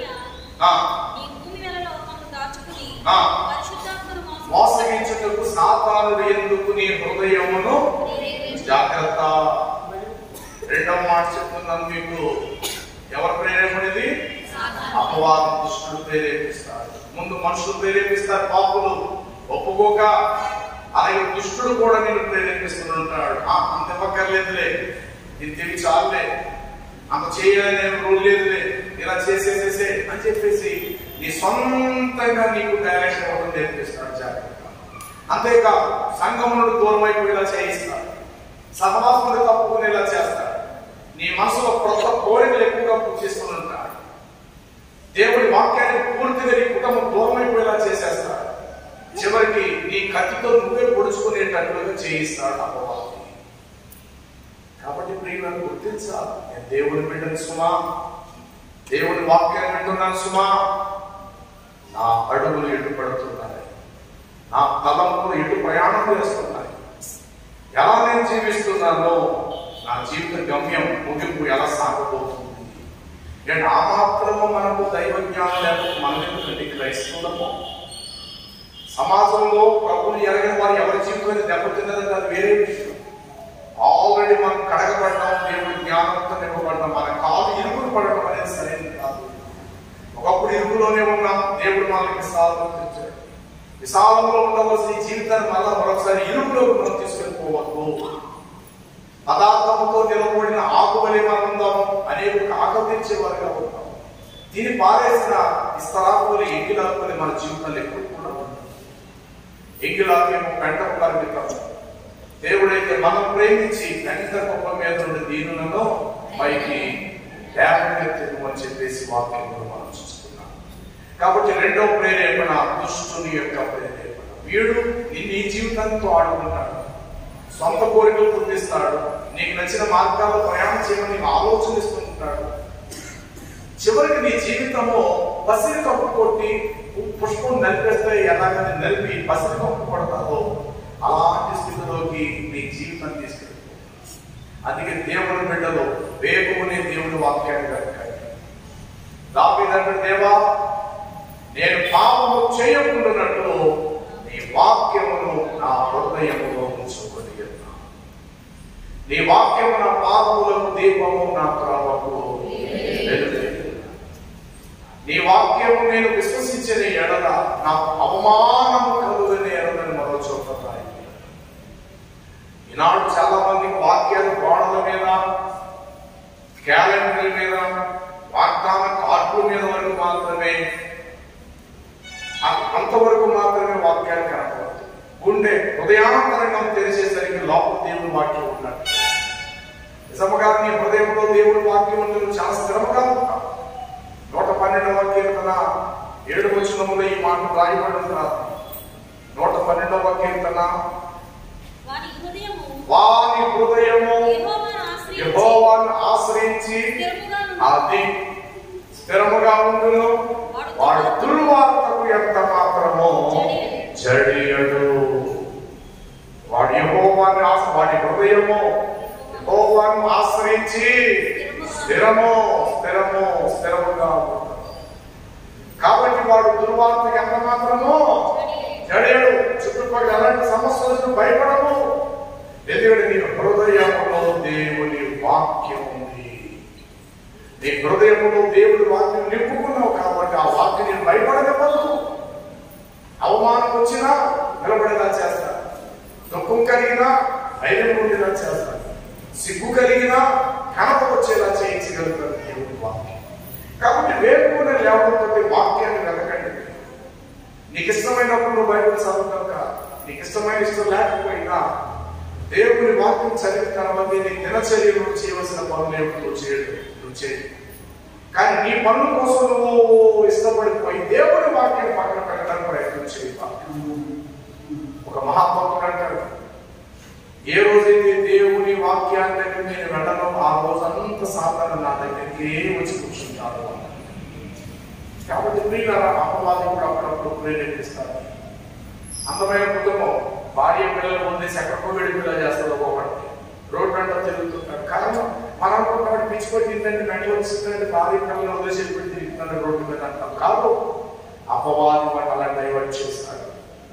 Speaker 1: మోసగించుటకు సాతానుడు ఎందుకు నీ హృదయమును జాగ్రత్త. రెండవ మాట చెప్తున్నాను మీకు, ఎవరు ప్రేరేపణది? అపవాదం, దుష్టుడు ప్రేరేపిస్తాడు. ముందు మనుషులు ప్రేరేపిస్తారు, పాపులు ఒప్పుకోక. అలాగే దుష్టుడు కూడా నేను ప్రేరేపిస్తుంటాడు. అంత పక్కర్లేదులే, ఇది తిరిగి చాలులే, అంత చేయాలని రూల్ లేదులే, ఇలా చేసేసేసే అని చెప్పేసి నీ సొంతంగా నీకు డైరెక్షన్ అవ్వడం నేర్పిస్తాడు. జాగ్రత్త. అంతేకాదు సంగమునుడు దూరం అయిపోయేలా చేయిస్తాడు, సహవాసములు తప్పుకునేలా చేస్తాడు, నీ మనసులో కొత్త కోరికలు ఎక్కువగా పుట్టిస్తూ ఉంటాడు, దేవుడి వాక్యాన్ని పూర్తిగా నీ కుటుంబం దూరం అయిపోయేలా చేసేస్తాడు, చివరికి నీ కత్తితో నువ్వే పొడుచుకునేటట్లుగా చేయిస్తాడు అపవాది. కాబట్టి ప్రియులను గుర్తించాలి, నేను దేవుని బిడ్డను సుమా, దేవుని వాక్యాన్ని వింటున్నాను సుమా, నా అడుగులు ఎటు పడుతున్నాయి, నా తలంపులు ఎటు ప్రయాణం చేస్తున్నాయి, ఎలా నేను జీవిస్తున్నానో నా జీవిత గమ్యం ముగింపు ఎలా సాగబోతుంది. నేను ఆ మాత్రము మనకు దైవ జ్ఞానం లేకపోతే మనం ఎందుకంటే క్రైస్తవులము సమాజంలో ప్రభుని ఎరగిన వారు ఎవరి జీవితం దెబ్బతిన్నదని కాదు, వేరే విషయం. ఆల్రెడీ మనం కడగబడ్డాం, దేవుడి జ్ఞానంతో నింపబడ్డాం, మన కాలు ఇరుకులు పడడం అనేది సరైనది కాదు. ఒకప్పుడు ఇరుకులోనే ఉన్నాం, దేవుడు మనకి విశాలంలో తెచ్చాడు. విశాలంలో ఉండవలసిన జీవితాన్ని మళ్ళా మరొకసారి ఇరుకులోకి మనం తీసుకెళ్ళిపోవద్దు. పదార్థంతో నిలబడిన ఆకువలే మనం ఉందాము, అనేక ఆకర్షించేవారుగా ఉంటాం. దీన్ని పారేసిన ఇస్తరాకులు ఎంగిలాకులు మన జీవితంలో ఎప్పుడు కూడా ఉంటాం. ఎంగిలాకేమో పెంట పరిమితం, దేవుడైతే మనం ప్రేమించి పెంట గొప్ప మీద నుండి దీనులను పైకి లేవనెత్తు అని చెప్పేసి వాక్యంలో మనం చూస్తున్నాం. కాబట్టి రెండో ప్రేరేపణ దుష్టుని యొక్క ప్రేరేపణ. వీడు నిన్ను ఈ జీవితంతో ఆడుకుంటాడు, సొంత కోరికలు పుట్టిస్తాడు, నీకు నచ్చిన మార్గాల్లో ప్రయాణం చేయమని నీకు ఆలోచనిస్తుంటాడు. చివరికి నీ జీవితము పసిరి కప్పు కొట్టి పుష్పం నలిపేస్తే ఎలాగని నలిపి పసిరి కప్పు కొడతావో అలాంటి స్థితిలోకి నీ జీవితం తీసుకెళ్ళిపో. అందుకే దేవుని బిడ్డలో వేగమునే దేవుని వాక్యాన్ని కట్టాలి. దావీదు దేవా, నేను పాపము చేయకుండానట్లు నీ వాక్యమును నా హృదయములో ఉంచుకొని ఉన్నాను. నీ వాక్యము నా పాదములకు దీపము, నా త్రోవకు వెలుగు. నీ వాక్యము నేను విశ్వసించిన ఎడల నాకు అవమానము కలుగని ఎడలని మరో చోట రాయి. ఈనాడు చాలా మంది వాక్యాలు గోడల మీద, క్యాలెండర్ల మీద, వాగ్దాన కార్డుల మీద వరకు మాత్రమే, అంతవరకు మాత్రమే వాక్యాలు కనపడుతుంది. గుండె హృదయాంతరంగం తెలిసేసరికి లోపల దేవుని వాక్యం ఉన్నట్టు. నిజముగా నీ హృదయంలో దేవుడి వాక్యం నువ్వు చాలా స్థిరముగా ఉంటావు. నూట పన్నెండవ కీర్తన ఏడు వచనములో ఈ మాట రాయబడి ఉంటారు. నూట పన్నెండవ కీర్తన వాని హృదయము యెహోవాను ఆశ్రయించి అది స్థిరముగా ఉండును, వాడు దుర్వార్తకు ఎంత మాత్రమో జడియడు. వాడి యెహోవాను ఆశ వాడి హృదయము యెహోవాను ఆశ్రయించి స్థిరము స్థిరము స్థిరముగా ఉండును. కాబట్టి వాడు దుర్వార్తకు ఎంత మాత్రమో జడియడు. చుట్టుపక్కల ఎలాంటి సమస్యలకు భయపడము. ఎందుకంటే నీ హృదయంలో దేవుని వాక్యం ఉంది. నీ హృదయంలో దేవుడి వాక్యం నింపుకున్నావు కాబట్టి ఆ వాక్యం నేను భయపడనివ్వదు. అవమానం వచ్చినా నిలబడేలా చేస్తాను, దుఃఖం కలిగినా ధైర్యం ఉండేలా చేస్తాను, సిగ్గు కలిగినా ఘనత వచ్చేలా చేయించగలుగుతాను దేవుడి వాక్యం. కాబట్టి వేరుకునే లేవడంతో వాక్యాన్ని వెతకండి. నీకు ఇష్టమైనప్పుడు నువ్వు బైబిల్ చదువుతావు కాదు, నీకు ఇష్టమైన ఇష్టం లేకపోయినా దేవుని వాక్యం చదివిన తర్వాత నీ దినచర్యలో చేయవలసిన పనులు ఏమిటి నువ్వు చేయడు నువ్వు చేయడు కానీ నీ పనుల కోసం నువ్వు ఇష్టపడిపోయి దేవుని వాక్యం పక్కన పెట్టడానికి ప్రయత్నం చేయాలి. ఒక మహాభక్తుడు అంటాడు, ఏ రోజైతే దేవుని వాక్యాన్ని దగ్గర నేను వెళ్ళను ఆ రోజంతా సాధారణ నా దగ్గరికి వచ్చి కూర్చుంటాను. కాబట్టి ప్రియులారా, అపవాది కూడా అప్పుడప్పుడు ప్రేరేపిస్తారు. అందమైన కుటుంబం భార్య పిల్లలు పొందేసి ఎక్కడికో వెళ్ళిపోయేలా చేస్తారు. ఒక్కొక్కటి రోడ్డు అంతా తిరుగుతుంటారు. కారణం మనం అనుకుంటాడు పిచ్చిపోయి తిందంటే మెంటలు వచ్చిందంటే భార్య పిల్లలు వదిలేసి వెళ్ళిపోయి తిరుగుతున్నాడు రోడ్డు మీద అంటాం. కాదు, అపవాది వాటి అలా డైవర్ట్ చేస్తాడు.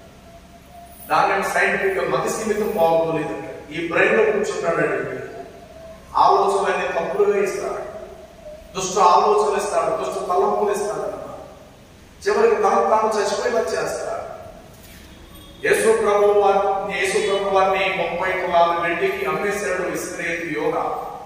Speaker 1: దాన్ని సైంటిఫిక్ గా మతి సీమితం బాగుంటుంది. ఈ బ్రెయిన్ లో కూర్చుంటాడండి, ఆలోచనలన్నీ తప్పులుగా ఇస్తాడు, దుష్ట ఆలోచనలు ఇస్తాడు, దుష్ట తలంపులు ఇస్తాడు, చివరికి తను తాను చచ్చిపోయేలా చేస్తాడు. యేసు ప్రభు వారిని యేసు ప్రభు వారిని ముప్పై తులాల వెండికి అమ్మేశాడు ఇస్రాయేలు యోధా.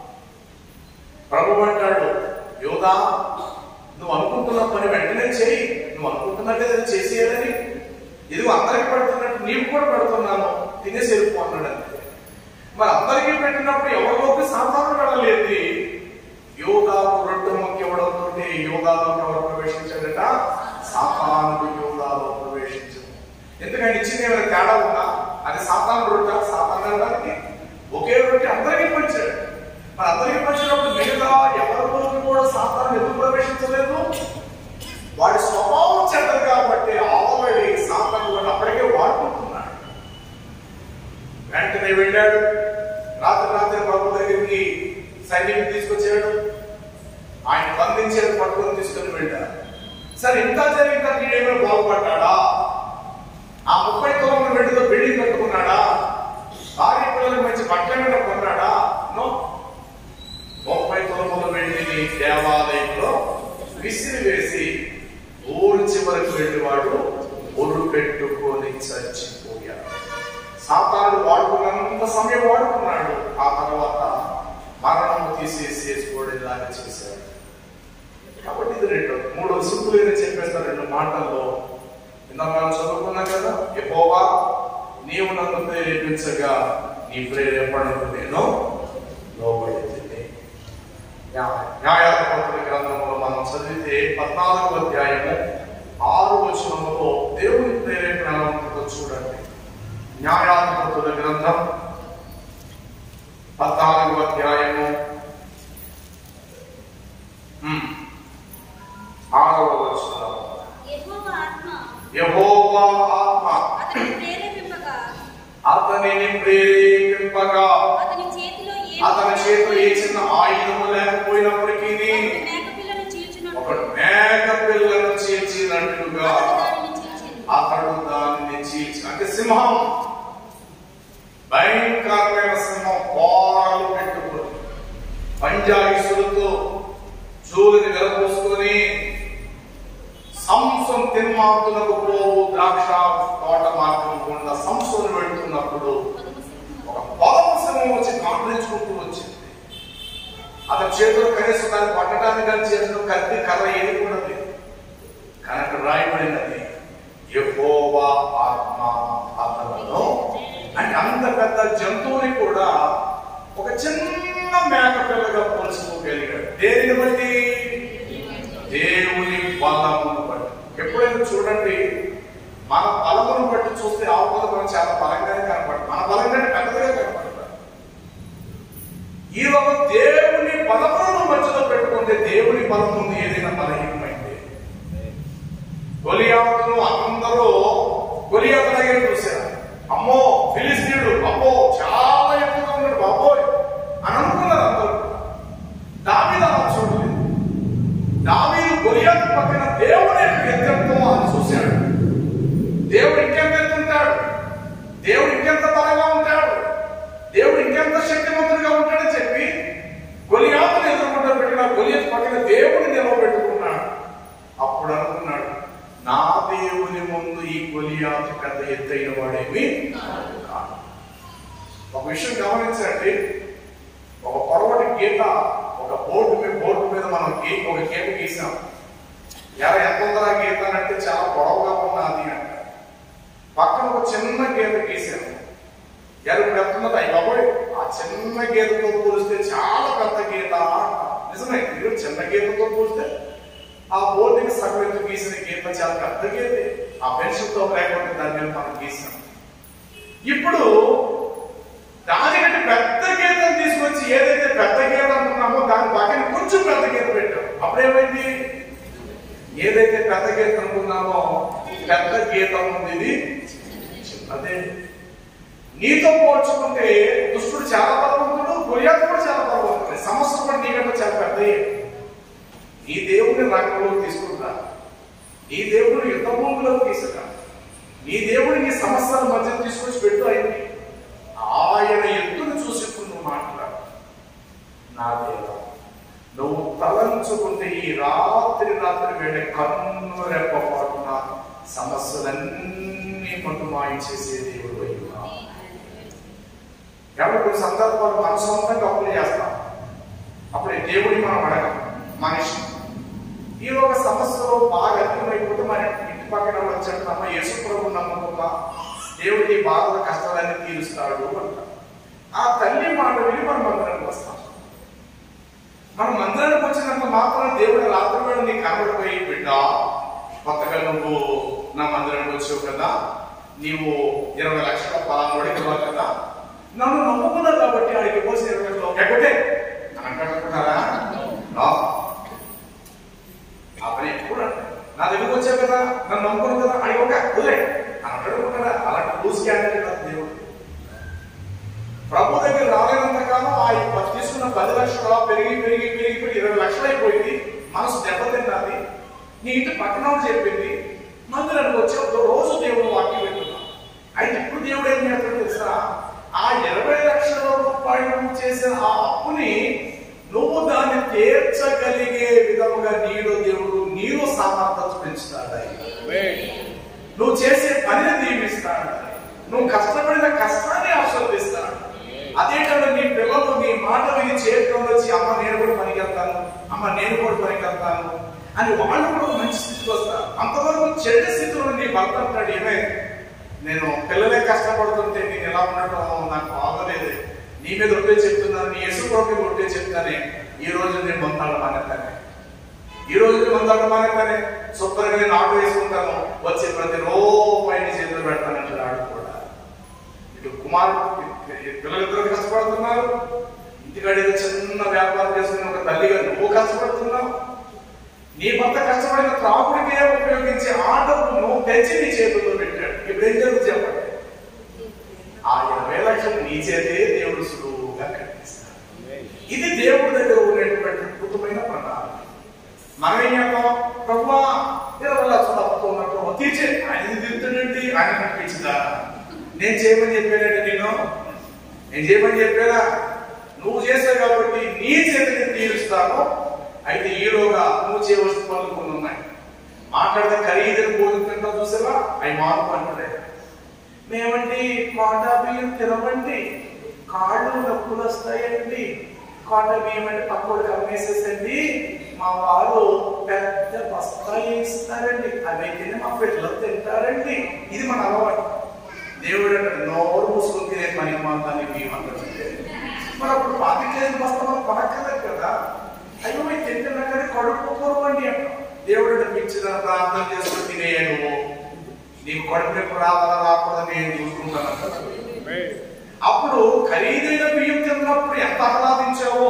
Speaker 1: ప్రభు అంటాడు, యోధా నువ్వు అనుకుంటున్న పని వెంటనే చేయి, నువ్వు అనుకుంటున్నట్టే అది చేసేయాలని, ఇది అందరికి పెడుతున్నట్టు నీకు కూడా పెడుతున్నాను, తినేసి వెళ్ళిపో అన్నాడు. అంతే. మరి అందరికీ పెట్టినప్పుడు ఎవరిలోకి సాధారణ వెళ్ళలేదు. యోధాకు రొట్టె మొక్క ఇవ్వడంతో యోధాలోకి ఎవరు ప్రవేశించాడట? సాతానుడు యోధాలో ప్రవేశించాడు. ఎందుకంటే ఇచ్చింది ఏమైనా తేడా ఉందా? అది సాతాను రొట్టె, సాతాను అనడానికి ఒకే రొట్టె అందరికీ పంచాడు. మరి అందరికీ పంచినప్పుడు మిగతా ఎవరిలోకి కూడా సాతాను ఎందుకు ప్రవేశించలేదు? వాడి స్వభావం చెడ్డది కాబట్టి ఆల్రెడీ సాతాను వాడు అప్పటికే వాడుకుంటున్నాడు. వెంటనే వెళ్ళాడు, రాత్రి రాత్రి ప్రభు దగ్గరికి సైన్యం తీసుకొచ్చాడు, ఆయన బంధించాడు, పట్టుకొని తీసుకొని వెళ్ళాడు. సరే ఇంత జరిగిన వీడేమైనా బాగుపడ్డాడా? ఆ ముప్పై తులముల వెండితో బిల్డింగ్ కట్టుకున్నాడా? భార్య పిల్లలకు మంచి బట్టలు కొన్నాడా? నో. ముప్పై తులముల వెండిని దేవాలయంలో విసిరి వేసి ఊరు చివరికి వెళ్ళేవాడు ఒరు పెట్టుకొని చచ్చిపోయాడు. సాతానుడు వాడుకున్నంత సమయం వాడుకున్నాడు. ఆ తర్వాత మరణము తీసేసి చేసుకోవడం చేశాడు. కాబట్టి ఇది రెండు మూడు సింపుల్ గా చెప్పేస్తారు రెండు మాటల్లో. ఇందాక మనం చదువుకున్నాం కదా, యెహోవా నీవు నన్ను ప్రేరేపించగా నీ ప్రేరేపణకు నేను లోబడితిని. న్యాయాధిపతుల గ్రంథంలో మనం చదివితే పద్నాలుగో అధ్యాయము ఆరు వచనములో దేవుని ప్రేరేపణ ఎలా ఉంటుందో చూడండి. న్యాయాధిపతుల గ్రంథం పద్నాలుగో అధ్యాయము ఆరవ వచనం. యెహోవా ఆత్మ అతనిని ప్రేరేపింపగా అతని చేతిలో ఏ చిన్న ఆయుధము లేకపోయినప్పటికీ ఒకడు మేక పిల్లను చీల్చినట్టుగా అతడు దానిని చీల్చి, అంటే సింహం, భయంకరమైన సింహం కోరలు పెట్టుకుని పంజాయిసులతో జూలిని వెలపోసుకొని సంసోను తిమ్మాతులకు పోవు ద్రాక్ష తోట మార్గం గుండా సంసోను వెళ్తున్నప్పుడు ఒక పొలం సింహం వచ్చి కాంప్లించుకుంటూ వచ్చింది. అతని చేతిలో కనీసం దాన్ని పట్టడానికి కానీ చేతిలో కత్తి కర్ర ఏది కూడా లేదు. కనుక రాయబడినది యెహోవా ఆత్మ అతనిలో. అంటే అంత పెద్ద జంతువుని కూడా ఒక చిన్న మేక పిల్లగా పోల్చుకోగలిగాడు. దేనిని బట్టి? దేవుని బలమును బట్టి. ఎప్పుడైనా చూడండి, మన బలమును బట్టి చూస్తే ఆవుల మనం చాలా బలంగానే కనపడదు, మన బలంగానే పెద్దగా కనపడతారు. ఈ ఒక దేవుని బలమును మధ్యలో పెట్టుకుంటే దేవుని బలం ముందు ఏదైనా బలహీనమైంది. గొలియాతును అందరూ గొలియాతు దగ్గర చూశారు. అమ్మో ఫిలిస్తీయుడు, అమ్మో చాలా ఎక్కువగా ఉన్నాడు బాబోయ్ అని అనుకున్నారు అందరూ. దావీదు అలా చూడలేదు. దావీదు గొలియాతు పక్కన దేవుని యొక్క ఎత్తెంతో అని చూశాడు. దేవుడు ఇంకెంత ఎత్తుంటాడు, దేవుడు ఇంకెంత బలంగా ఉంటాడు, దేవుడు ఇంకెంత శక్తివంతుడిగా ఉంటాడని చెప్పి గొలియాతును ఎదుర్కొంటూ పెట్టిన గొలియాతు పక్కన దేవుడిని నిలవబెట్టుకున్నాడు. అప్పుడు అనుకున్నాడు, నా దేవుని ముందు ఈ గొలియాతు పెద్ద ఎత్తైన వాడేమి కాదు. ఒక విషయం గమనించండి, ఒక పొడవటి గీత ఒక బోర్డు మీద బోర్డు మీద మనం ఒక గీత గీసాం. ఎలా ఎంత ఉందా గీత అంటే చాలా పొడవుగా ఉన్నది అంట. పక్కన ఒక చిన్న గీత గీసాం. ఎరుపు పెడుతున్నది అయ్యి బాబోయ్ ఆ చిన్న గీతతో పోలిస్తే చాలా పెద్ద గీత అంట. నిజమే, మీరు చిన్న గీతతో పోలిస్తే ఆ బోర్డుకి సగం గీసిన గీత చాలా పెద్ద గీత. ఆ పెన్షన్ తో లేకపోతే దాని మీద మనం గీసాం. ఇప్పుడు దానికంటే పెద్ద గీతను తీసుకొచ్చి ఏదైతే పెద్ద గీత అనుకున్నామో దాని పక్కన కొంచెం పెద్ద గీత పెట్టాం. అప్పుడేమైంది? ఏదైతే పెద్ద గీత అనుకున్నామో పెద్ద గీత ఉంది అదే. నీతో పోల్చుకుంటే దుష్టుడు చాలా బలవంతుడు, గొలియాతు కూడా చాలా బలవంతుడు. సమస్య కూడా నీకంటే చాలా పెద్దయే. నీ దేవుడిని రంగంలోకి తీసుకుంటా, నీ దేవుడిని యుద్ధ భూమిలోకి తీసుకురా, నీ దేవుడిని నీ సమస్యల మధ్య తీసుకొచ్చి పెట్టు. అయింది ఆయన ఎత్తును చూసి నువ్వు మాట్లాడు. నా దేవా, నువ్వు తలంచుకుంటే ఈ రాత్రి రాత్రి వేళ కన్ను రెప్పపాటున సమస్యలన్నీ మటు మాయించేసే దేవుడు అయ్యున్నా. కాబట్టి కొన్ని సందర్భాలు మన సొంతంగా అప్పులు చేస్తాం. అప్పుడే దేవుడి మనం అడగం. మనిషి ఈ ఒక సమస్యలో బాగా అర్థమైపోతే మన ఇంటి పక్కన వచ్చాడు, అమ్మ యేసు ప్రభువు నమ్మకమ్మా, దేవుడి బాధల కష్టాలన్నీ తీరుస్తాడు అంట. ఆ తల్లి మాట విని మనం మందిరానికి వస్తాం. మనం మందిరానికి వచ్చినంత మాత్రం దేవుడు రాత్రి వేళ నీ కనబడిపోయి, బిడ్డ కొత్తగా నువ్వు నా మందిరానికి వచ్చావు కదా, నీవు ఇరవై లక్షల పొలం అడిగినావు కదా, నన్ను నమ్ముకున్నావు కాబట్టి అడిగి పోసి ఇరవై లక్షలు ఎక్కడే అని అంటారా? ఆ పని ఎప్పుడు నా దగ్గరకు వచ్చావు కదా, నన్ను నమ్ముకున్నావు కదా, అడిగి ఒక వదిలే అని అంటాడు కదా. అలాంటి లూజ్ క్యాండిడేట్ కాదు దేవుడు. ప్రభు దగ్గర రాలేనంత కాలం ఆ తీసుకున్న పది లక్షలు పెరిగి పెరిగి పెరిగి పెరిగి ఇరవై లక్షలు అయిపోయింది. మనసు దెబ్బతిన్నది. నీ ఇంటి పక్కన చెప్పింది, మందిరానికి వచ్చే రోజు దేవుడు వాక్యం పెట్టుకున్నాం. అయితే ఇప్పుడు దేవుడు ఏం చేస్తాడు తెలుసా? ఆ ఇరవై లక్షల రూపాయలు చేసిన ఆ అప్పుని నువ్వు దాన్ని తీర్చగలిగే విధముగా నీలో దేవుడు నీలో సామర్థ్యం పెంచుతాడు. నువ్వు చేసే పనిని దీవిస్తాడు. నువ్వు కష్టపడిన కష్టాన్ని ఆశీర్వదిస్తాడు. అదేంటంటే నీ పిల్లలు నీ మాట విని చేరుకొని వచ్చి, అమ్మ నేను కూడా పనికెళ్తాను, అమ్మ నేను కూడా పనికెళ్తాను అని వాళ్ళు కూడా మంచి స్థితికి వస్తారు. అంతవరకు చెడ్డ స్థితిలో నీ భర్త అంటాడు, ఏమే నేను పిల్లలే కష్టపడుతుంటే నేను ఎలా ఉండటం నాకు బాగోలేదు, నీ మీద ఒట్టే చెప్తున్నాను, నీ యేసు ప్రభువు మీద ఒట్టే చెప్తానే, ఈ రోజు నేను పొందాలి మానేస్తానే, ఈ రోజు పొందాలి మానేస్తానే, శుభ్రంగా నేను ఆటో వేసుకుంటాను, వచ్చి ప్రతి రూపాయిని చేతులు పెడతానంటాడు. ఆడు కూడా ఇటు కుమారుడు పిల్లలిద్దరు కష్టపడుతున్నారు, ఇంటికాడ ఏదో చిన్న వ్యాపారం చేసుకుని ఒక తల్లిగా నువ్వు కష్టపడుతున్నావు. నీ భర్త కష్టపడిన త్రాగుడికే ఉపయోగించే ఆ డబ్బు నువ్వు తెచ్చి నీ చేతుల్లో పెట్టాడు. ఇప్పుడు ఏం జరుగుతుంది చెప్పండి? ఆ ఇరవై లక్షలు నీ చేతే దేవుడు సులువుగా కట్టిస్తాడు. ఇది దేవుడి దగ్గర ఉండేటువంటి అద్భుతమైన ప్రణాళిక. మనం ఏం చేద్దాం? ప్రభువా ఇరవై లక్షలు అప్పుతో ఉన్నప్పుడు తీర్చే, ఆయన తిరుగుతుండండి, ఆయన కనిపించిందా? నేను చేయమని చెప్పానంటే నేను నేను చేయమని చెప్పానా? నువ్వు చేసావు కాబట్టి నీ చేతిని తీరుస్తాను. అయితే ఈలోగా నువ్వు చేయవలసిన పనులు కొన్ని ఉన్నాయి. మాట్లాడితే ఖరీదైన భోజనం తింటావు చూసావా, అవి మార్పు అంటాడే. మేమండి కోటా బియ్యం తినమండి, కాళ్ళు నొప్పులు వస్తాయండి, కోటా బియ్యం అంటే పక్కోడికి అమ్మేసేసండి, మా వారు పెద్ద బస్తాయి ఇస్తారండి, అవి తిని మా పిల్లలు తింటారండి. ఇది మన అలవాటు. దేవుడు అంటే నోరు మూసుకొని తినే పని మాత్రాన్ని బియ్యం అంటారు. మరి అప్పుడు పాతి కేజీలు బస్తా మనం కొనక్కర్లేదు కదా. అయ్యో మీకు తింటున్నా కానీ కడుపు పూర్వండి అంట. దేవుడు పిచ్చిన ప్రార్థన చేసుకుని తినేయ నువ్వు, నీకు కడుపు నొప్పి రావాలా రాకూడదు నేను చూసుకుంటాను. అప్పుడు ఖరీదైన బియ్యం తిన్నప్పుడు ఎంత ఆహ్లాదించావో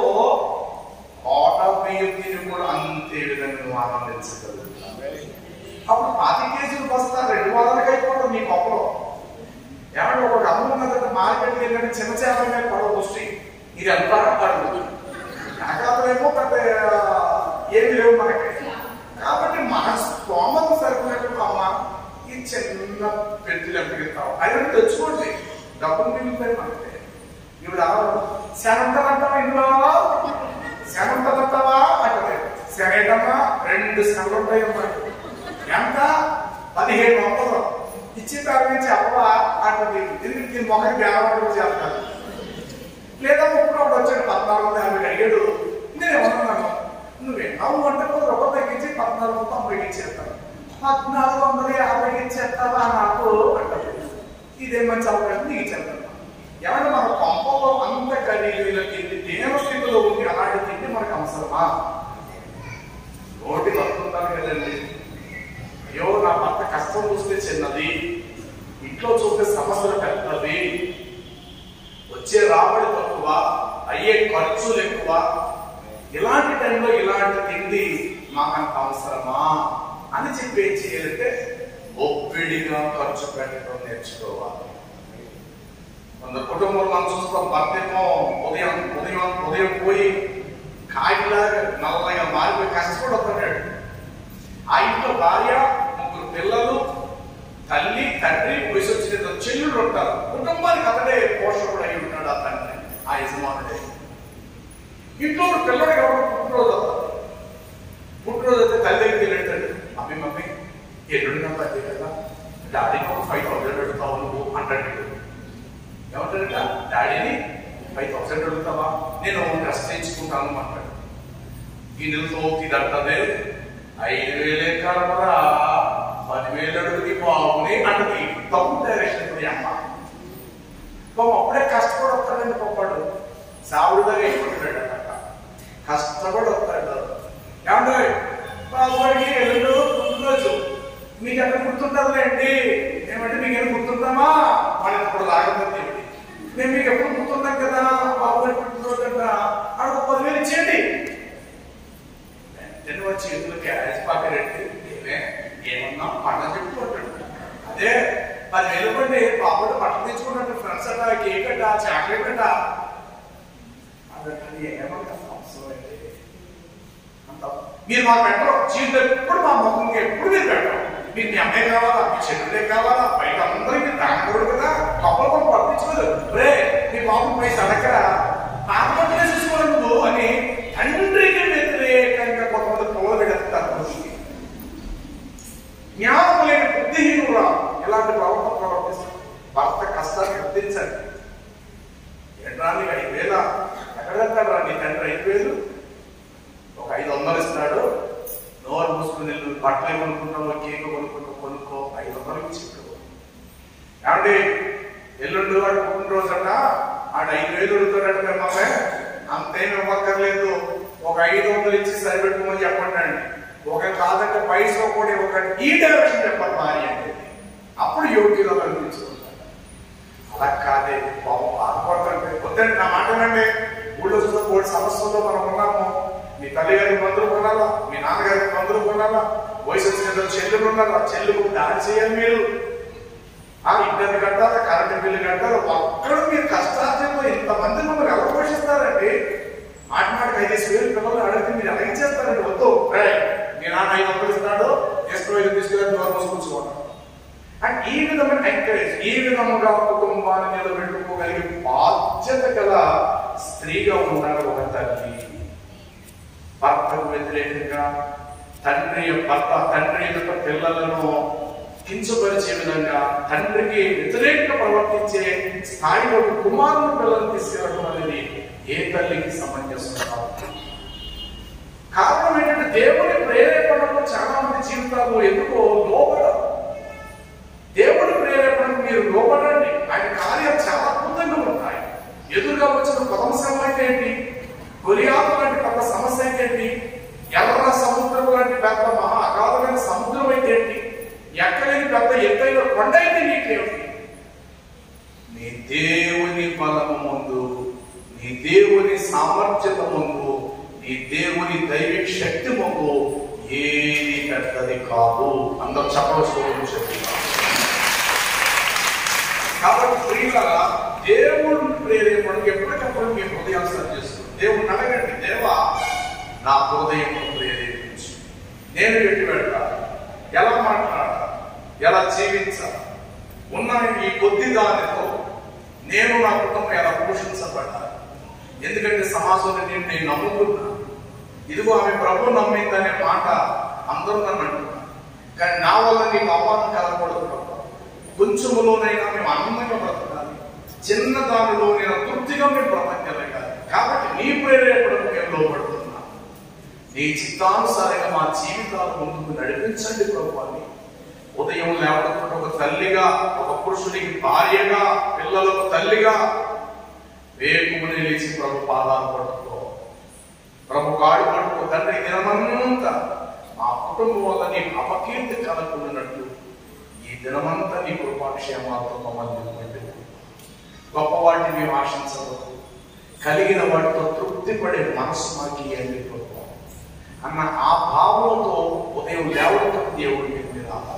Speaker 1: కోట బియ్యం తిని కూడా అంతే విధంగా నువ్వు ఆనందించగలవు. అప్పుడు పాతి కేజీలు బస్తా రెండు వారాలకు అయిపోవడం నీ కొప్పలో. ఏమంటే ఒక అమ్మ ఉన్నదంటే మార్కెట్కి వెళ్ళిన చిన్న చేపల మీద పడవ వస్తాయి. ఇది ఎంత అడుగు కాకపోతేమో పెద్ద ఏమి లేవు మనకి. కాబట్టి మన స్తోమత సరిపోయినట్టు అమ్మ ఈ చిన్న పెద్దలు ఎంతకిస్తావు అది తెచ్చుకోండి, డబ్బులు మిగులుతాయి మనకి. ఇప్పుడు శనంతలంటావా ఇంట్లో శనంతలంటావా అంటే శనేటమ్మా రెండు శనలు ఉంటాయి అన్నమాట. ఎంత పదిహేను వందలు ఇచ్చి తరలించి అవ్వ అంటది. ఎందుకు దీని మొక్కకి వ్యాపారం చేస్తారు. లేదా ఇప్పుడు ఒకటి వచ్చాడు పద్నాలుగు వందల యాభై అడిగాడు. నేను ఏమన్నాను, నువ్వే అవు అంటే కొద్ది రూపాయలు తగ్గించి పద్నాలుగు వందల తొంభైకి ఇచ్చేస్తాను. పద్నాలుగు వందల యాభైకి ఇచ్చేస్తావా నాకు అంటారు. ఇదే మంచి అవకాశం నీకు ఇచ్చేస్తాను. ఏమంటే మన పంపలో అంత ఖరీదులకి దేవస్థితిలో ఉంది అలాంటి తిండి మనకు అవసరమా? నోటి వస్తుంటాను కదండి. అయ్యో నా భర్త కష్టం చూస్తే చిన్నది, ఇంట్లో చూస్తే సమస్యలు పెద్దది, వచ్చే రాబడి తక్కువ, అయ్యే ఖర్చులు ఎక్కువ, ఇలాంటి టైంలో ఇలాంటి తిండి మాకంత అవసరమా అని చెప్పి ఏం చేయాలంటే ఒప్పిడిగా ఖర్చు పెట్టడం నేర్చుకోవాలి. కొందరు కుటుంబంలో మనం చూస్తాం, భర్త ఏమో ఉదయం ఉదయం ఉదయం పోయి కాయలాగా నల్లగా మారిపోయి కష్టపడి వస్తున్నాడు. ఆ ఇంట్లో భార్య, ముగ్గురు పిల్లలు, తల్లి, తండ్రి, వయసు వచ్చిన చెల్లుడు ఉంటారు. కుటుంబానికి అతడే పోషకుడు అయి ఉంటాడు ఆ తండ్రి, ఆ యజమానుడే. ఇంట్లో పిల్లడు ఎవరు పుట్టినరోజు వస్తారు. పుట్టినరోజు అయితే తల్లి దగ్గరికి వెళ్ళాడు. మమ్మీ మమ్మీ ఎల్లుండి నా బర్త్డే కదా, డాడీకి ఒక ఫైవ్ థౌసండ్ అడుగుతావు నువ్వు అంటాడు. ఏమంటాడట, డాడీని ఫైవ్ థౌసండ్ అడుగుతావా, నేను డ్రెస్ చేయించుకుంటాను అంటాడు. గిన్నెలతో ఇది అంటదే ఐదు వేలే కలపరా పదివేలు అడుగుది బాగుని అంటది. తప్పు డైరెక్షన్ అమ్మ పాపం అప్పుడే కష్టపడి వస్తాడండి. పాపాడు సావుడుగా అయిపోతున్నాడు అన్నమాట. కష్టపడి వస్తాడు. ఏమంటే బాబుడికి ఎల్లుండు పుట్టినరోజు మీకు ఎక్కడ గుర్తుంటుందండి? ఏమంటే మీకు ఏమైనా గుర్తుంటామా? మనం ఇప్పుడు లాగదండి. మేము మీకు ఎప్పుడు గుర్తుంటాం కదా బాబుగారి పుట్టినరోజు అంట. అక్కడ పదివేలు ఇచ్చేయండి. వెంటనే వచ్చి ఎదురు క్యారేజ్ పాకెట్ ఏమే ఏమన్నా పండుగ చెప్పుకుంటాడు. అదే పదివేలు పండి బాబుడు బట్టలు తెచ్చుకుంటాడు. ఫ్రెండ్స్ అట, కేక్ అట, చాక్లెట్ అట. అదంటే ఏమన్నా అవసరం అయితే అంత మీరు మా పెట్టరు. జీవితం ఎప్పుడు మా ముఖంకి ఎప్పుడు మీరు పెట్టరు. మీకు మీ అమ్మాయి కావాలా, మీ చెల్లుడే కావాలా, బయట అందరికి తాగకూడదు కదా, కప్పలు కొన్ని పట్టించుకోదు. రే మీ బాబు పోయి సడకరా పాత బట్టలే చూసుకోవాలి నువ్వు అని తండ్రికి వ్యతిరేకంగా కొంతమంది పొగలబెడతారు. జ్ఞానం లేని బుద్ధిహీనురా ఇలాంటి ప్రవర్తన ప్రవర్తిస్తారు. భర్త కష్టాన్ని గుర్తించండి. ఏంట్రా నీకు ఐదు వేల ఎక్కడ వెళ్తాడు నీ తండ్రి? ఐదు వేలు ఒక ఐదు వందలు ఇస్తున్నాడు. నోరు మూసుకుని బట్టలు కొనుక్కుంటావు, కేక్ కొనుక్కుంటావు, కొనుక్కో, ఐదు వందలు ఇచ్చిండు. ఏమంటే ఎల్లుండి వాడు పుట్టినరోజు అట, ఆడు ఐదు వేలు అడుగుతాడట. మిమ్మల్ని అంతేమి ఇవ్వక్కర్లేదు, ఒక ఐదు వందలు ఇచ్చి సరిపెట్టుకోమని చెప్పండి అండి. ఒక కాదంటే పైసా కూడా ఒకటి ఈ డైరెక్షన్ చెప్పాలి భార్య అంటే. అప్పుడు యోగ్యులు అనిపించుకుంటారు. అలా కాదే బాబు బాధపడుతుంటే వద్దండి నా మాటనండి. ఊళ్ళో చూసిన కోటి సమస్యల్లో మనం ఉన్నాము. మీ తల్లిగారికి మందులు కొనాలా, మీ నాన్నగారికి మందులు కొనాలా, వయసు వచ్చిన చెల్లులు ఉన్నారా, చెల్లుకు దాడి చేయాలి మీరు. ఆ ఇంటర్ని కట్టాలా, కరెంటు బిల్లు కట్టాలి. ఒక్కడు మీరు కష్టార్జనలో ఇంతమంది మమ్మల్ని ఎలా పోషిస్తారండి? మాట మాటకి ఐదేసి వేలు పిల్లలు అడిగితే మీరు ఎలా ఇచ్చేస్తారండి? వద్దు, మీ నాన్న ఐదు వందలు ఇస్తున్నాడు, ఎస్ట్రో ఐదు తీసుకెళ్ళి దూరం మోసుకుంటున్నాడు. అండ్ ఈ విధమైన ఎంకరేజ్, ఈ విధముగా కుటుంబాన్ని నిలబెట్టుకోగలిగే బాధ్యత గల స్త్రీగా ఉండాలి ఒక తల్లి. భర్తకు వ్యతిరేకంగా తండ్రి భర్త తండ్రి యొక్క పిల్లలను కించపరిచే విధంగా తండ్రికి వ్యతిరేకంగా ప్రవర్తించే స్థాయిలో కుమారుల పిల్లలు తీసుకెళ్ళడం అనేది ఏ తల్లికి సమంజసం కాదు. కారణం ఏంటంటే దేవుని ప్రేరేపణలో చాలా మంది జీవితాలు ఎందుకో లోపడరు. దేవుడి ప్రేరేపణకు మీరు లోపడండి. ఆయన కార్యాలు చాలా అద్భుతంగా ఉంటాయి. ఎదురుగా వచ్చిన పదమశం అయితే ఏంటి, గొలియాతు లాంటి పెద్ద సమస్య అయితే ఏంటి, ఎర్ర సముద్రం లాంటి పెద్ద మహా అగాధమైన సముద్రం అయితే ఏంటి, ఎక్కలేని పెద్ద ఎత్తైన కొండ అయితే నీకేమిటి? నీ దేవుని బలము ముందు, నీ దేవుని సామర్థ్యత ముందు, నీ దేవుని దైవిక శక్తి ముందు ఏది పెద్దది కాదు. అందరూ చెప్పవచ్చు చెప్పి. కాబట్టి ప్రియులారా, దేవుడు ప్రేరేపణకు ఎప్పటికప్పుడు మీ హృదయాసనం చేస్తుంది. దేవుడిని అడగండి, దేవా నా హృదయం ప్రేరేపించు, నేను ఎటు వెళ్ళాలి, ఎలా మాట్లాడాలి, ఎలా జీవించాలి, ఉన్న ఈ కొద్ది దానితో నేను నా కుటుంబం ఎలా పోషించబడాలి. ఎందుకంటే సమాజంలో నేను నేను నమ్ముకున్నా, ఇదిగో ఆమె ప్రభు నమ్మిందనే మాట అందరూ నన్ను అంటున్నారు, కానీ నా వల్ల నీకు అవమానం కలగకూడదు ప్రభు. కొంచెములోనైనా మేము ఆనందంగా బ్రతకాలి, చిన్న దానిలో నేను తృప్తిగా మేము బ్రతకగలగాలి. కాబట్టి నీ ప్రేరేపణకు మేము లోపడుతున్నా, నీ చిత్తానుసారంగా మా జీవితాలు ముందుకు నడిపించండి ప్రభు అని ఉదయం లేవకుండా ఒక తల్లిగా, ఒక పురుషుడికి భార్యగా, పిల్లలకు తల్లిగా వేకుమని లేచి ప్రభు పాదాలు పట్టుకో, ప్రభు కాడు పట్టుకో. తండ్రి దినమంతా మా కుటుంబం వల్ల నీ అపకీర్తి కలగకున్నట్లు ఈ దినమంతా నీ కృపాక్షేమాలతో మమ్మల్ని గొప్ప వాటిని మేము ఆశించవద్దు, కలిగిన వాటితో తృప్తి పడే మనసు మాకు ఇవ్వండి ప్రభు అన్న ఆ భావంతో ఉదయం లేవడం దేవుడి మీద మీరు ఆధార.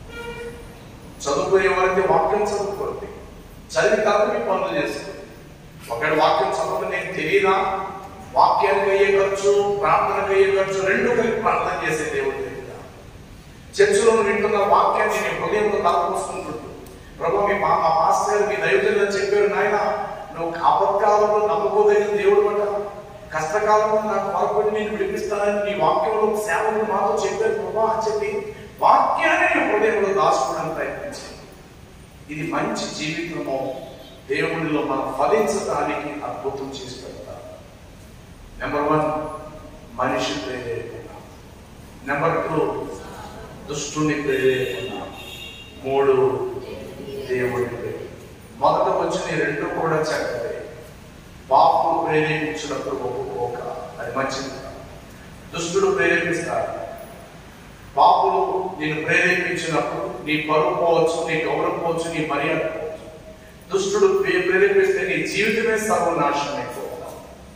Speaker 1: చదువుకునే వారికి వాక్యం చదువుకోండి, చదివి తర్వాత పనులు చేసుకోండి. ఒకటి వాక్యం చదవడం నేను తెలియదా, వాక్యానికి అయ్యే ఖర్చు, ప్రార్థనకు అయ్యే ఖర్చు రెండు కలిపి ప్రార్థన చేసే దేవుడు తెలియదా? చర్చలో వింటున్న వాక్యాన్ని నేను హృదయంలో దాచుకుంటుంటు, ప్రభు మీ మా మా పాస్టర్ మీ దైవజనులు చెప్పారు, నాయన నువ్వు ఆపత్కాలంలో నమ్ముకోదగిన దేవుడు అంట, కష్టకాలంలో నాకు మరొకటి నేను విడిపిస్తానని నీ వాక్యంలో సేవలు మాతో చెప్పారు ప్రభా అని చెప్పి వాక్యాన్ని హృదయంలో దాచుకోవడానికి ప్రయత్నించాను. ఇది మంచి జీవితము, దేవుడిలో మనం ఫలించడానికి అద్భుతం చేసి పెడతారు. నెంబర్ వన్ మనిషి ప్రేరేపణ, నెంబర్ టూ దుష్టుని ప్రేరేపణ, మూడు దేవుడి ప్రేరేపణ. మొదట వచ్చిన రెండు కూడా చక్కగా పాపం ప్రేరేపించినప్పుడు ఒప్పుకోక అది మంచిది. దుష్టుడు ప్రేరేపిస్తాడు, పాపులు నేను ప్రేరేపించినప్పుడు నీ పరువు పోవచ్చు, నీ గౌరవం పోవచ్చు, నీ మర్యాద పోవచ్చు. దుష్టుడు ప్రేరేపిస్తే నీ జీవితమే సర్వనాశనం అయిపోతావు.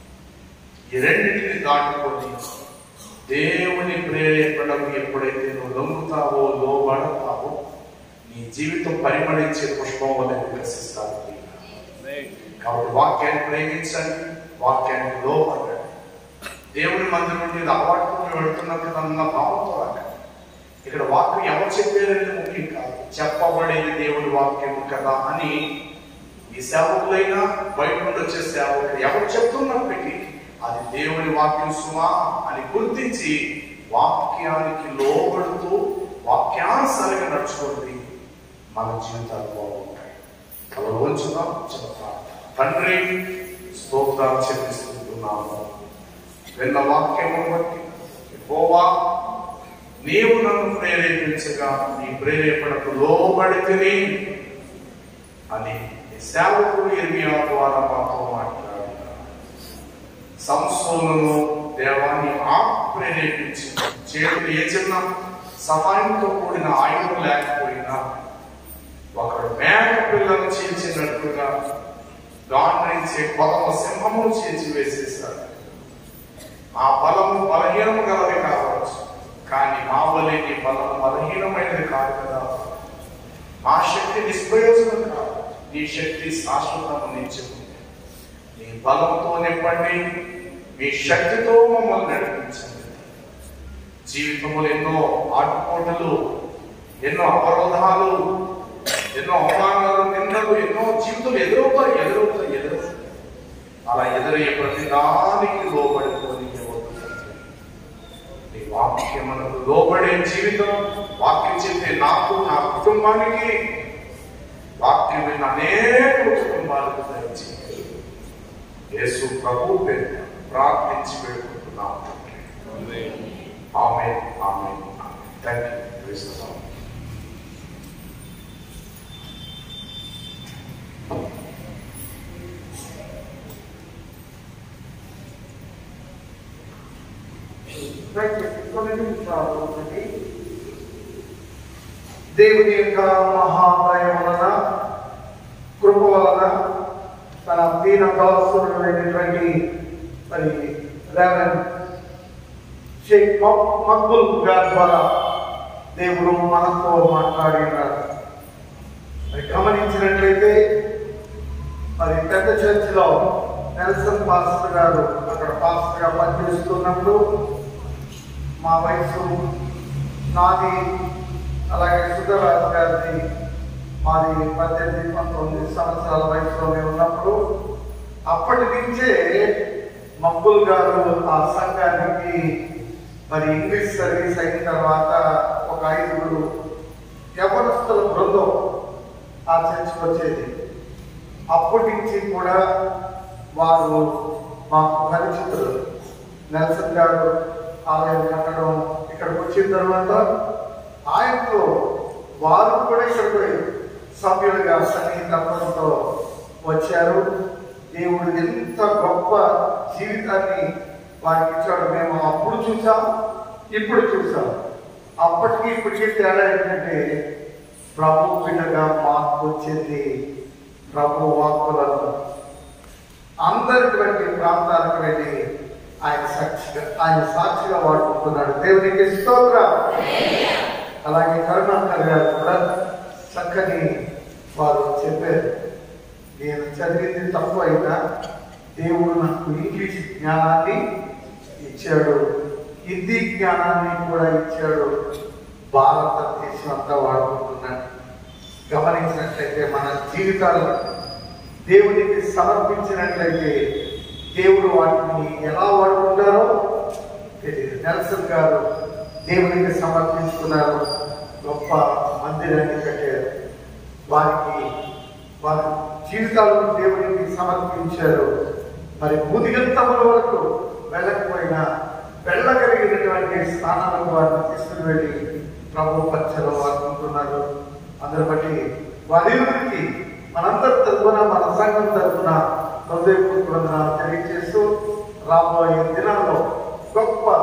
Speaker 1: ఈ రెండింటిని దాటుకొని దేవుని ప్రేరేపణకు ఎప్పుడైతే నువ్వు లొంగుతావో, లోబడతావో, నీ జీవితం పరిమళించే పుష్పం వల్ల వికసిస్తావు. కాబట్టి వాక్యాన్ని ప్రేమించండి, వాక్యాన్ని లోపడండి. దేవుని మందిరం నుండి అలవాటు వెళుతున్నప్పుడు అన్న భావంతో రాకండి. ఇక్కడ వాక్యం ఎవరు చెప్పారనేది ముఖ్యం కాదు, చెప్పబడేది దేవుడి వాక్యం కదా అని ఈ సేవకులైనా బయట నుండి వచ్చే సేవకులు ఎవరు చెప్తున్నప్పటికీ అది దేవుని వాక్యం సుమా అని గుర్తించి వాక్యానికి లోబడుతూ వాక్యానుసారంగా నడుచుకోండి, మన జీవితాలు బాగుంటాయి. కలలు వంచుదాం. తండ్రి స్తోత్రాలు చెల్లిస్తున్నాము, విన్న వాక్యము బట్టి యెహోవా నీవు నన్ను ప్రేరేపించగా నీ ప్రేరేపణకు లోబడితిని అని సేవకుడు ఇర్మియా ద్వారా మాతో మాట్లాడారు. సంసోనును దేవాన్ని ఆ ప్రేరేపించి చేతులు ఏ చిన్న సహాయంతో కూడిన ఆయుధం లేకపోయినా ఒకడు మేక పిల్లను చీల్చినట్టుగా గాండ్రించే పదమ సింహము చీల్చి వేసేశాడు. ఆ బలము బలహీనము గలది కావచ్చు, కానీ మా వలె నీ బలం బలహీనమైనది కాదు కదా. మా శక్తి నిష్ప్రయోజనం కాదు, నీ శక్తి శాశ్వతము నిలిచింది. నీ బలంతో నింపండి, మీ శక్తితో మమ్మల్ని నడిపించండి. జీవితంలో ఎన్నో ఆటుపోటలు, ఎన్నో అవరోధాలు, ఎన్నో అవమానాలు, నిందలు, ఎన్నో జీవితం ఎదురవుతాయి ఎదురవుతాయి ఎదురవుతాయి అలా ఎదురయ్యే ప్రతి దానికి లోబడిపోయి నీ వాక్యమునకు లోబడే జీవితం, వాక్యం చెప్పే నాకు, నా కుటుంబానికి, వాక్యం విన్న అనేక కుటుంబాలకు దయచేయండి. యేసు ప్రభు పేరు ప్రార్థించి పెట్టుకుంటున్నాం. Amen, amen. Thank you. Praise the Lord.
Speaker 3: దయచేసి కొన్ని నిమిషాలు ఉన్నది. దేవుని యొక్క మహాదయ వలన, కృప వలన తన దీన దాసుడైనటువంటి మరి రెవరెండ్ షేక్ మక్బుల్ గారి ద్వారా దేవుడు మనతో మాట్లాడినారు. మరి గమనించినట్లయితే మరి పెద్ద చర్చిలో నెల్సన్ పాస్టర్ గారు అక్కడ పాస్టర్గా పనిచేస్తున్నప్పుడు మా వయసు నాది అలాగే సుధరాజు గారిది మాది పద్దెనిమిది పంతొమ్మిది సంవత్సరాల వయసులోనే ఉన్నప్పుడు అప్పటి నుంచే మక్బుల్ గారు ఆ సంఘానికి మరి ఇంగ్లీష్ సర్వీస్ అయిన తర్వాత ఒక ఐదుగురు యవనస్తుల బృందం ఆ చర్చికి వచ్చేది. అప్పటి నుంచి కూడా వారు మాకు పరిచితులు. నెల్సన్ గారు ఆలయం కట్టడం ఇక్కడికి వచ్చిన తర్వాత ఆయనతో వారు కూడా ఇక్కడికి సభ్యులుగా సన్నిహితంతో వచ్చారు. దేవుడు ఎంత గొప్ప జీవితాన్ని వారికి ఇచ్చాడు. మేము అప్పుడు చూసాం, ఇప్పుడు చూసాం. అప్పటికి ఇప్పటికీ తేడా ఏంటంటే ప్రభు బిడ్డగా మార్పు వచ్చింది. ప్రభు వాక్కులను అందరిటువంటి ప్రాంతాలకు వెళ్ళి ఆయన సాక్షిగా ఆయన సాక్షిగా వాడుకుంటున్నాడు. దేవునికి స్తోత్రం. అలాగే కరుణాకర్ గారు కూడా చక్కని వారు చెప్పారు, నేను చదివింది తప్పు అయినా దేవుడు నాకు ఇంగ్లీష్ జ్ఞానాన్ని ఇచ్చాడు, హిందీ జ్ఞానాన్ని కూడా ఇచ్చాడు, భారతదేశం అంతా వాడుకుంటున్నాడు. గమనించినట్లయితే మన జీవితాలను దేవునికి సమర్పించినట్లయితే దేవుడు వాటిని ఎలా వాడుకుంటారో తెలియదు. నెల్సన్ గారు దేవునికి సమర్పించుకున్నారు, గొప్ప మందిరాన్ని కట్టారు. వారికి వారి జీవితాలను దేవునికి సమర్పించారు. మరి ముదిగంతముల వరకు వెళ్ళకపోయినా వెళ్ళగలిగినటువంటి స్థానాలకు వారిని తీసుకుని వెళ్ళి ప్రభు పచ్చలో వాడుకుంటున్నారు. అందరి బట్టి వారికి మనందరి తరఫున మన సంఘం తరఫున హృదయపూర్వక వందనాలు తెలియజేస్తూ రాబోయే దినాల్లో గొప్ప